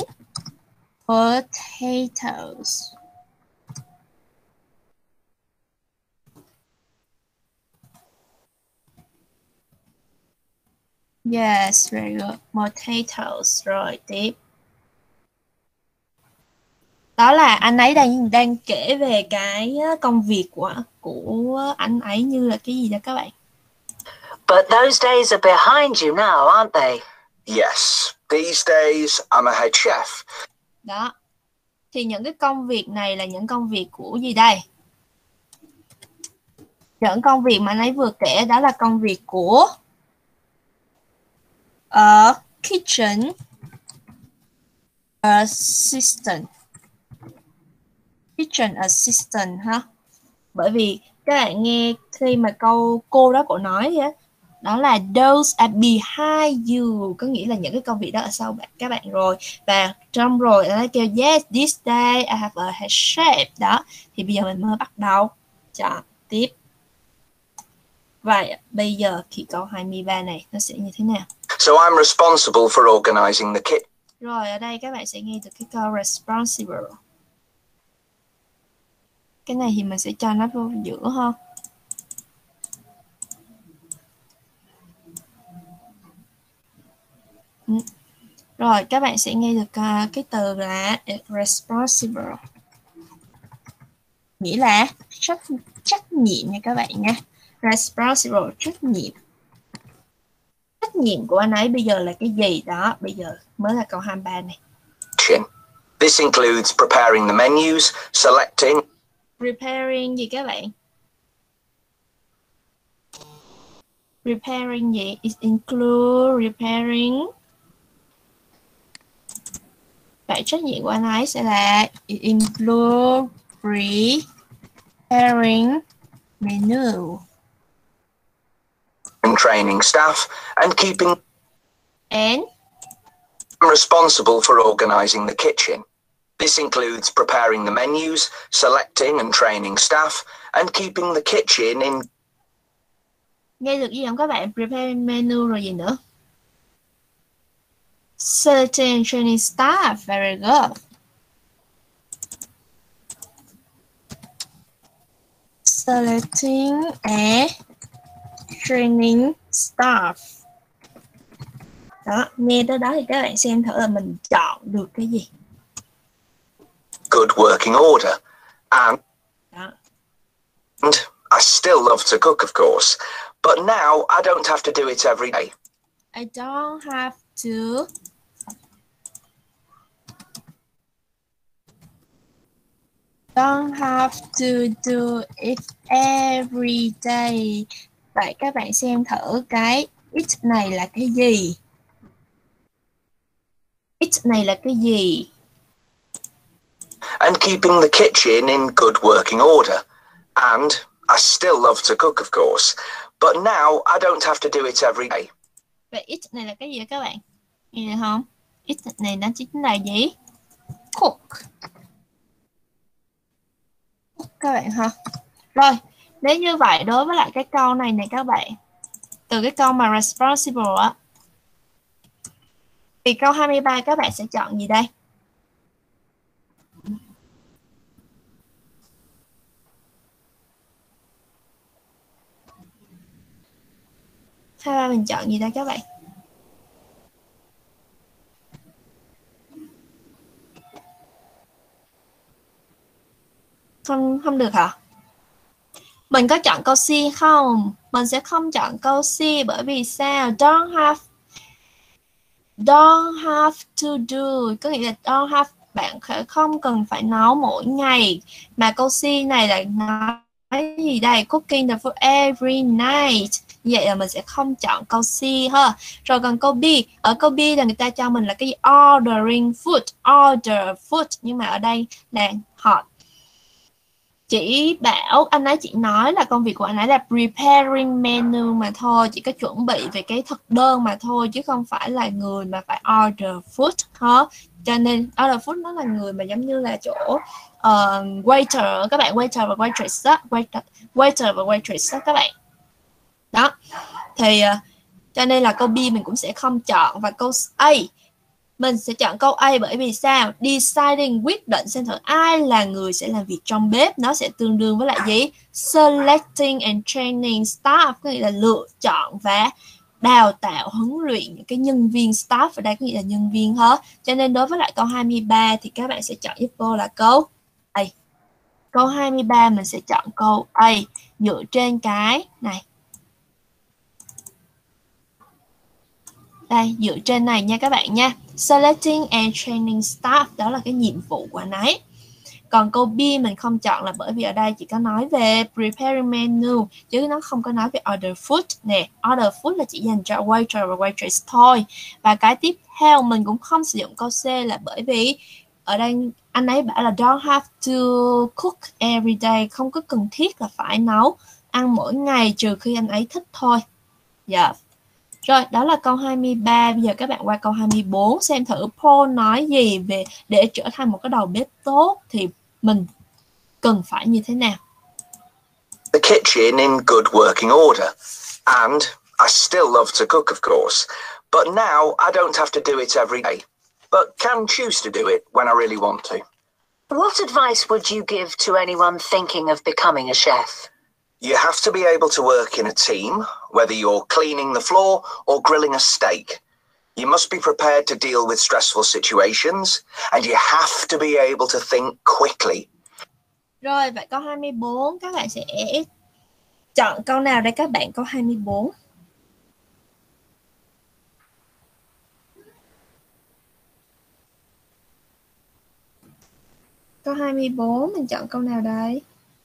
potatoes. Yes, very good. Potatoes. Rồi, tiếp. Đó là anh ấy đang kể về cái công việc của anh ấy như là cái gì đó các bạn? But those days are behind you now, aren't they? Yes, these days I'm a head chef. Đó. Thì những cái công việc này là những công việc của gì đây? Những công việc mà anh ấy vừa kể đó là công việc của kitchen assistant. Kitchen assistant ha. Bởi vì các bạn nghe khi mà câu cô đó cổ nói á, đó là those are behind you, có nghĩa là những cái công việc đó ở sau các bạn rồi. Và trong rồi nó kêu yes, this day I have a head chef. Đó, thì bây giờ mình mới bắt đầu chọn tiếp. Vậy bây giờ thì câu 23 này nó sẽ như thế nào? So I'm responsible for organizing the kitchen. Rồi ở đây các bạn sẽ nghe được cái câu responsible. Cái này thì mình sẽ cho nó vô giữa ha. Rồi các bạn sẽ nghe được cái từ là responsible, nghĩa là trách nhiệm nha các bạn nha. Responsible, trách nhiệm. Trách nhiệm của anh ấy bây giờ là cái gì đó? Bây giờ mới là câu 23 này. This includes preparing the menus, selecting. Preparing gì các bạn? Preparing gì? It include preparing. Vậy trách nhiệm của anh ấy sẽ là it include preparing menu. And training staff and keeping. And I'm responsible for organizing the kitchen. This includes preparing the menus, selecting and training staff, and keeping the kitchen in. Nghe được gì không các bạn? Prepare menu rồi gì nữa? Selecting and training staff. Very good. Selecting and training staff. Đó, nghe tới đó thì các bạn xem thử là mình chọn được cái gì. Good working order. And I still love to cook, of course. But now I don't have to do it every day. I don't have to do it every day. Vậy các bạn xem thử cái it này là cái gì? It này là cái gì? And keeping the kitchen in good working order. And I still love to cook, of course. But now I don't have to do it every day. Vậy it này là cái gì các bạn? Nghe được không? It này nó chính là gì? Cook. Các bạn ha. Rồi, nếu như vậy đối với lại cái câu này này các bạn, từ cái câu mà responsible á, thì câu 23 các bạn sẽ chọn gì đây? Hai mình chọn gì đây các bạn? Không được hả? Mình có chọn câu C không? Mình sẽ không chọn câu C bởi vì sao? Don't have to do, có nghĩa là don't have, bạn không cần phải nấu mỗi ngày. Mà câu C này là nói gì đây? Cooking the food every night. Vậy là mình sẽ không chọn câu C ha. Rồi còn câu B, ở câu B là người ta cho mình là cái gì? Ordering food, order food, nhưng mà ở đây là họ chỉ bảo anh ấy chỉ nói là công việc của anh ấy là preparing menu mà thôi, chỉ có chuẩn bị về cái thực đơn mà thôi, chứ không phải là người mà phải order food ha. Cho nên order food nó là người mà giống như là chỗ waiter, các bạn, waiter và waitress đó, waiter và waitress đó các bạn. Đó. Thì cho nên là câu B mình cũng sẽ không chọn, và câu A mình sẽ chọn câu A bởi vì sao? Deciding, quyết định xem thử ai là người sẽ làm việc trong bếp, nó sẽ tương đương với lại gì? Selecting and training staff, có nghĩa là lựa chọn và đào tạo, huấn luyện những cái nhân viên. Staff ở đây có nghĩa là nhân viên hết. Cho nên đối với lại câu 23 thì các bạn sẽ chọn giúp cô là câu A. Câu 23 mình sẽ chọn câu A dựa trên cái này. Đây, dựa trên này nha các bạn nha. Selecting and training staff, đó là cái nhiệm vụ của anh ấy. Còn câu B mình không chọn là bởi vì ở đây chỉ có nói về preparing menu, chứ nó không có nói về order food nè. Order food là chỉ dành cho waiter và waitress thôi. Và cái tiếp theo mình cũng không sử dụng câu C là bởi vì ở đây anh ấy bảo là don't have to cook every day, không có cần thiết là phải nấu ăn mỗi ngày trừ khi anh ấy thích thôi. Dạ. Rồi, đó là câu 23. Bây giờ các bạn qua câu 24 xem thử Paul nói gì về để trở thành một cái đầu bếp tốt thì mình cần phải như thế nào. The kitchen in good working order. And I still love to cook, of course. But now I don't have to do it every day. But can choose to do it when I really want to. What advice would you give to anyone thinking of becoming a chef? You have to be able to work in a team, whether you're cleaning the floor or grilling a steak. You must be prepared to deal with stressful situations, and you have to be able to think quickly. Rồi, vậy câu 24 các bạn sẽ chọn câu nào đây các bạn? Câu 24. Câu 24 mình chọn câu nào đây?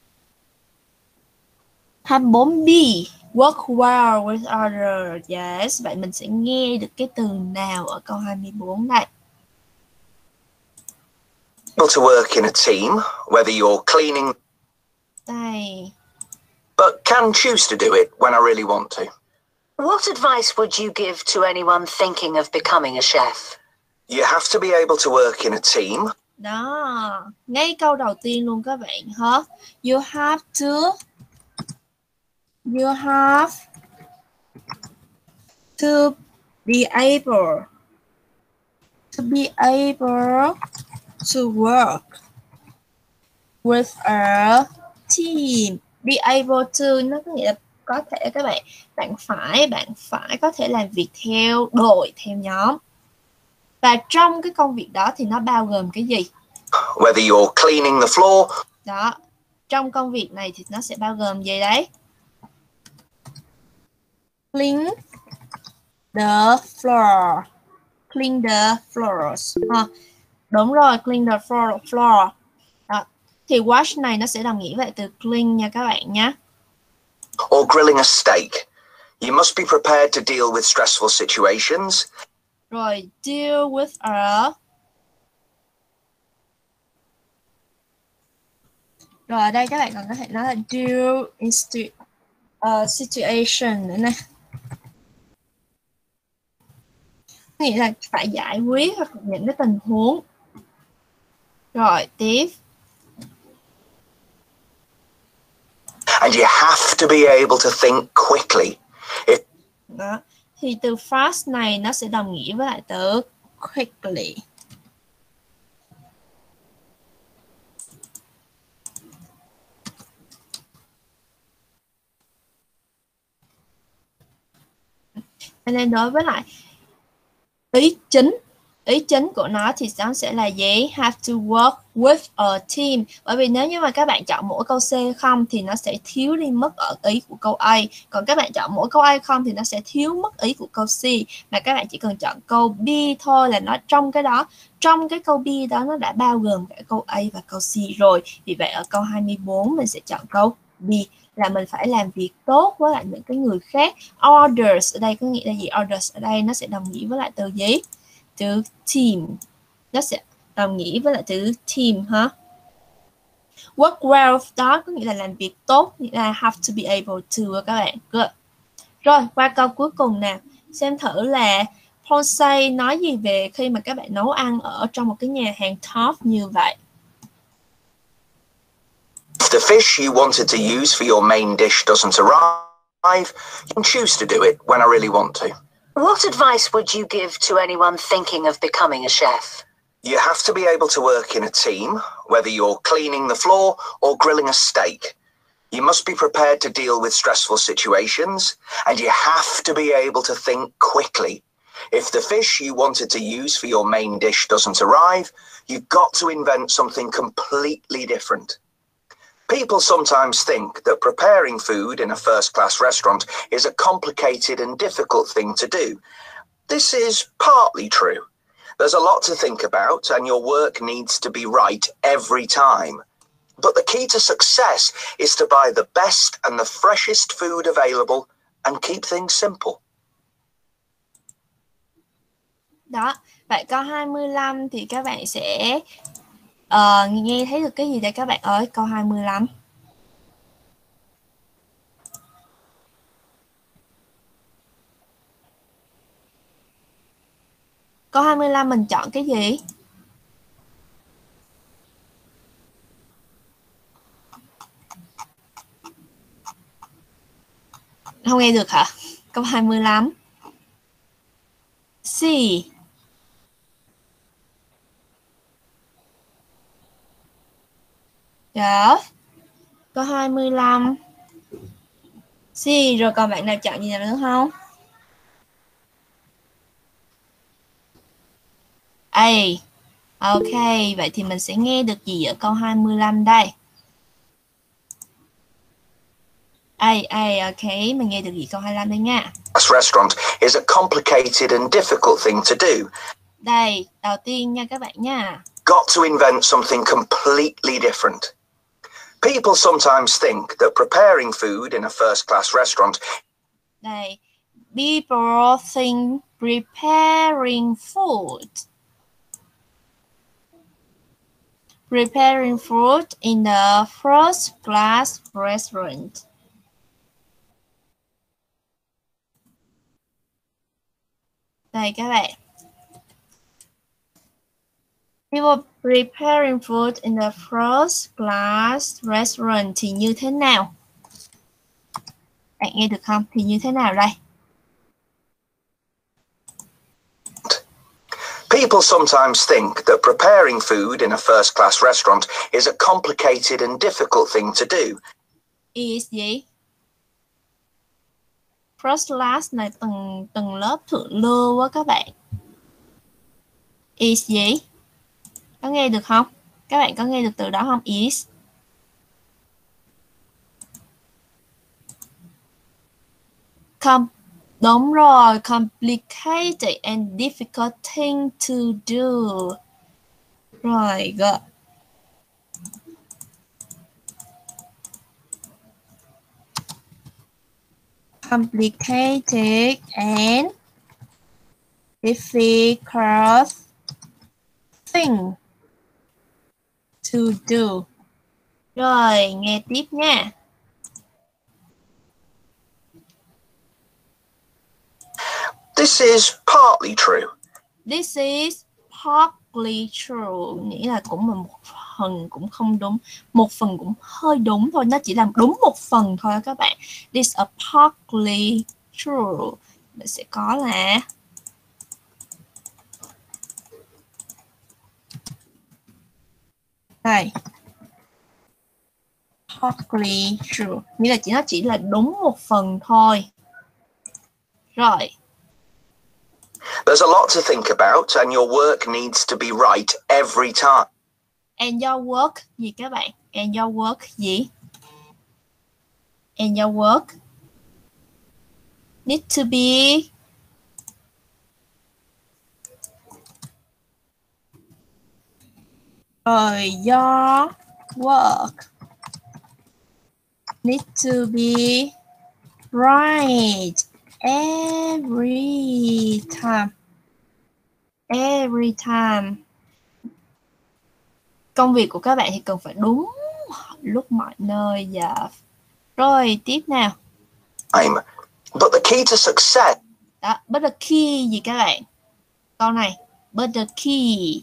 24B. Work well with others. Yes, vậy mình sẽ nghe được cái từ nào ở câu 24 này? Able to work in a team, whether you're cleaning. Đây. But can choose to do it when I really want to. What advice would you give to anyone thinking of becoming a chef? You have to be able to work in a team. Đó, ngay câu đầu tiên luôn các bạn hả? You have to be able to work with a team. Be able to nó có nghĩa là có thể các bạn phải có thể làm việc theo đội, theo nhóm. Và trong cái công việc đó thì nó bao gồm cái gì? Whether you're cleaning the floor. Đó, trong công việc này thì nó sẽ bao gồm gì đấy? Clean the floor. Clean the floors. Đúng rồi, clean the floor. Đó. Thì wash này nó sẽ đồng nghĩa với từ clean nha các bạn nhé. Or grilling a steak. You must be prepared to deal with stressful situations. Rồi, deal with a... Rồi, ở đây các bạn còn có thể nói là deal into a situation nữa nè. Nghĩa là phải giải quyết hoặc những cái tình huống. Rồi, tiếp. And you have to be able to think quickly. Đó. Thì từ fast này nó sẽ đồng nghĩa với lại từ quickly. Nên đối với lại ý chính của nó thì nó sẽ là gì? Have to work with a team. Bởi vì nếu như mà các bạn chọn mỗi câu C không thì nó sẽ thiếu đi mất ở ý của câu A. Còn các bạn chọn mỗi câu A không thì nó sẽ thiếu mất ý của câu C. Mà các bạn chỉ cần chọn câu B thôi là nó trong cái đó. Trong cái câu B đó nó đã bao gồm cả câu A và câu C rồi. Vì vậy ở câu 24 mình sẽ chọn câu B. Là mình phải làm việc tốt với lại những cái người khác. Orders ở đây có nghĩa là gì? Orders ở đây nó sẽ đồng nghĩa với lại từ gì? Từ team. Nó sẽ đồng nghĩa với lại từ team hả? Work well đó có nghĩa là làm việc tốt, nghĩa là have to be able to các bạn. Good. Rồi qua câu cuối cùng nào. Xem thử là Paul say nói gì về khi mà các bạn nấu ăn ở trong một cái nhà hàng top như vậy. If the fish you wanted to use for your main dish doesn't arrive, you can choose to do it when I really want to. What advice would you give to anyone thinking of becoming a chef? You have to be able to work in a team, whether you're cleaning the floor or grilling a steak. You must be prepared to deal with stressful situations, and you have to be able to think quickly. If the fish you wanted to use for your main dish doesn't arrive, you've got to invent something completely different. People sometimes think that preparing food in a first-class restaurant is a complicated and difficult thing to do. This is partly true. There's a lot to think about and your work needs to be right every time. But the key to success is to buy the best and the freshest food available and keep things simple. Đó, vậy câu 25 thì các bạn sẽ nghe thấy được cái gì đây các bạn ơi? Câu 25. Câu 25 mình chọn cái gì? Không nghe được hả? Câu 25. C. Yes. Câu 25. C. Rồi còn bạn nào chọn gì nào nữa không? A. Ok, vậy thì mình sẽ nghe được gì ở câu 25 đây? A, ok, mình nghe được gì câu 25 đây nha. This restaurant is a complicated and difficult thing to do. Đây, đầu tiên nha các bạn nha. Got to invent something completely different. People sometimes think that preparing food in a first-class restaurant. Đây, people think preparing food in the first-class restaurant. Đây các bạn. People preparing food in the first-class restaurant thì như thế nào? Bạn nghe được không? Thì như thế nào đây? People sometimes think that preparing food in a first-class restaurant is a complicated and difficult thing to do. Is gì? First class này tầng lớp thượng lưu á các bạn. Is gì? Có nghe được không? Các bạn có nghe được từ đó không? Is. Đúng rồi, complicated and difficult thing to do. Rồi, good. Complicated and difficult thing to do. Rồi, nghe tiếp nha. This is partly true. This is partly true. Nghĩa là cũng là một phần cũng không đúng. Một phần cũng hơi đúng thôi. Nó chỉ làm đúng một phần thôi các bạn. This is partly true. Mình sẽ có là đây. Partly true. Nghĩa là nó chỉ là đúng một phần thôi. Rồi. There's a lot to think about and your work needs to be right every time. And your work gì các bạn? And your work gì? And your work need to be your work need to be right every time. Every time. Công việc của các bạn thì cần phải đúng lúc mọi nơi. Dạ. Rồi, tiếp nào. But the key to success. Đó, but the key gì các bạn? Câu này, but the key.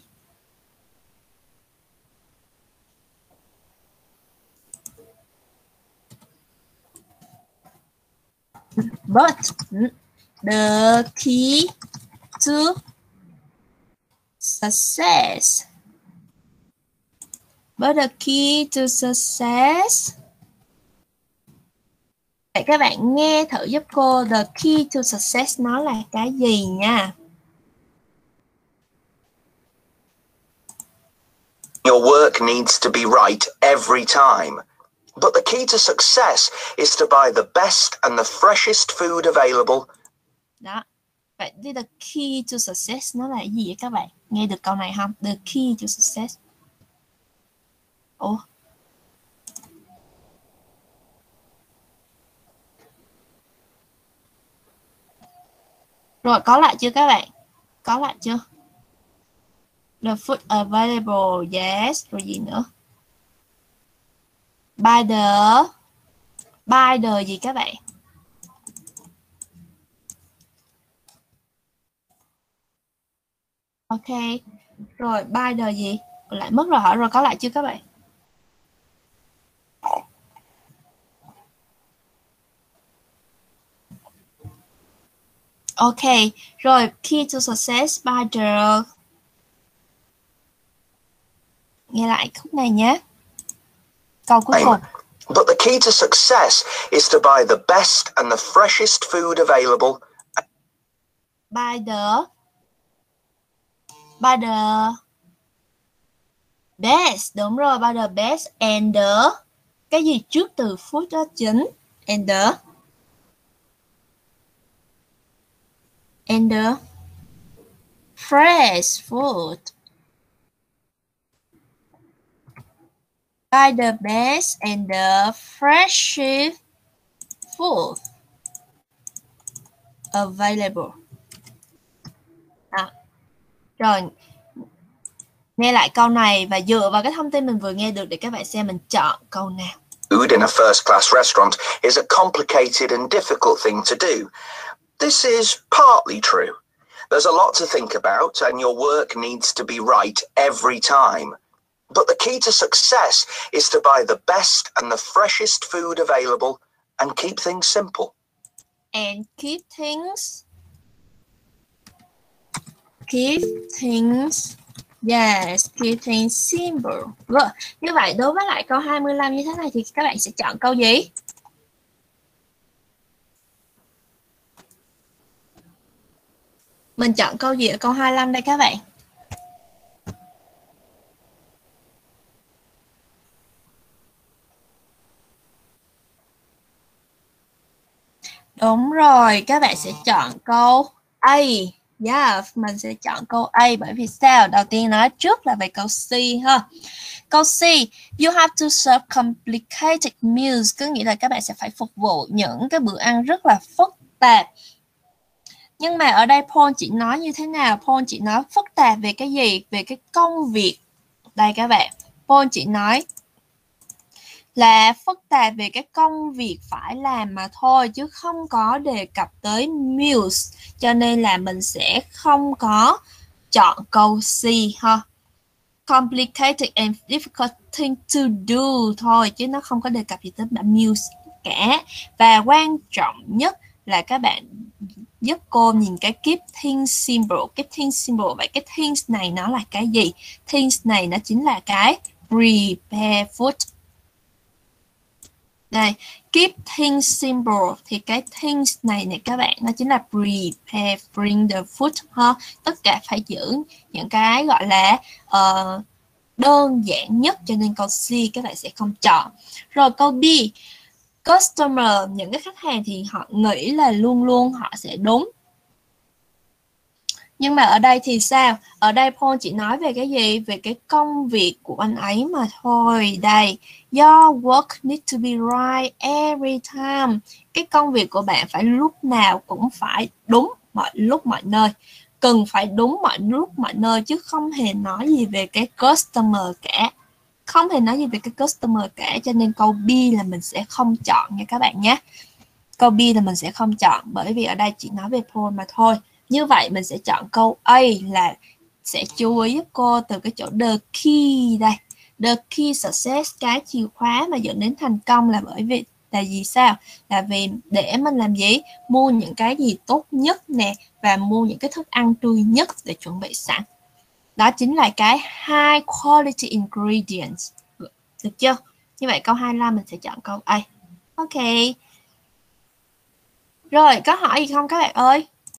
But the key to success. But the key to success. Vậy các bạn nghe thử giúp cô the key to success nó là cái gì nha. Your work needs to be right every time. But the key to success is to buy the best and the freshest food available. Đó. Vậy thì the key to success nó là cái gì vậy các bạn? Nghe được câu này không? The key to success. Ủa? Rồi, có lại chưa các bạn? Có lại chưa? The food available, yes. Rồi gì nữa? By the gì các bạn? Ok. Rồi, by the gì? Lại mất rồi hả? Rồi, có lại chưa các bạn? Ok. Rồi, key to success by the... Nghe lại khúc này nhé. Câu cuối cùng. But the key to success is to buy the best and the freshest food available. By the best, đúng rồi, by the best and the, cái gì trước từ food đó chính, and the fresh food. By the best and the freshest food available. Rồi, nghe lại câu này và dựa vào cái thông tin mình vừa nghe được để các bạn xem mình chọn câu nào. Food in a first-class restaurant is a complicated and difficult thing to do. This is partly true. There's a lot to think about and your work needs to be right every time. But the key to success is to buy the best and the freshest food available and keep things simple. And keep things simple. Rồi, như vậy đối với lại câu 25 như thế này thì các bạn sẽ chọn câu gì? Mình chọn câu gì ở câu 25 đây các bạn? Đúng rồi, các bạn sẽ chọn câu A. Yeah, mình sẽ chọn câu A bởi vì sao? Đầu tiên nói trước là về câu C ha. Câu C, you have to serve complicated meals, có nghĩa là các bạn sẽ phải phục vụ những cái bữa ăn rất là phức tạp. Nhưng mà ở đây Paul chỉ nói như thế nào? Paul chỉ nói phức tạp về cái gì? Về cái công việc. Đây các bạn, Paul chỉ nói là phức tạp về cái công việc phải làm mà thôi, chứ không có đề cập tới meals, cho nên là mình sẽ không có chọn câu C ha. Complicated and difficult thing to do thôi, chứ nó không có đề cập gì tới meals cả. Và quan trọng nhất là các bạn giúp cô nhìn cái keep things simple. Keep things simple, vậy cái things này nó là cái gì? Things này nó chính là cái prepare food. Đây, keep things simple thì cái things này các bạn nó chính là prepare, bring the food ha. Tất cả phải giữ những cái gọi là đơn giản nhất, cho nên câu C các bạn sẽ không chọn. Rồi câu B, customer, những cái khách hàng thì họ nghĩ là luôn luôn họ sẽ đúng. Nhưng mà ở đây thì sao? Ở đây Paul chỉ nói về cái gì? Về cái công việc của anh ấy mà thôi. Đây, your work needs to be right every time. Cái công việc của bạn phải lúc nào cũng phải đúng mọi lúc mọi nơi. Cần phải đúng mọi lúc mọi nơi, chứ không hề nói gì về cái customer cả. Không hề nói gì về cái customer cả, cho nên câu B là mình sẽ không chọn nha các bạn nhé. Câu B là mình sẽ không chọn bởi vì ở đây chỉ nói về Paul mà thôi. Như vậy mình sẽ chọn câu A là sẽ chú ý giúp cô từ cái chỗ the key đây. The key success, cái chìa khóa mà dẫn đến thành công là bởi vì là gì sao? Là vì để mình làm gì? Mua những cái gì tốt nhất nè và mua những cái thức ăn tươi nhất để chuẩn bị sẵn. Đó chính là cái high quality ingredients. Được chưa? Như vậy câu 25 mình sẽ chọn câu A. Ok. Rồi, có hỏi gì không các bạn ơi?